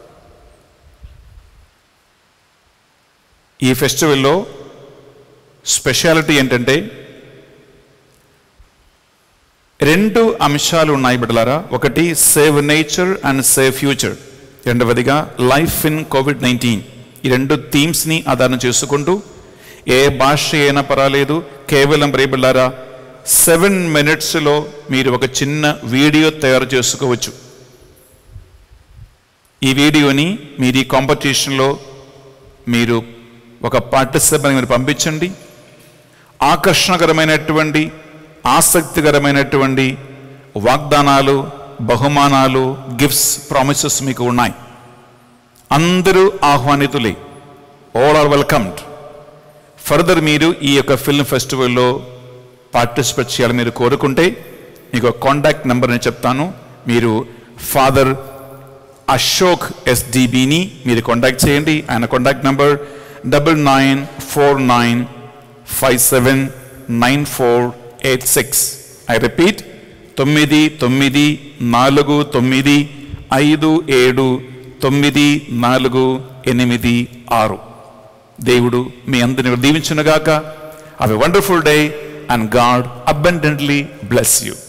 ఈ ఫెస్టివల్లో స్పెషాలిటీ ఏంటంటే రెండు అంశాలు ఉన్నాయి బిడ్డలారా. ఒకటి save nature and save future, రెండవదిగా లైఫ్ ఇన్ కోవిడ్ నైన్టీన్. ఈ రెండు థీమ్స్ని ఆధారం చేసుకుంటూ ఏ భాష అయినా పర్వాలేదు, కేవలం బిడ్డలారా సెవెన్ మినిట్స్లో మీరు ఒక చిన్న వీడియో తయారు చేసుకోవచ్చు. ఈ వీడియోని మీరు ఈ కాంపిటీషన్లో మీరు ఒక పార్టిసిపెంట్ మీరు పంపించండి. ఆకర్షణకరమైనటువంటి, ఆసక్తికరమైనటువంటి వాగ్దానాలు, బహుమానాలు, గిఫ్ట్స్, ప్రామిసెస్ మీకు ఉన్నాయి. అందరూ ఆహ్వానితులే. All are welcomed. ఫర్దర్ మీరు ఈ యొక్క ఫిల్మ్ ఫెస్టివల్లో పార్టిసిపేట్ చేయాలని మీరు కోరుకుంటే మీకు కాంటాక్ట్ నెంబర్ నేను చెప్తాను. మీరు ఫాదర్ అశోక్ ఎస్డిబిని మీరు కాంటాక్ట్ చేయండి. ఆయన contact number double nine four nine five seven nine four eight six. I repeat, తొమ్మిది తొమ్మిది నాలుగు తొమ్మిది ఐదు ఏడు తొమ్మిది నాలుగు ఎనిమిది ఆరు. దేవుడు మీ అందరిని దీవించునుగాక. Have a wonderful day and God abundantly bless you.